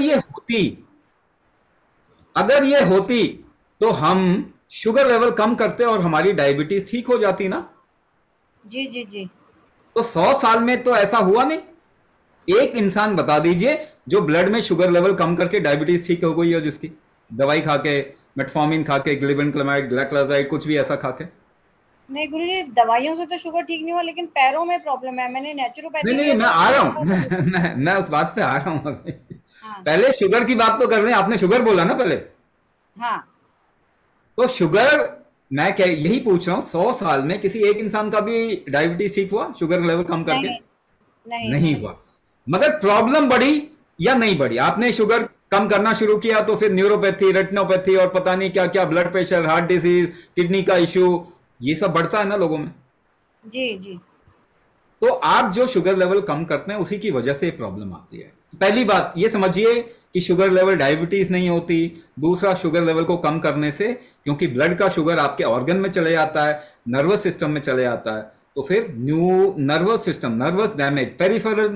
ये होती तो हम शुगर लेवल कम करते और हमारी डायबिटीज ठीक हो जाती ना। जी जी जी। तो 100 साल में तो ऐसा हुआ नहीं। एक इंसान बता दीजिए जो ब्लड में शुगर लेवल कम करके डायबिटीज ठीक हो गई है, जिसकी दवाई खा के, मेटफॉर्मिन खा के, ग्लिबेनक्लामाइड, ग्लाइकोलाइड, कुछ भी ऐसा खा के। नहीं गुरुजी, दवाइयों से तो शुगर ठीक नहीं हुआ, लेकिन पैरों में प्रॉब्लम है। मैंने नेचुरोपैथी नहीं, मैं आ रहा हूँ, मैं उस बात पे आ रहा हूँ अभी। पहले शुगर की बात तो कर रहे हैं, आपने शुगर बोला ना पहले। हाँ। तो शुगर, मैं क्या यही पूछ रहा हूँ, 100 साल में किसी एक इंसान का भी डायबिटीज ठीक हुआ शुगर लेवल कम करके? नहीं हुआ। मगर प्रॉब्लम बढ़ी या नहीं बढ़ी? आपने शुगर कम करना शुरू किया तो फिर न्यूरोपैथी, रेटिनोपैथी और पता नहीं क्या क्या, blood pressure, heart disease, kidney का इश्यू, ये सब बढ़ता है ना लोगों में। जी जी। तो आप जो शुगर लेवल कम करते हैं उसी की वजह से प्रॉब्लम आती है। पहली बात ये समझिए कि शुगर लेवल डायबिटीज नहीं होती। दूसरा, शुगर लेवल को कम करने से, क्योंकि ब्लड का शुगर आपके ऑर्गन में चले जाता है, नर्वस सिस्टम में चले जाता है, तो फिर nervous system, nervous damage, peripheral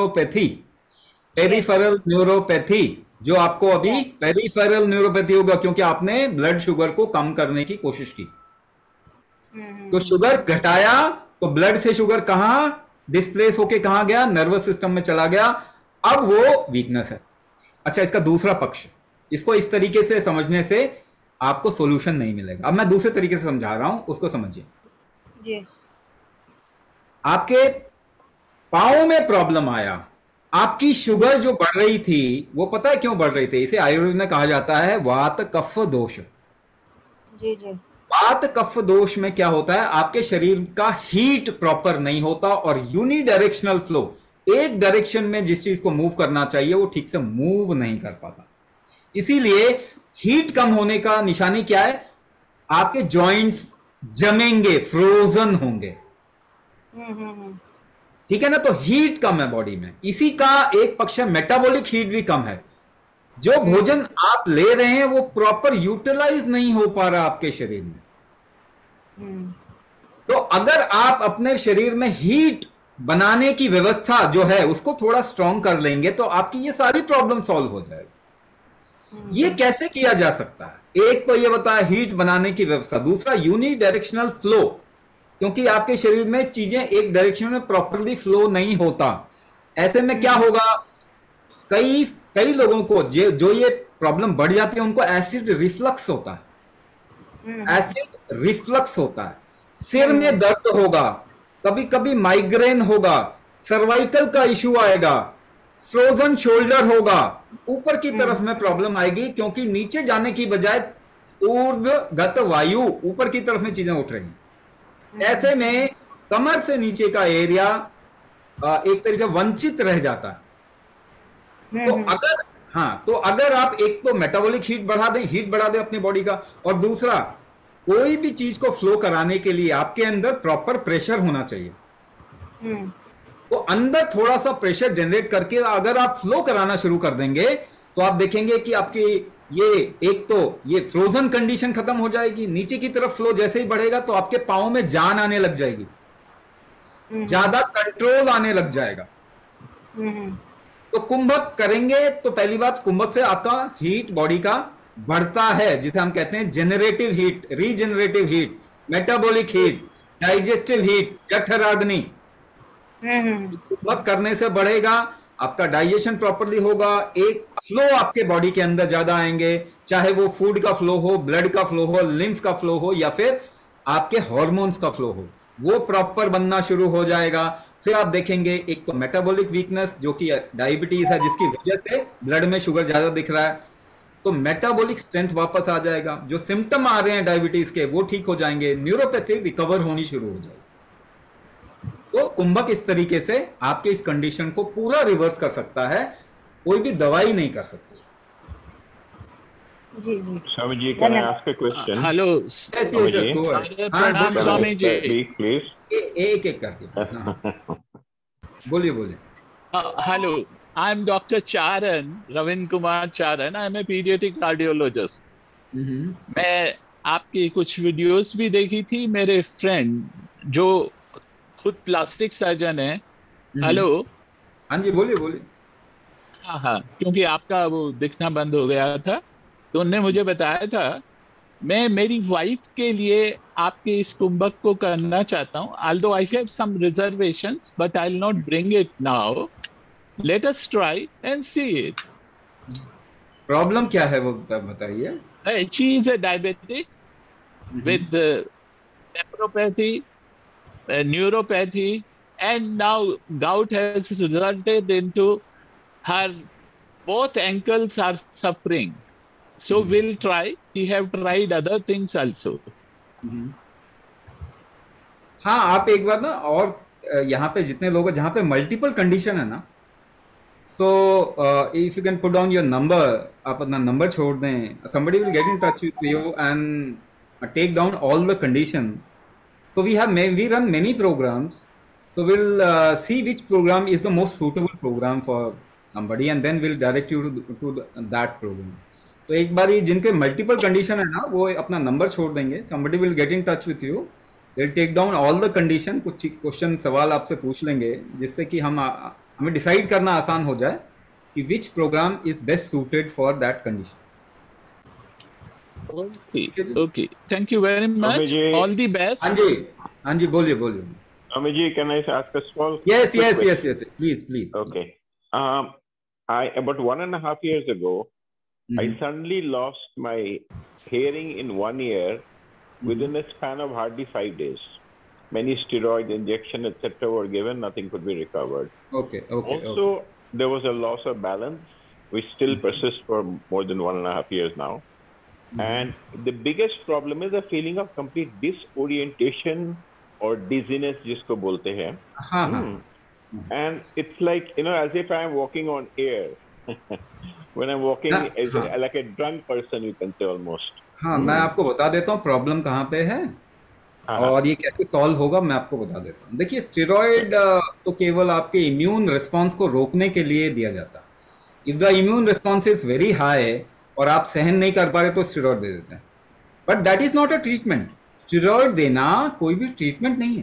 neuropathy, जो आपको अभी पेरिफेरल न्यूरोपैथी होगा, क्योंकि आपने ब्लड शुगर को कम करने की कोशिश की। तो शुगर घटाया तो ब्लड से शुगर कहां डिस्प्लेस होके कहां गया? नर्वस सिस्टम में चला गया। अब वो वीकनेस है। अच्छा, इसका दूसरा पक्ष, इसको इस तरीके से समझने से आपको सॉल्यूशन नहीं मिलेगा। अब मैं दूसरे तरीके से समझा रहा हूं, उसको समझिए। जी। आपके पांव में प्रॉब्लम आया, आपकी शुगर जो बढ़ रही थी, वो पता है क्यों बढ़ रही थी? इसे आयुर्वेद में कहा जाता है वात कफ दोष। जी जी। वात कफ दोष में क्या होता है, आपके शरीर का हीट प्रॉपर नहीं होता और यूनिडायरेक्शनल फ्लो, एक डायरेक्शन में जिस चीज को मूव करना चाहिए वो ठीक से मूव नहीं कर पाता। इसीलिए हीट कम होने का निशानी क्या है, आपके जॉइंट्स जमेंगे, फ्रोजन होंगे, ठीक है ना। तो हीट कम है बॉडी में। इसी का एक पक्ष है, मेटाबॉलिक हीट भी कम है। जो भोजन आप ले रहे हैं वो प्रॉपर यूटिलाइज नहीं हो पा रहा आपके शरीर में। तो अगर आप अपने शरीर में हीट बनाने की व्यवस्था जो है उसको थोड़ा स्ट्रांग कर लेंगे तो आपकी ये सारी प्रॉब्लम सॉल्व हो जाएगी। ये कैसे किया जा सकता है, एक तो ये बताया हीट बनाने की व्यवस्था, दूसरा यूनिडायरेक्शनल फ्लो, क्योंकि आपके शरीर में चीजें एक डायरेक्शन में प्रॉपरली फ्लो नहीं होता। ऐसे में क्या होगा, कई लोगों को जो ये प्रॉब्लम बढ़ जाती है उनको एसिड रिफ्लक्स होता है, एसिड रिफ्लक्स होता है, सिर में दर्द होगा, कभी कभी माइग्रेन होगा, सर्वाइकल का इश्यू आएगा, फ्रोजन शोल्डर होगा, ऊपर की तरफ में प्रॉब्लम आएगी क्योंकि नीचे जाने की बजाय ऊर्ध्वगत वायु ऊपर की तरफ में चीजें उठ रही। ऐसे में कमर से नीचे का एरिया एक तरीके वंचित रह जाता है। तो अगर आप एक तो मेटाबॉलिक हीट बढ़ा दें अपनी बॉडी का, और दूसरा कोई भी चीज को फ्लो कराने के लिए आपके अंदर प्रॉपर प्रेशर होना चाहिए। तो अंदर थोड़ा सा प्रेशर जनरेट करके अगर आप फ्लो कराना शुरू कर देंगे तो आप देखेंगे कि आपकी ये एक तो ये फ्रोजन कंडीशन खत्म हो जाएगी, नीचे की तरफ फ्लो जैसे ही बढ़ेगा तो आपके पांव में जान आने लग जाएगी, ज्यादा कंट्रोल आने लग जाएगा। तो कुंभक करेंगे तो पहली बात, कुंभक से आपका हीट बॉडी का बढ़ता है, जिसे हम कहते हैं generative heat, regenerative heat, metabolic heat, digestive heat, जठराग्नि। कुंभक करने से बढ़ेगा, आपका डाइजेशन प्रॉपरली होगा, एक फ्लो आपके बॉडी के अंदर ज्यादा आएंगे, चाहे वो फूड का फ्लो हो, ब्लड का फ्लो हो, लिम्फ का फ्लो हो, या फिर आपके हार्मोन्स का फ्लो हो, वो प्रॉपर बनना शुरू हो जाएगा। फिर आप देखेंगे एक तो मेटाबॉलिक वीकनेस जो कि डायबिटीज है, जिसकी वजह से ब्लड में शुगर ज्यादा दिख रहा है, तो मेटाबॉलिक स्ट्रेंथ वापस आ जाएगा, जो सिम्टम आ रहे हैं डायबिटीज के वो ठीक हो जाएंगे, न्यूरोपैथी रिकवर होनी शुरू हो जाएगी। तो कुंभक इस तरीके से आपके इस कंडीशन को पूरा रिवर्स कर सकता है, कोई भी दवाई नहीं कर सकती। जी जी Swami ji, can I ask a question? Hello प्रणाम स्वामी जी, प्लीज एक एक करके बोलिए। Hello, I am doctor Charan, Ravindra Kumar Charan, I am a paediatric cardiologist. मैं आपकी कुछ वीडियोस भी देखी थी, मेरे फ्रेंड जो खुद प्लास्टिक सर्जन है। हेलो, हाँ जी बोलिए। हाँ, क्योंकि आपका वो दिखना बंद हो गया था तो उन्होंने मुझे बताया था, मैं मेरी वाइफ के लिए आपके इस कुंभक को करना चाहता हूँ, although I have some reservations, but I'll not bring it now. Let us try and see it. Problem क्या है वो बताइए। She is a diabetic with nephropathy, neuropathy, and now gout has resulted into her both ankles are suffering. So we'll try. We have tried other things also. हाँ, आप एक बार ना, और यहाँ पे जितने लोग हैं जहाँ पे मल्टीपल कंडीशन है ना, so if you can put down your number, आप अपना नंबर छोड़ दें, somebody will get in touch with you and take down all the condition. So we run many programs, so we'll see which program is the most suitable program for somebody and then we'll direct you to that program. तो एक बार जिनके multiple condition है ना, वो अपना number छोड़ देंगे, somebody will get in touch with you, they'll take down all the condition, कुछ क्वेश्चन सवाल आपसे पूछ लेंगे जिससे कि हमें डिसाइड करना आसान हो जाए कि which program is best suited for that condition. Okay, thank you very much. All the best. हाँ जी बोलिए। Swami ji, can I ask a small? Yes, please. Okay. About 1.5 years ago, I suddenly lost my hearing in 1 year within a span of hardly 5 days. Many steroid injection, etc. were given, nothing could be recovered. Okay. Also, there was a loss of balance, which still persists for more than 1.5 years now. And the biggest problem is a feeling of complete disorientation or dizziness, जिसको बोलते हैं. And it's like, you know, as if I'm walking on air. When I'm walking as like a drunk person, you can say almost. हाँ, मैं आपको बता देता हूँ problem कहाँ पे है और ये कैसे सॉल्व होगा, मैं आपको बता देता हूँ. देखिए, स्टेरॉइड तो केवल आपके इम्यून रिस्पॉन्स को रोकने के लिए दिया जाता है. If the immune response is very high और आप सहन नहीं कर पा रहे तो स्टेरॉइड दे देते हैं. But that is not a treatment. Steroid देना कोई भी ट्रीटमेंट नहीं है.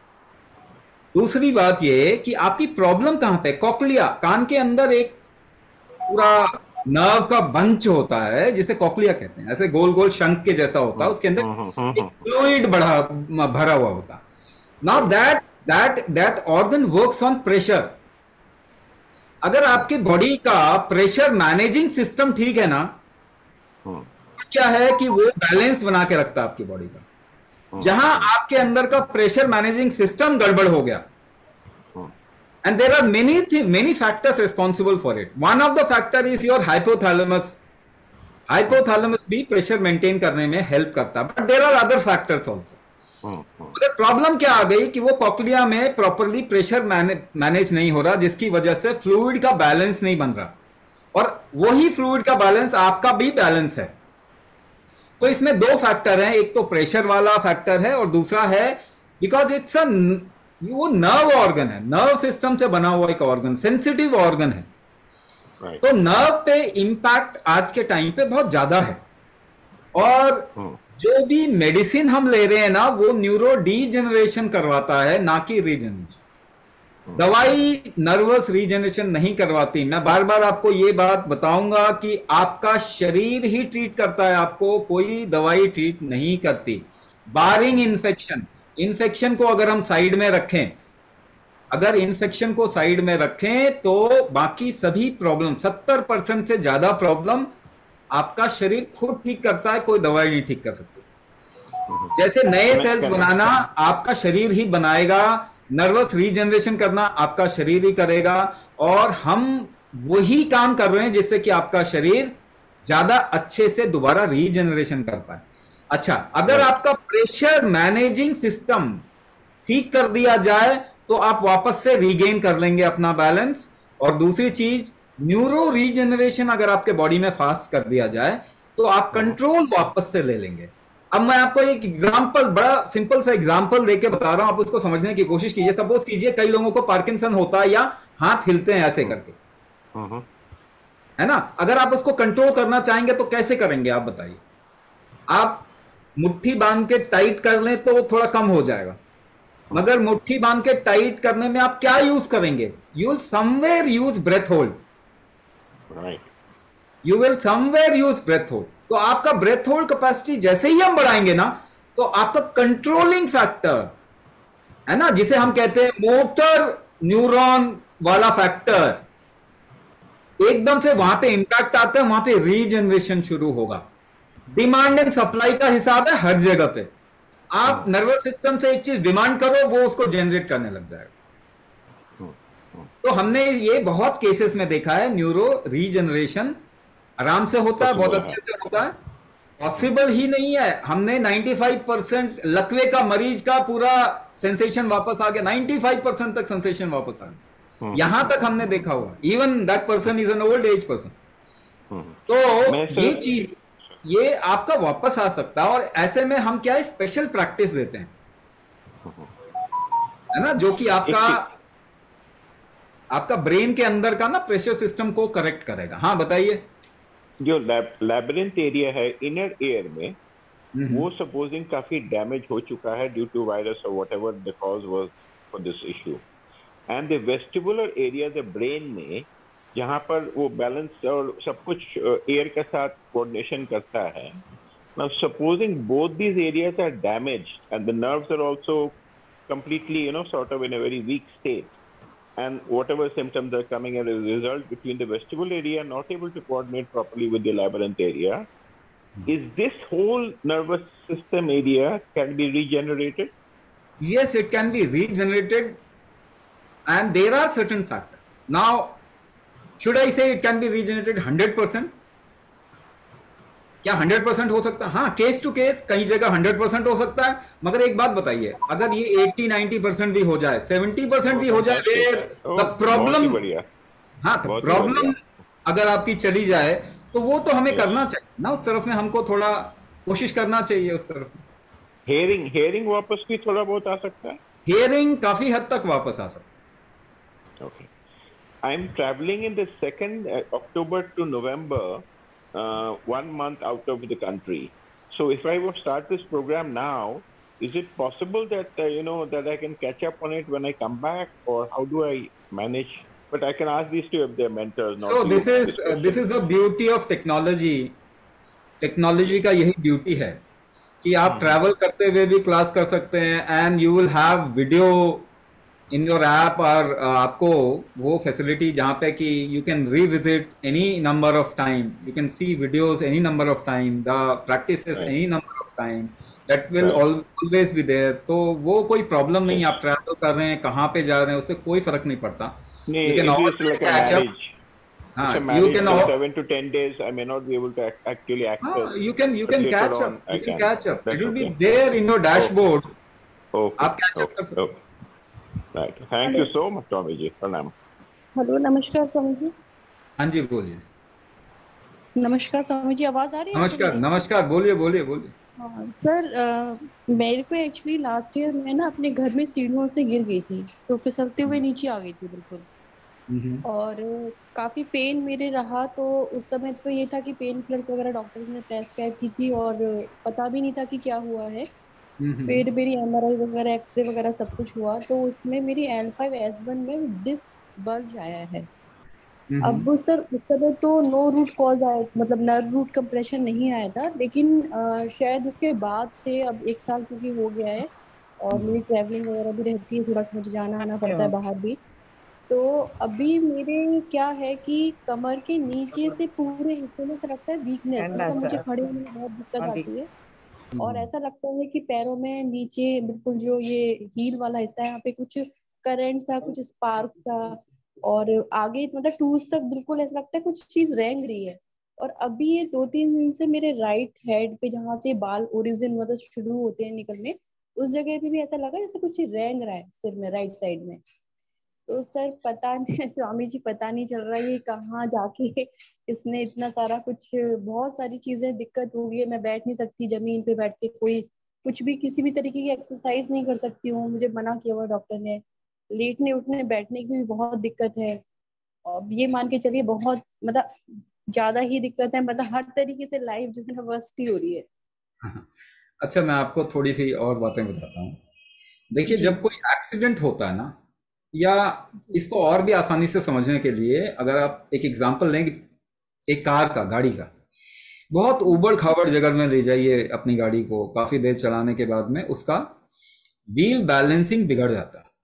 दूसरी बात ये कि आपकी प्रॉब्लम कहां पे, कॉक्लिया, कान के अंदर एक पूरा नर्व का बंच होता है जिसे कॉक्लिया कहते हैं. ऐसे गोल गोल शंख के जैसा होता है, उसके अंदर फ्लूइड भरा हुआ होता है. Now that organ works on pressure. अगर आपके बॉडी का प्रेशर मैनेजिंग सिस्टम ठीक है ना, क्या है कि वो बैलेंस बना के रखता है आपकी बॉडी का. जहां आपके अंदर का प्रेशर मैनेजिंग सिस्टम गड़बड़ हो गया, and there are many factors responsible for it. One of the factor is your hypothalamus. Hypothalamus भी प्रेशर मेंटेन करने में हेल्प करता है, but there are other factors also. अगर प्रॉब्लम क्या आ गई कि वो कॉक्लिया में प्रॉपरली प्रेशर मैनेज नहीं हो रहा, जिसकी वजह से फ्लूइड का बैलेंस नहीं बन रहा, और वही फ्लूइड का बैलेंस आपका भी बैलेंस है. तो इसमें दो फैक्टर हैं, एक तो प्रेशर वाला फैक्टर है और दूसरा है बिकॉज इट्स अ वो नर्व ऑर्गन है, नर्व सिस्टम से बना हुआ एक ऑर्गन, सेंसिटिव ऑर्गन है. तो नर्व पे इंपैक्ट आज के टाइम पे बहुत ज्यादा है. और जो भी मेडिसिन हम ले रहे हैं ना, वो न्यूरो डीजेनरेशन करवाता है, ना कि रीजनरेशन. दवाई नर्वस रीजनरेशन नहीं करवाती. मैं बार बार आपको ये बात बताऊंगा कि आपका शरीर ही ट्रीट करता है, आपको कोई दवाई ट्रीट नहीं करती. बारिंग इन्फेक्शन, इन्फेक्शन को अगर हम साइड में रखें, अगर इन्फेक्शन को साइड में रखें तो बाकी सभी प्रॉब्लम, 70% से ज्यादा प्रॉब्लम आपका शरीर खुद ठीक करता है, कोई दवाई नहीं ठीक कर सकती. जैसे नए सेल्स बनाना आपका शरीर ही बनाएगा, नर्वस रीजनरेशन करना आपका शरीर ही करेगा, और हम वही काम कर रहे हैं जिससे कि आपका शरीर ज्यादा अच्छे से दोबारा रीजनरेशन कर पाए. अच्छा, अगर आपका प्रेशर मैनेजिंग सिस्टम ठीक कर दिया जाए तो आप वापस से रीगेन कर लेंगे अपना बैलेंस. और दूसरी चीज, न्यूरो रीजनरेशन अगर आपके बॉडी में फास्ट कर दिया जाए तो आप कंट्रोल वापस से ले लेंगे. अब मैं आपको एक एग्जांपल, बड़ा सिंपल सा एग्जांपल देके बता रहा हूं, आप उसको समझने की कोशिश कीजिए. सपोज कीजिए कई लोगों को पार्किंसन होता है या हाथ हिलते हैं ऐसे करके, है ना. अगर आप उसको कंट्रोल करना चाहेंगे तो कैसे करेंगे आप बताइए. आप मुट्ठी बांध के टाइट कर लें तो वो थोड़ा कम हो जाएगा, मगर मुट्ठी बांध के टाइट करने में आप क्या यूज करेंगे? You will somewhere use breath hold. You will somewhere use breath hold. तो आपका ब्रेथ होल्ड कैपेसिटी जैसे ही हम बढ़ाएंगे ना, तो आपका कंट्रोलिंग फैक्टर है ना, जिसे हम कहते हैं मोटर न्यूरॉन वाला फैक्टर, एकदम से वहां पे इंपैक्ट आता है, वहां पे रीजनरेशन शुरू होगा. डिमांड एंड सप्लाई का हिसाब है हर जगह पे. आप नर्वस सिस्टम से एक चीज डिमांड करो, वो उसको जनरेट करने लग जाएगा. तो हमने ये बहुत केसेस में देखा है, न्यूरो रीजनरेशन आराम से होता है, बहुत अच्छे से होता है. पॉसिबल ही नहीं है. हमने 95% लकवे का मरीज का पूरा सेंसेशन वापस आ गया, 95% तक सेंसेशन वापस आ गया. यहां तक हमने देखा हुआ. Even that person is an old age person. तो ये चीज, ये आपका वापस आ सकता है. और ऐसे में हम क्या स्पेशल प्रैक्टिस देते हैं, है ना, जो कि आपका ब्रेन के अंदर का ना प्रेशर सिस्टम को करेक्ट करेगा. हाँ बताइए. जो लैबिरिंथ एरिया है इनर एयर में, वो सपोजिंग काफी डैमेज हो चुका है ड्यू टू वायरस और whatever the cause was for this issue. And the vestibular area the brain में, जहां पर वो बैलेंस और सब कुछ एयर के साथ कोऑर्डिनेशन करता है. Now supposing both these areas are damaged and the nerves are also completely, sort of in a very weak state, and whatever symptoms are coming as a result between the vestibular area not able to coordinate properly with the labyrinth area, is this whole nervous system area can be regenerated? Yes, it can be regenerated, and there are certain factors. Now, should I say it can be regenerated 100%? क्या 100% हो सकता है? हाँ, case to case कई जगह 100% हो सकता है, मगर एक बात बताइए, अगर ये 80-90% भी हो जाए, 70% भी हो जाए, द प्रॉब्लम, हाँ, तो प्रॉब्लम अगर आपकी चली जाए तो वो तो हमें करना चाहिए ना, उस तरफ में हमको थोड़ा कोशिश करना चाहिए उस तरफ में। हेयरिंग वापस भी थोड़ा बहुत आ सकता है, हेयरिंग काफी हद तक वापस आ सकता है। Okay, I am travelling in the 2nd October to November, 1 month out of the country. So if I would start this program now, is it possible that that I can catch up on it when I come back, or how do I manage? But I can ask these two if they're mentors. Not so this is the beauty of technology. Technology का यही beauty है कि आप travel करते हुए भी class कर सकते हैं, and you will have video in your app, और आपको वो फैसिलिटी जहाँ पे कि you can revisit any number of time, you can see videos any number of time, the practices any number of time, that will always be there. तो वो कोई problem नहीं, आप ट्रैवल कर रहे हैं, कहाँ पे जा रहे हैं, उससे कोई फर्क नहीं पड़ता। You can always catch up. You can 7 to 10 days. I may not be able to actually access. You can catch up. You can catch up. It will be there in your dashboard. Okay. आप catch up कर सकते हैं। Right. Thank you so much, Tommy ji. Pranam. Hello, नमस्कार स्वामी जी। हाँ जी, बोलिए। नमस्कार स्वामी जी, आवाज आ रही है? नमस्कार, नमस्कार, बोलिए बोलिए बोलिए। हाँ सर, मेरे को एक्चुअली लास्ट ईयर मैं ना अपने घर में सीढ़ियों से गिर गई थी, तो फिसलते हुए नीचे आ गई थी बिल्कुल, और काफी पेन मेरे रहा। तो उस समय तो ये था कि पेन किलर्स वगैरह डॉक्टर्स ने प्रेस्क्राइब की थी, और पता भी नहीं था कि क्या हुआ है। फिर मेरी MRI वगैरह, एक्सरे वगैरह सब कुछ हुआ, तो उसमें मेरी L5-S1 में डिस्क बल्ज आया है। अब वो सर उस समय तो नो रूट कॉज आया, मतलब नर्व रूट कंप्रेशन नहीं आया था, लेकिन शायद उसके बाद से अब 1 साल क्योंकि हो गया है, और मेरी ट्रैवलिंग वगैरह भी रहती है, थोड़ा सा मुझे जाना आना पड़ता है बाहर भी। तो अभी मेरे क्या है कि कमर के नीचे से पूरे हिस्से में लगता है वीकनेस, मतलब मुझे खड़े होने में बहुत दिक्कत आती है, और ऐसा लगता है कि पैरों में नीचे बिल्कुल जो ये हील वाला हिस्सा है, यहाँ पे कुछ करंट था, कुछ स्पार्क था, और आगे मतलब टूज तक बिल्कुल ऐसा लगता है कुछ चीज रेंग रही है। और अभी ये 2-3 दिन से मेरे राइट हेड पे, जहाँ से बाल ओरिजिन मतलब शुरू होते हैं निकलने, उस जगह पे भी ऐसा लगा जैसे कुछ रेंग रहा है सिर में, राइट साइड में। तो सर पता नहीं स्वामी जी, पता नहीं चल रहा है ये कहाँ जाके इसने इतना सारा कुछ, बहुत सारी चीजें दिक्कत हो गई है। मैं बैठ नहीं सकती जमीन पे, बैठ के कोई कुछ भी किसी भी तरीके की एक्सरसाइज नहीं कर सकती हूँ, मुझे मना किया हुआ डॉक्टर ने। लेटने उठने बैठने की भी बहुत दिक्कत है, और ये मान के चलिए बहुत मतलब ज्यादा ही दिक्कत है, मतलब हर तरीके से लाइफ जो है ना वर्स्ट ही हो रही है। अच्छा, मैं आपको थोड़ी सी और बातें बताता हूँ। देखिए, जब कोई एक्सीडेंट होता है ना, या इसको और भी आसानी से समझने के लिए अगर आप एक एग्जांपल लें, एक कार का, गाड़ी का, बहुत उबड़ खाबड़ जगह में ले जाइए अपनी गाड़ी को, काफी देर चलाने के बाद में उसका व्हील बैलेंसिंग बिगड़ जाता है।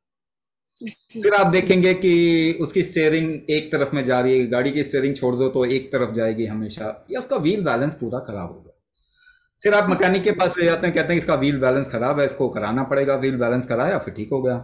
फिर आप देखेंगे कि उसकी स्टीयरिंग एक तरफ में जा रही है, गाड़ी की स्टीयरिंग छोड़ दो तो एक तरफ जाएगी हमेशा, या उसका व्हील बैलेंस पूरा खराब हो गया। फिर आप मैकेनिक के पास ले जाते हैं, कहते हैं इसका व्हील बैलेंस खराब है, इसको कराना पड़ेगा। व्हील बैलेंस कराया, फिर ठीक हो गया।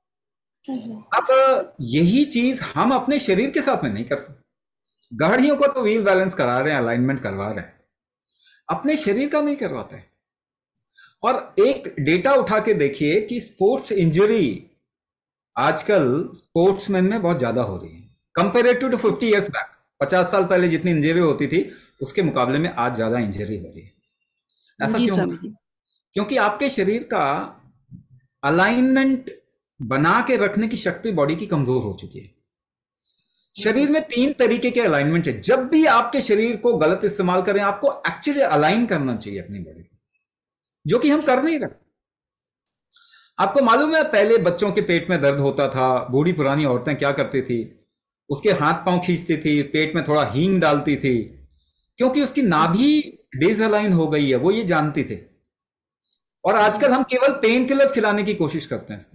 अब यही चीज हम अपने शरीर के साथ में नहीं करते। गाड़ियों को तो व्हील बैलेंस करा रहे हैं, अलाइनमेंट करवा रहे हैं, अपने शरीर का नहीं करवाते। और एक डेटा उठा के देखिए कि स्पोर्ट्स इंजरी आजकल स्पोर्ट्समैन में बहुत ज्यादा हो रही है, कंपेरेटिव टू 50 इयर्स बैक। 50 साल पहले जितनी इंजरी होती थी उसके मुकाबले में आज ज्यादा इंजरी हो रही है। ऐसा क्यों? क्योंकि आपके शरीर का अलाइनमेंट बना के रखने की शक्ति बॉडी की कमजोर हो चुकी है। शरीर में 3 तरीके के अलाइनमेंट है। जब भी आपके शरीर को गलत इस्तेमाल करें, आपको एक्चुअली अलाइन करना चाहिए अपनी बॉडी को, जो कि हम कर नहीं रहे। आपको मालूम है, पहले बच्चों के पेट में दर्द होता था, बूढ़ी पुरानी औरतें क्या करती थी, उसके हाथ पांव खींचती थी, पेट में थोड़ा हींग डालती थी, क्योंकि उसकी नाभि डिसअलाइन हो गई है, वो ये जानती थे। और आजकल हम केवल पेन किलर्स खिलाने की कोशिश करते हैं इसमें,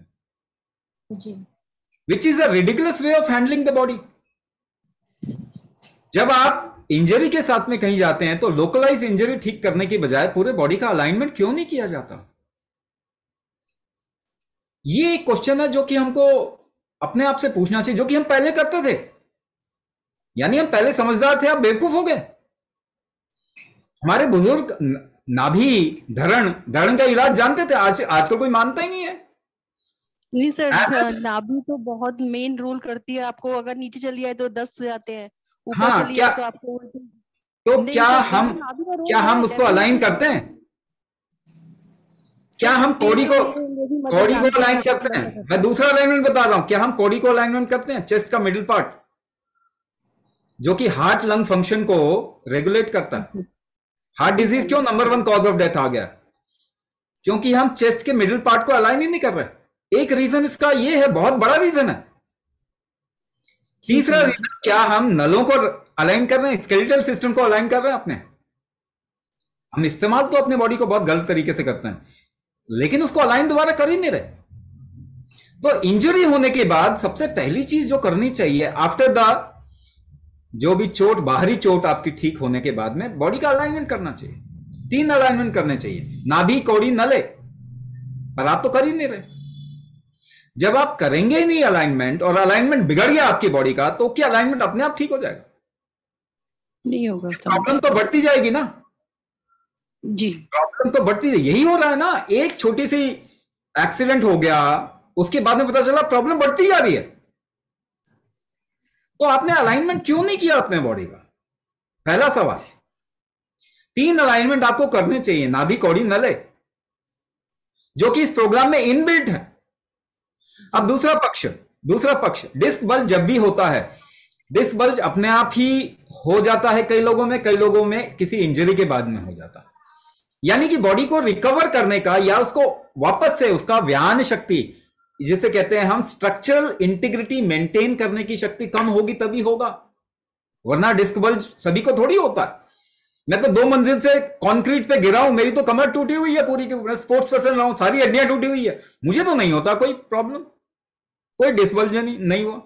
which is a ridiculous way of handling the body. जब आप इंजरी के साथ में कहीं जाते हैं तो लोकलाइज इंजरी ठीक करने की बजाय पूरे बॉडी का अलाइनमेंट क्यों नहीं किया जाता? ये एक क्वेश्चन है जो कि हमको अपने आप से पूछना चाहिए, जो कि हम पहले करते थे। यानी हम पहले समझदार थे, आप बेवकूफ हो गए। हमारे बुजुर्ग नाभि धरण का इलाज जानते थे, आजकल कोई मानता ही नहीं है। नहीं सर, नाभि तो बहुत मेन रोल करती है। आपको अगर नीचे चली जाए तो दस्त हो जाते हैं, ऊपर चली जाए तो आपको तो क्या हम उसको अलाइन करते हैं? क्या हम कॉडी को अलाइन करते हैं? मैं दूसरा अलाइनमेंट बता रहा हूं, क्या हम कॉडी को अलाइनमेंट करते हैं? चेस्ट का मिडिल पार्ट जो कि हार्ट लंग फंक्शन को रेगुलेट करता है। हार्ट डिजीज क्यों नंबर 1 कॉज ऑफ डेथ आ गया? क्योंकि हम चेस्ट के मिडिल पार्ट को अलाइन ही नहीं कर रहे। एक रीजन इसका ये है, बहुत बड़ा रीजन है। तीसरा रीजन, क्या हम नलों को अलाइन कर रहे हैं, स्केलेटल सिस्टम को अलाइन कर रहे हैं अपने? हम इस्तेमाल तो अपने बॉडी को बहुत गलत तरीके से करते हैं, लेकिन उसको अलाइन दोबारा कर ही नहीं रहे। तो इंजरी होने के बाद सबसे पहली चीज जो करनी चाहिए आफ्टर द जो भी चोट, बाहरी चोट आपकी ठीक होने के बाद में बॉडी का अलाइनमेंट करना चाहिए। 3 अलाइनमेंट करने चाहिए, नाभि, कौड़ी, नले, पर आप तो कर ही नहीं रहे। जब आप करेंगे ही नहीं अलाइनमेंट और अलाइनमेंट बिगड़ गया आपकी बॉडी का, तो क्या अलाइनमेंट अपने आप ठीक हो जाएगा? नहीं होगा। प्रॉब्लम तो बढ़ती जाएगी ना जी, प्रॉब्लम तो बढ़ती है। यही हो रहा है ना, एक छोटी सी एक्सीडेंट हो गया, उसके बाद में पता चला प्रॉब्लम बढ़ती जा रही है। तो आपने अलाइनमेंट क्यों नहीं किया अपने बॉडी का? पहला सवाल। 3 अलाइनमेंट आपको करने चाहिए, नाभि, कौड़ी, नले, जो कि इस प्रोग्राम में इनबिल्ट है। अब दूसरा पक्ष, डिस्क बल्ज जब भी होता है, डिस्क बल्ज अपने आप ही हो जाता है कई लोगों में किसी इंजरी के बाद में हो जाता है। यानी कि बॉडी को रिकवर करने का या उसको वापस से उसका व्यान शक्ति, जिसे कहते हैं हम स्ट्रक्चरल इंटीग्रिटी मेंटेन करने की शक्ति कम होगी तभी होगा, वरना डिस्क बल्ज सभी को थोड़ी होता है। मैं तो 2 मंजिल से कंक्रीट पे गिरा हूं, मेरी तो कमर टूटी हुई है पूरी की, मैं स्पोर्ट्स पर्सन रहा हूं, सारी हड्डियां टूटी हुई है, मुझे तो नहीं होता कोई प्रॉब्लम, कोई डिस्क बल्ज नहीं हुआ।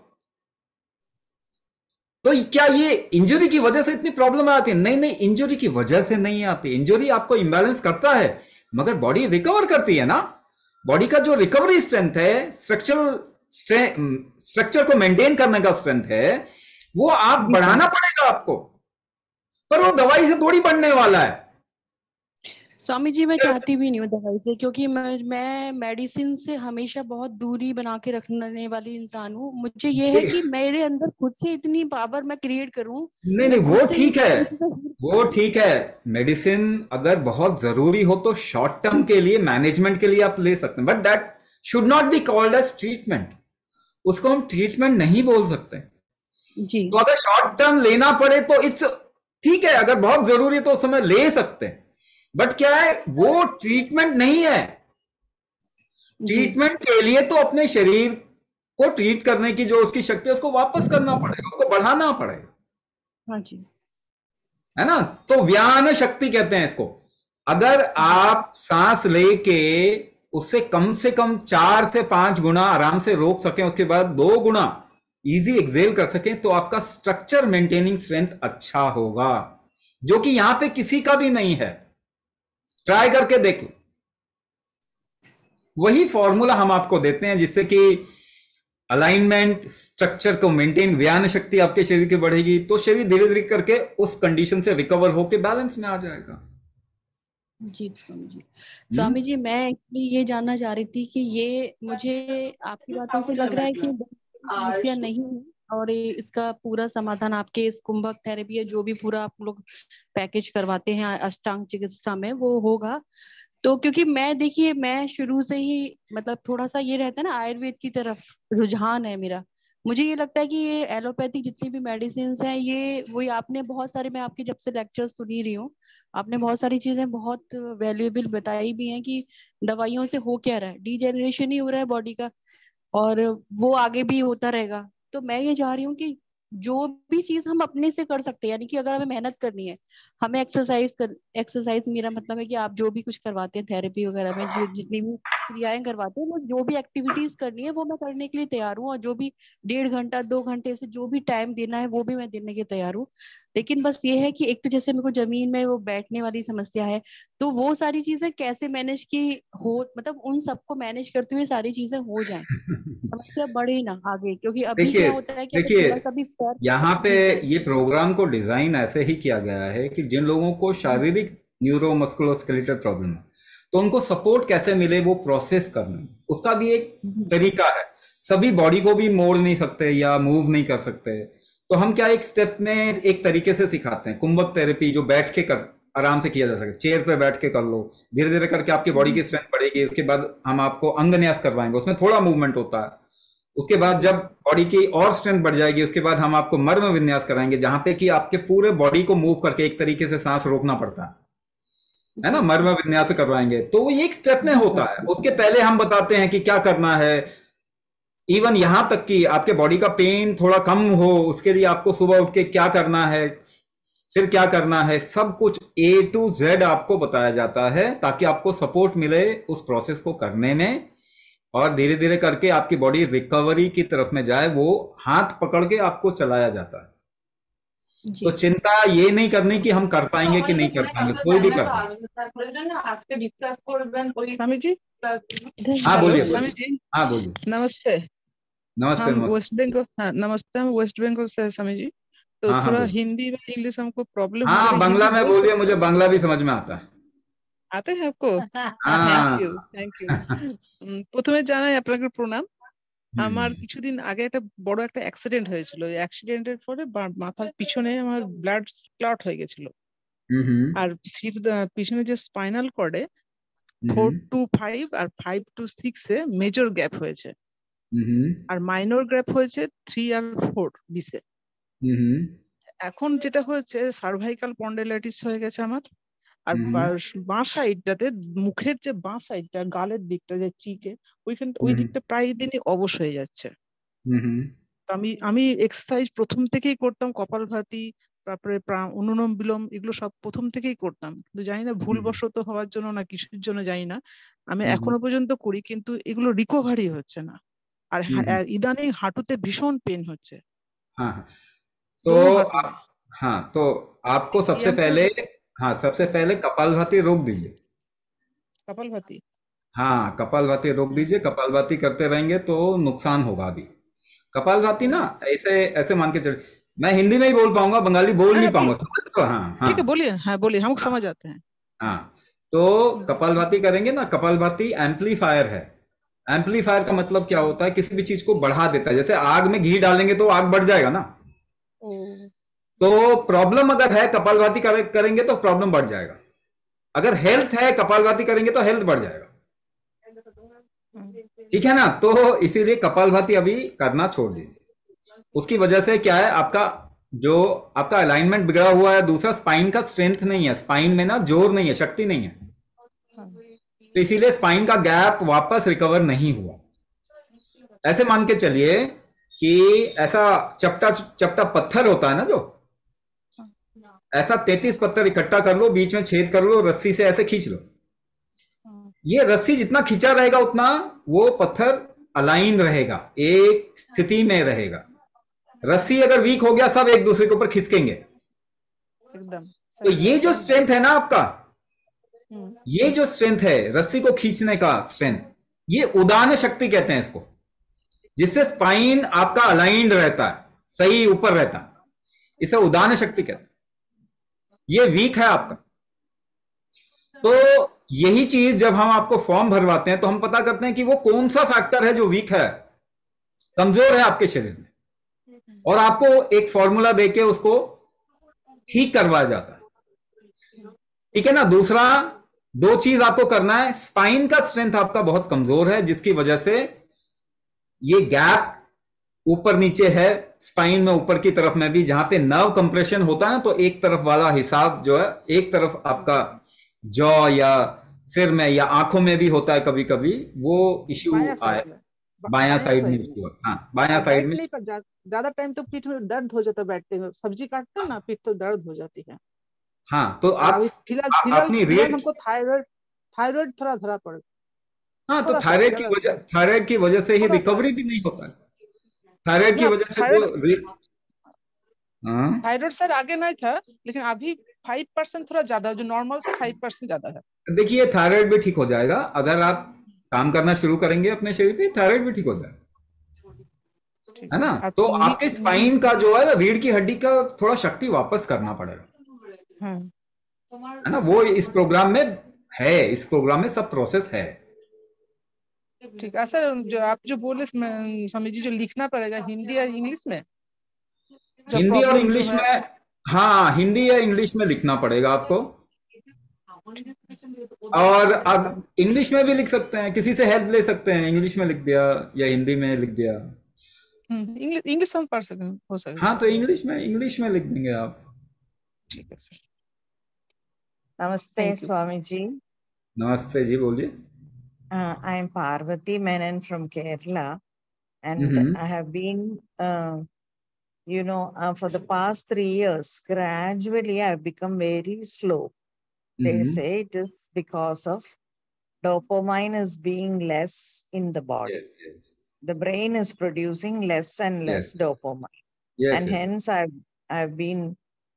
तो क्या ये इंजरी की वजह से इतनी प्रॉब्लम आती है? नहीं, इंजरी की वजह से नहीं आती। इंजरी आपको इंबैलेंस करता है, मगर बॉडी रिकवर करती है ना। बॉडी का जो रिकवरी स्ट्रेंथ है, स्ट्रक्चर को मेंटेन करने का स्ट्रेंथ है, वो आप बढ़ाना पड़ेगा आपको, पर वो दवाई से थोड़ी बढ़ने वाला है। स्वामी जी, मैं चाहती भी नहीं हूँ दवाई से, क्योंकि मैं मेडिसिन से हमेशा बहुत दूरी बना के रखने वाली इंसान हूँ। मुझे ये है कि मेरे अंदर खुद से इतनी पावर मैं क्रिएट करूँ। नहीं, वो ठीक है। मेडिसिन अगर बहुत जरूरी हो तो शॉर्ट टर्म के लिए, मैनेजमेंट के लिए आप ले सकते हैं, but that should not be called as treatment. उसको हम ट्रीटमेंट नहीं बोल सकते जी। तो अगर शॉर्ट टर्म लेना पड़े तो इट्स ठीक है, अगर बहुत जरूरी है तो उस समय ले सकते हैं, बट क्या है, वो ट्रीटमेंट नहीं है। ट्रीटमेंट के लिए तो अपने शरीर को ट्रीट करने की जो उसकी शक्ति है उसको वापस करना पड़ेगा, उसको बढ़ाना पड़ेगा। हाँ जी, है ना। तो व्यान शक्ति कहते हैं इसको। अगर आप सांस लेके उससे कम से कम 4 से 5 गुना आराम से रोक सकें, उसके बाद 2 गुना इजी एक्सेल कर सकें, तो आपका स्ट्रक्चर मेंटेनिंग स्ट्रेंथ अच्छा होगा, जो कि यहां पे किसी का भी नहीं है। ट्राई करके देख लो। वही फॉर्मूला हम आपको देते हैं जिससे कि अलाइनमेंट, स्ट्रक्चर को मेंटेन, व्यान शक्ति आपके शरीर की बढ़ेगी, तो शरीर धीरे धीरे करके उस कंडीशन से रिकवर होके बैलेंस में आ जाएगा। जी स्वामी जी, मैं एक्चुअली ये जानना चाह रही थी कि ये मुझे आपकी बातों से लग रहा है कि समस्या नहीं है, और इसका पूरा समाधान आपके इस कुंभक थेरेपी है, जो भी पूरा आप लोग पैकेज करवाते हैं अष्टांग चिकित्सा में, वो होगा। तो क्योंकि देखिए मैं शुरू से ही मतलब थोड़ा सा ये रहता है ना, आयुर्वेद की तरफ रुझान है मेरा। मुझे ये लगता है कि ये एलोपैथी जितनी भी मेडिसिन हैं, ये वही आपने बहुत सारे, मैं आपके जब से लेक्चर्स सुनी रही हूँ, आपने बहुत सारी चीजें बहुत वैल्यूएबल बताई भी हैं कि दवाइयों से हो क्या रहा है, डिजेनरेशन ही हो रहा है बॉडी का, और वो आगे भी होता रहेगा। तो मैं ये चाह रही हूँ कि जो भी चीज हम अपने से कर सकते हैं, यानी कि अगर हमें मेहनत करनी है, हमें एक्सरसाइज मेरा मतलब है कि आप जो भी कुछ करवाते हैं थेरेपी वगैरह में, जितनी भी क्रियाएं करवाते हैं, वो जो भी एक्टिविटीज करनी है वो मैं करने के लिए तैयार हूँ, और जो भी 1.5 घंटा 2 घंटे से जो भी टाइम देना है वो भी मैं देने के तैयार हूँ। लेकिन बस ये है कि एक तो जैसे मेरे को जमीन में वो बैठने वाली समस्या है, तो वो सारी चीजें कैसे मैनेज की हो, मतलब उन सबको मैनेज करते हुए सारी चीजें हो जाएं, समस्या बढ़े ना आगे, क्योंकि अभी देखिए क्या होता है कि अगर देखिए थोड़ा सा भी फेयर, यहाँ पे जी सर, ये प्रोग्राम को डिजाइन ऐसे ही किया गया है कि जिन लोगों को शारीरिक न्यूरो मस्कुलोस्केलेटल प्रॉब्लम है तो उनको सपोर्ट कैसे मिले वो प्रोसेस करना, उसका भी एक तरीका है। सभी बॉडी को भी मोड़ नहीं सकते या मूव नहीं कर सकते, तो हम क्या एक स्टेप में एक तरीके से सिखाते हैं। कुंभक थेरेपी जो बैठ के कर आराम से किया जा सके, चेयर पे बैठ के कर लो, धीरे धीरे करके आपकी बॉडी की स्ट्रेंथ बढ़ेगी। उसके बाद हम आपको अंग न्यास करवाएंगे, उसमें थोड़ा मूवमेंट होता है। उसके बाद जब बॉडी की और स्ट्रेंथ बढ़ जाएगी उसके बाद हम आपको मर्म विन्यास कराएंगे, जहां पे कि आपके पूरे बॉडी को मूव करके एक तरीके से सांस रोकना पड़ता है ना, मर्म विन्यास करवाएंगे। तो वो एक स्टेप में होता है, उसके पहले हम बताते हैं कि क्या करना है। इवन यहां तक कि आपके बॉडी का पेन थोड़ा कम हो उसके लिए आपको सुबह उठ के क्या करना है, फिर क्या करना है, सब कुछ A to Z आपको बताया जाता है ताकि आपको सपोर्ट मिले उस प्रोसेस को करने में, और धीरे धीरे करके आपकी बॉडी रिकवरी की तरफ में जाए। वो हाथ पकड़ के आपको चलाया जाता है। तो चिंता ये नहीं करनी कि हम कर पाएंगे कि नहीं कर पाएंगे, कोई भी कर स्वामी जी, हाँ बोलिए स्वामी जी, हाँ बोलिए। नमस्ते। नमस्ते हम नमस्ते। वेस्ट बंगाल, हाँ नमस्ते, हम वेस्ट बंगाल से स्वामी जी। तो हाँ हाँ थोड़ा बोलिए। हिंदी में इंग्लिश हमको प्रॉब्लम हो हाँ रही है, बांग्ला हिंदी में बोल बोलिए, सकते मुझे हैं? बांग्ला भी समझ में आता है। आते हैं आपको? हाँ থ্যাংক ইউ। প্রথমে জানাই আপনাকে প্রণাম। আমার কিছুদিন আগে একটা বড় একটা অ্যাক্সিডেন্ট হয়েছিল। ওই অ্যাক্সিডেন্টের পরে মাথার পিছনে আমার ব্লাড ক্লট হয়ে গেছিল। আর পিছনে যে স্পাইনাল কর্ডে 4 to 5 আর 5 to 6 এ মেজর গ্যাপ হয়েছে, আর মাইনর গ্যাপ হয়েছে 3 আর 4 বিসে। এখন যেটা হয়েছে সার্ভাইকাল স্পন্ডাইলাইটিস হয়ে গেছে আমার। আর বাঁ সাইডটাতে, মুখের যে বাঁ সাইডটা, গালের দিকটা যে চিকে, ওই দিকটা প্রায় দিনই অবশ হয়ে যাচ্ছে। তো আমি এক্সারসাইজ প্রথম থেকেই করতাম, কপালভাতি, তারপরে অনুলোম বিলোম, এগুলো সব প্রথম থেকেই করতাম, কিন্তু জানি না ভুলবশত হওয়ার জন্য না কিছুর জন্য জানি না আমি এখনো পর্যন্ত করি, কিন্তু এগুলো রিকভারি হচ্ছে না। আর ইদানিং হাঁটুতে ভীষণ পেন হচ্ছে। हाँ तो हाँ तो आपको सबसे पहले, हाँ सबसे पहले कपालभाति रोक दीजिए। कपालभाति, हाँ कपालभाति रोक दीजिए। कपालभाति करते रहेंगे तो नुकसान होगा। अभी कपालभाति ना ऐसे ऐसे मान के चल, मैं हिंदी में ही बोल पाऊंगा, बंगाली बोल नहीं पाऊंगा, समझ तो? हाँ हाँ ठीक है, बोलिए। हाँ बोलिए, हम समझ आते हैं। हाँ तो कपालभाति करेंगे ना, कपालभाति एम्पलीफायर है। एम्पलीफायर का मतलब क्या होता है, किसी भी चीज को बढ़ा देता है। जैसे आग में घी डालेंगे तो आग बढ़ जाएगा ना, तो प्रॉब्लम अगर है कपालभाति करेंगे तो प्रॉब्लम बढ़ जाएगा। अगर हेल्थ है कपालभाति करेंगे तो हेल्थ बढ़ जाएगा, ठीक है ना। तो इसीलिए कपालभाति अभी करना छोड़ दीजिए। उसकी वजह से क्या है, आपका अलाइनमेंट बिगड़ा हुआ है। दूसरा, स्पाइन का स्ट्रेंथ नहीं है, स्पाइन में ना जोर नहीं है, शक्ति नहीं है, तो इसीलिए स्पाइन का गैप वापस रिकवर नहीं हुआ। ऐसे मान के चलिए कि ऐसा चपटा चपटा पत्थर होता है ना, जो ऐसा 33 पत्थर इकट्ठा कर लो, बीच में छेद कर लो, रस्सी से ऐसे खींच लो। ये रस्सी जितना खींचा रहेगा उतना वो पत्थर अलाइन रहेगा, एक स्थिति में रहेगा। रस्सी अगर वीक हो गया सब एक दूसरे के ऊपर खिसकेंगे। एकदम। तो ये जो स्ट्रेंथ है ना आपका, ये जो स्ट्रेंथ है रस्सी को खींचने का स्ट्रेंथ, ये उदान शक्ति कहते हैं इसको, जिससे स्पाइन आपका अलाइंड रहता है, सही ऊपर रहता है, इसे उदान शक्ति कहते हैं। ये वीक है आपका। तो यही चीज जब हम आपको फॉर्म भरवाते हैं तो हम पता करते हैं कि वो कौन सा फैक्टर है जो वीक है, कमजोर है आपके शरीर में, और आपको एक फॉर्मूला देके उसको ठीक करवाया जाता है, ठीक है ना। दूसरा, दो चीज आपको करना है। स्पाइन का स्ट्रेंथ आपका बहुत कमजोर है, जिसकी वजह से ये गैप ऊपर नीचे है स्पाइन में, ऊपर की तरफ में भी, जहां पे नर्व कंप्रेशन होता है ना, तो एक तरफ वाला हिसाब जो है, एक तरफ आपका जॉ या सिर में या आंखों में भी होता है कभी कभी, वो इश्यू आए बायां साइड में। हाँ बायां साइड में ज्यादा टाइम तो पीठ में दर्द हो जाता है, बैठते हुए सब्जी काटते हैं ना, पीठ तो दर्द हो जाती है। हाँ तो आप फिलहाल हमको थायराइड थोड़ा धरा पड़। हाँ तो थायराइड की वजह से ही रिकवरी भी नहीं होता है। थायराइड की वजह से थायराइड सर आगे नहीं था, लेकिन अभी 5% थोड़ा ज्यादा, जो नॉर्मल से 5% ज्यादा है। देखिए थायराइड भी ठीक हो जाएगा अगर आप काम करना शुरू करेंगे अपने शरीर पे, थायराइड भी ठीक हो जाएगा, है ना। तो आपके स्पाइन का जो है रीढ़ की हड्डी का थोड़ा शक्ति वापस करना पड़ेगा, है ना। वो इस प्रोग्राम में है, इस प्रोग्राम में सब प्रोसेस है। ठीक है सर, जो आप जो बोले स्वामी जी, जो लिखना पड़ेगा हिंदी या इंग्लिश में? हिंदी और इंग्लिश में, हाँ हिंदी या इंग्लिश में लिखना पड़ेगा आपको। और अब इंग्लिश में भी लिख सकते हैं, किसी से हेल्प ले सकते हैं, इंग्लिश में लिख दिया या हिंदी में लिख दिया। इंग्लिश हम पढ़ सकते हो सकता। हाँ तो इंग्लिश में लिख देंगे आप। ठीक है सर। नमस्ते स्वामी जी। नमस्ते जी, बोलिए। I am Parvati Menon from Kerala, and I have been, for the past 3 years, gradually I've become very slow. They say it is because of dopamine is being less in the body. Yes, yes. The brain is producing less and less dopamine. Yes, and hence I've been,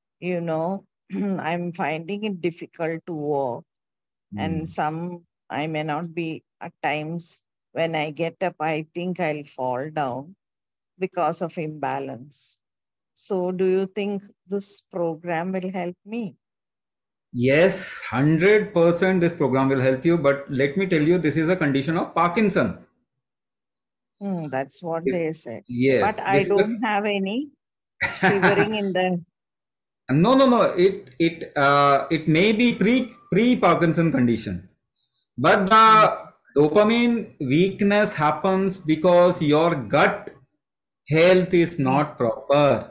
I'm finding it difficult to walk. And I may not be at times when I get up, I think I'll fall down because of imbalance. So do you think this program will help me? Yes, 100% this program will help you. But let me tell you, this is a condition of Parkinson. That's what they say. Yes. But I don't have any shivering in the... No. It may be pre-Parkinson condition. But the dopamine weakness happens because your gut health is not proper.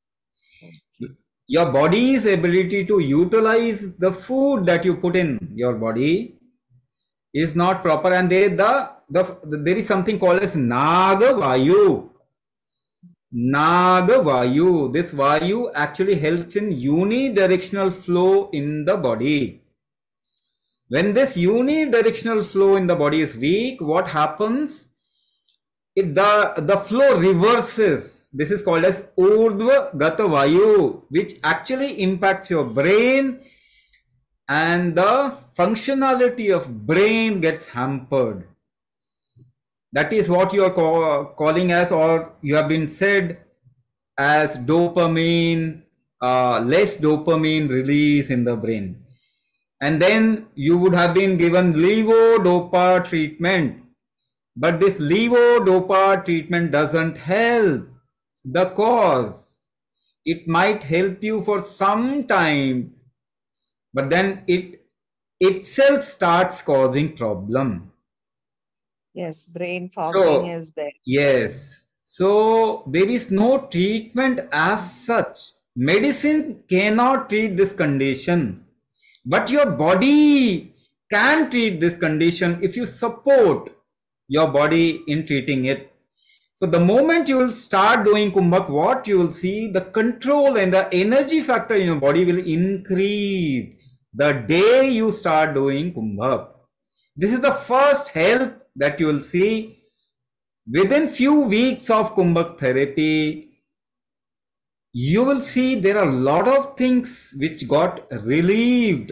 Your body's ability to utilize the food that you put in your body is not proper, and there is something called as Nagavayu. Nagavayu. This Vayu actually helps in unidirectional flow in the body. When this unidirectional flow in the body is weak, what happens? The flow reverses. This is called as Urdhva Gata Vayu, which actually impacts your brain, and the functionality of brain gets hampered. That is what you are calling as, or you have been said as, dopamine, less dopamine release in the brain. And then you would have been given levodopa treatment. But this levodopa treatment doesn't help the cause. It might help you for some time, but then it itself starts causing problem. Yes, brain fogging is there. Yes. So there is no treatment as such. Medicine cannot treat this condition, but your body can treat this condition if you support your body in treating it. So the moment you will start doing Kumbhak, what you will see, the control and the energy factor in your body will increase the day you start doing Kumbhak. This is the first help that you will see. Within few weeks of Kumbhak therapy, you will see there are a lot of things which got relieved.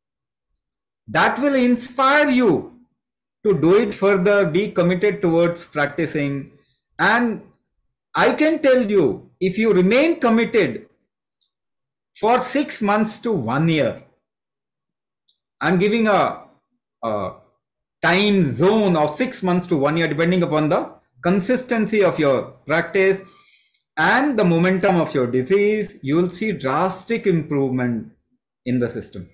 That will inspire you to do it further, be committed towards practicing. And I can tell you, if you remain committed for 6 months to 1 year, I'm giving a time zone of 6 months to 1 year, depending upon the consistency of your practice and the momentum of your disease, you will see drastic improvement in the system.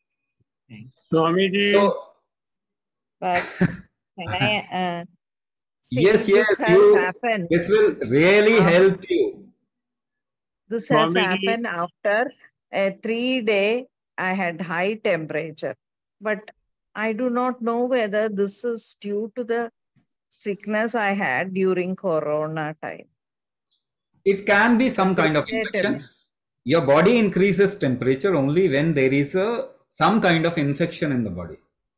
Swamiji. So, but can I yes, this has happened. This will really help you. This has happened after a 3-day, I had high temperature, but I do not know whether this is due to the sickness I had during Corona time. It can be some kind of infection. Your body increases temperature only when there is some kind of infection in the body.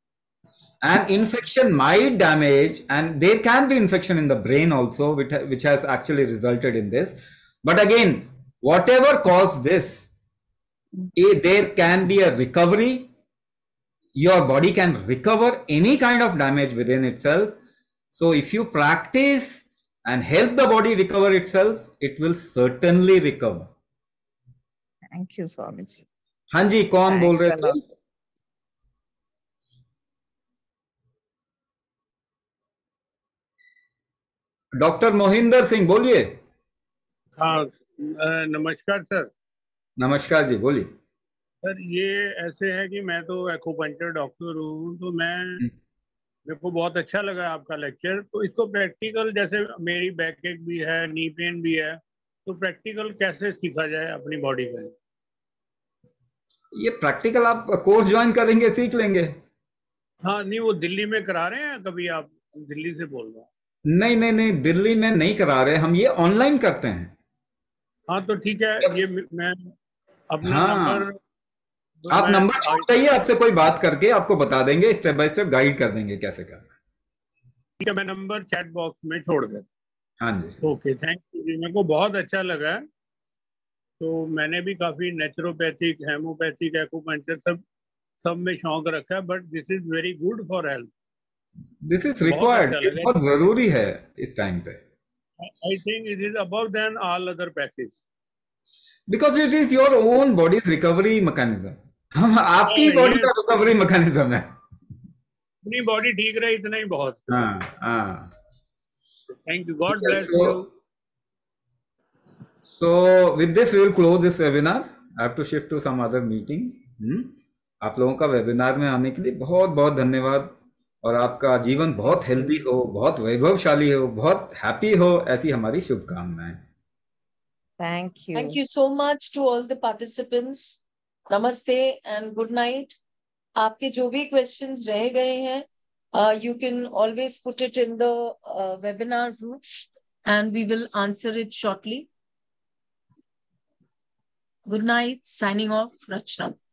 And infection might damage, and there can be infection in the brain also, which has actually resulted in this. But again, whatever caused this, there can be a recovery. Your body can recover any kind of damage within itself. So if you practice and help the body recover itself, it will certainly recover. Thank you, Swamiji. हाँ जी, कौन बोल रहे थे? Doctor Mohinder Singh, बोलिए। हाँ, नमस्कार sir. नमस्कार जी, बोलिए। सर ये ऐसे है कि मैं तो एक्यूपंक्चर डॉक्टर हूँ, तो मेरे को बहुत अच्छा लगा आपका लेक्चर। तो इसको प्रैक्टिकल, जैसे मेरी बैक एक भी है, नी पेन भी है, तो प्रैक्टिकल कैसे सीखा जाए अपनी बॉडी का? ये प्रैक्टिकल आप कोर्स ज्वाइन करेंगे, सीख लेंगे। हाँ नहीं, वो दिल्ली में करा रहे हैं कभी? आप दिल्ली से बोल रहे हैं? नहीं नहीं नहीं, दिल्ली में नहीं करा रहे, हम ये ऑनलाइन करते हैं। हाँ तो ठीक है, ये मैं अपना नंबर, आप नंबर छोड़ जाइए, आपसे कोई बात करके आपको बता देंगे, स्टेप बाय स्टेप गाइड कर देंगे कैसे करना। ठीक है, मैं नंबर चैट बॉक्स में छोड़ देता। हाँ जी, ओके, थैंक यू जी, मेरे को बहुत अच्छा लगा। तो मैंने भी काफी नेचुरोपैथिक, हेमोपैथिक, एक्यूपंक्चर सब में शौक रखा है, but this is very good for health. This is required, बहुत जरूरी है इस टाइम पे। I think it is above then all other pathies, because it is your own body's recovery mechanism. हम आपकी बॉडी का रिकवरी मैकेनिज्म है। अपनी बॉडी ठीक रहे, इतना ही बहुत। हाँ। Thank you, God bless you. So with this we will close this webinar. I have to shift to some other meeting. आप लोगों का वेबिनार में आने के लिए बहुत बहुत धन्यवाद, और आपका जीवन बहुत हेल्दी हो, बहुत वैभवशाली हो, बहुत हैप्पी हो, ऐसी हमारी शुभकामनाएं। Thank you. Thank you so much to all the participants. Namaste and good night. आपके जो भी questions रह गए हैं, you can always put it in the webinar group and we will answer it shortly. Good night. Signing off, Rachna.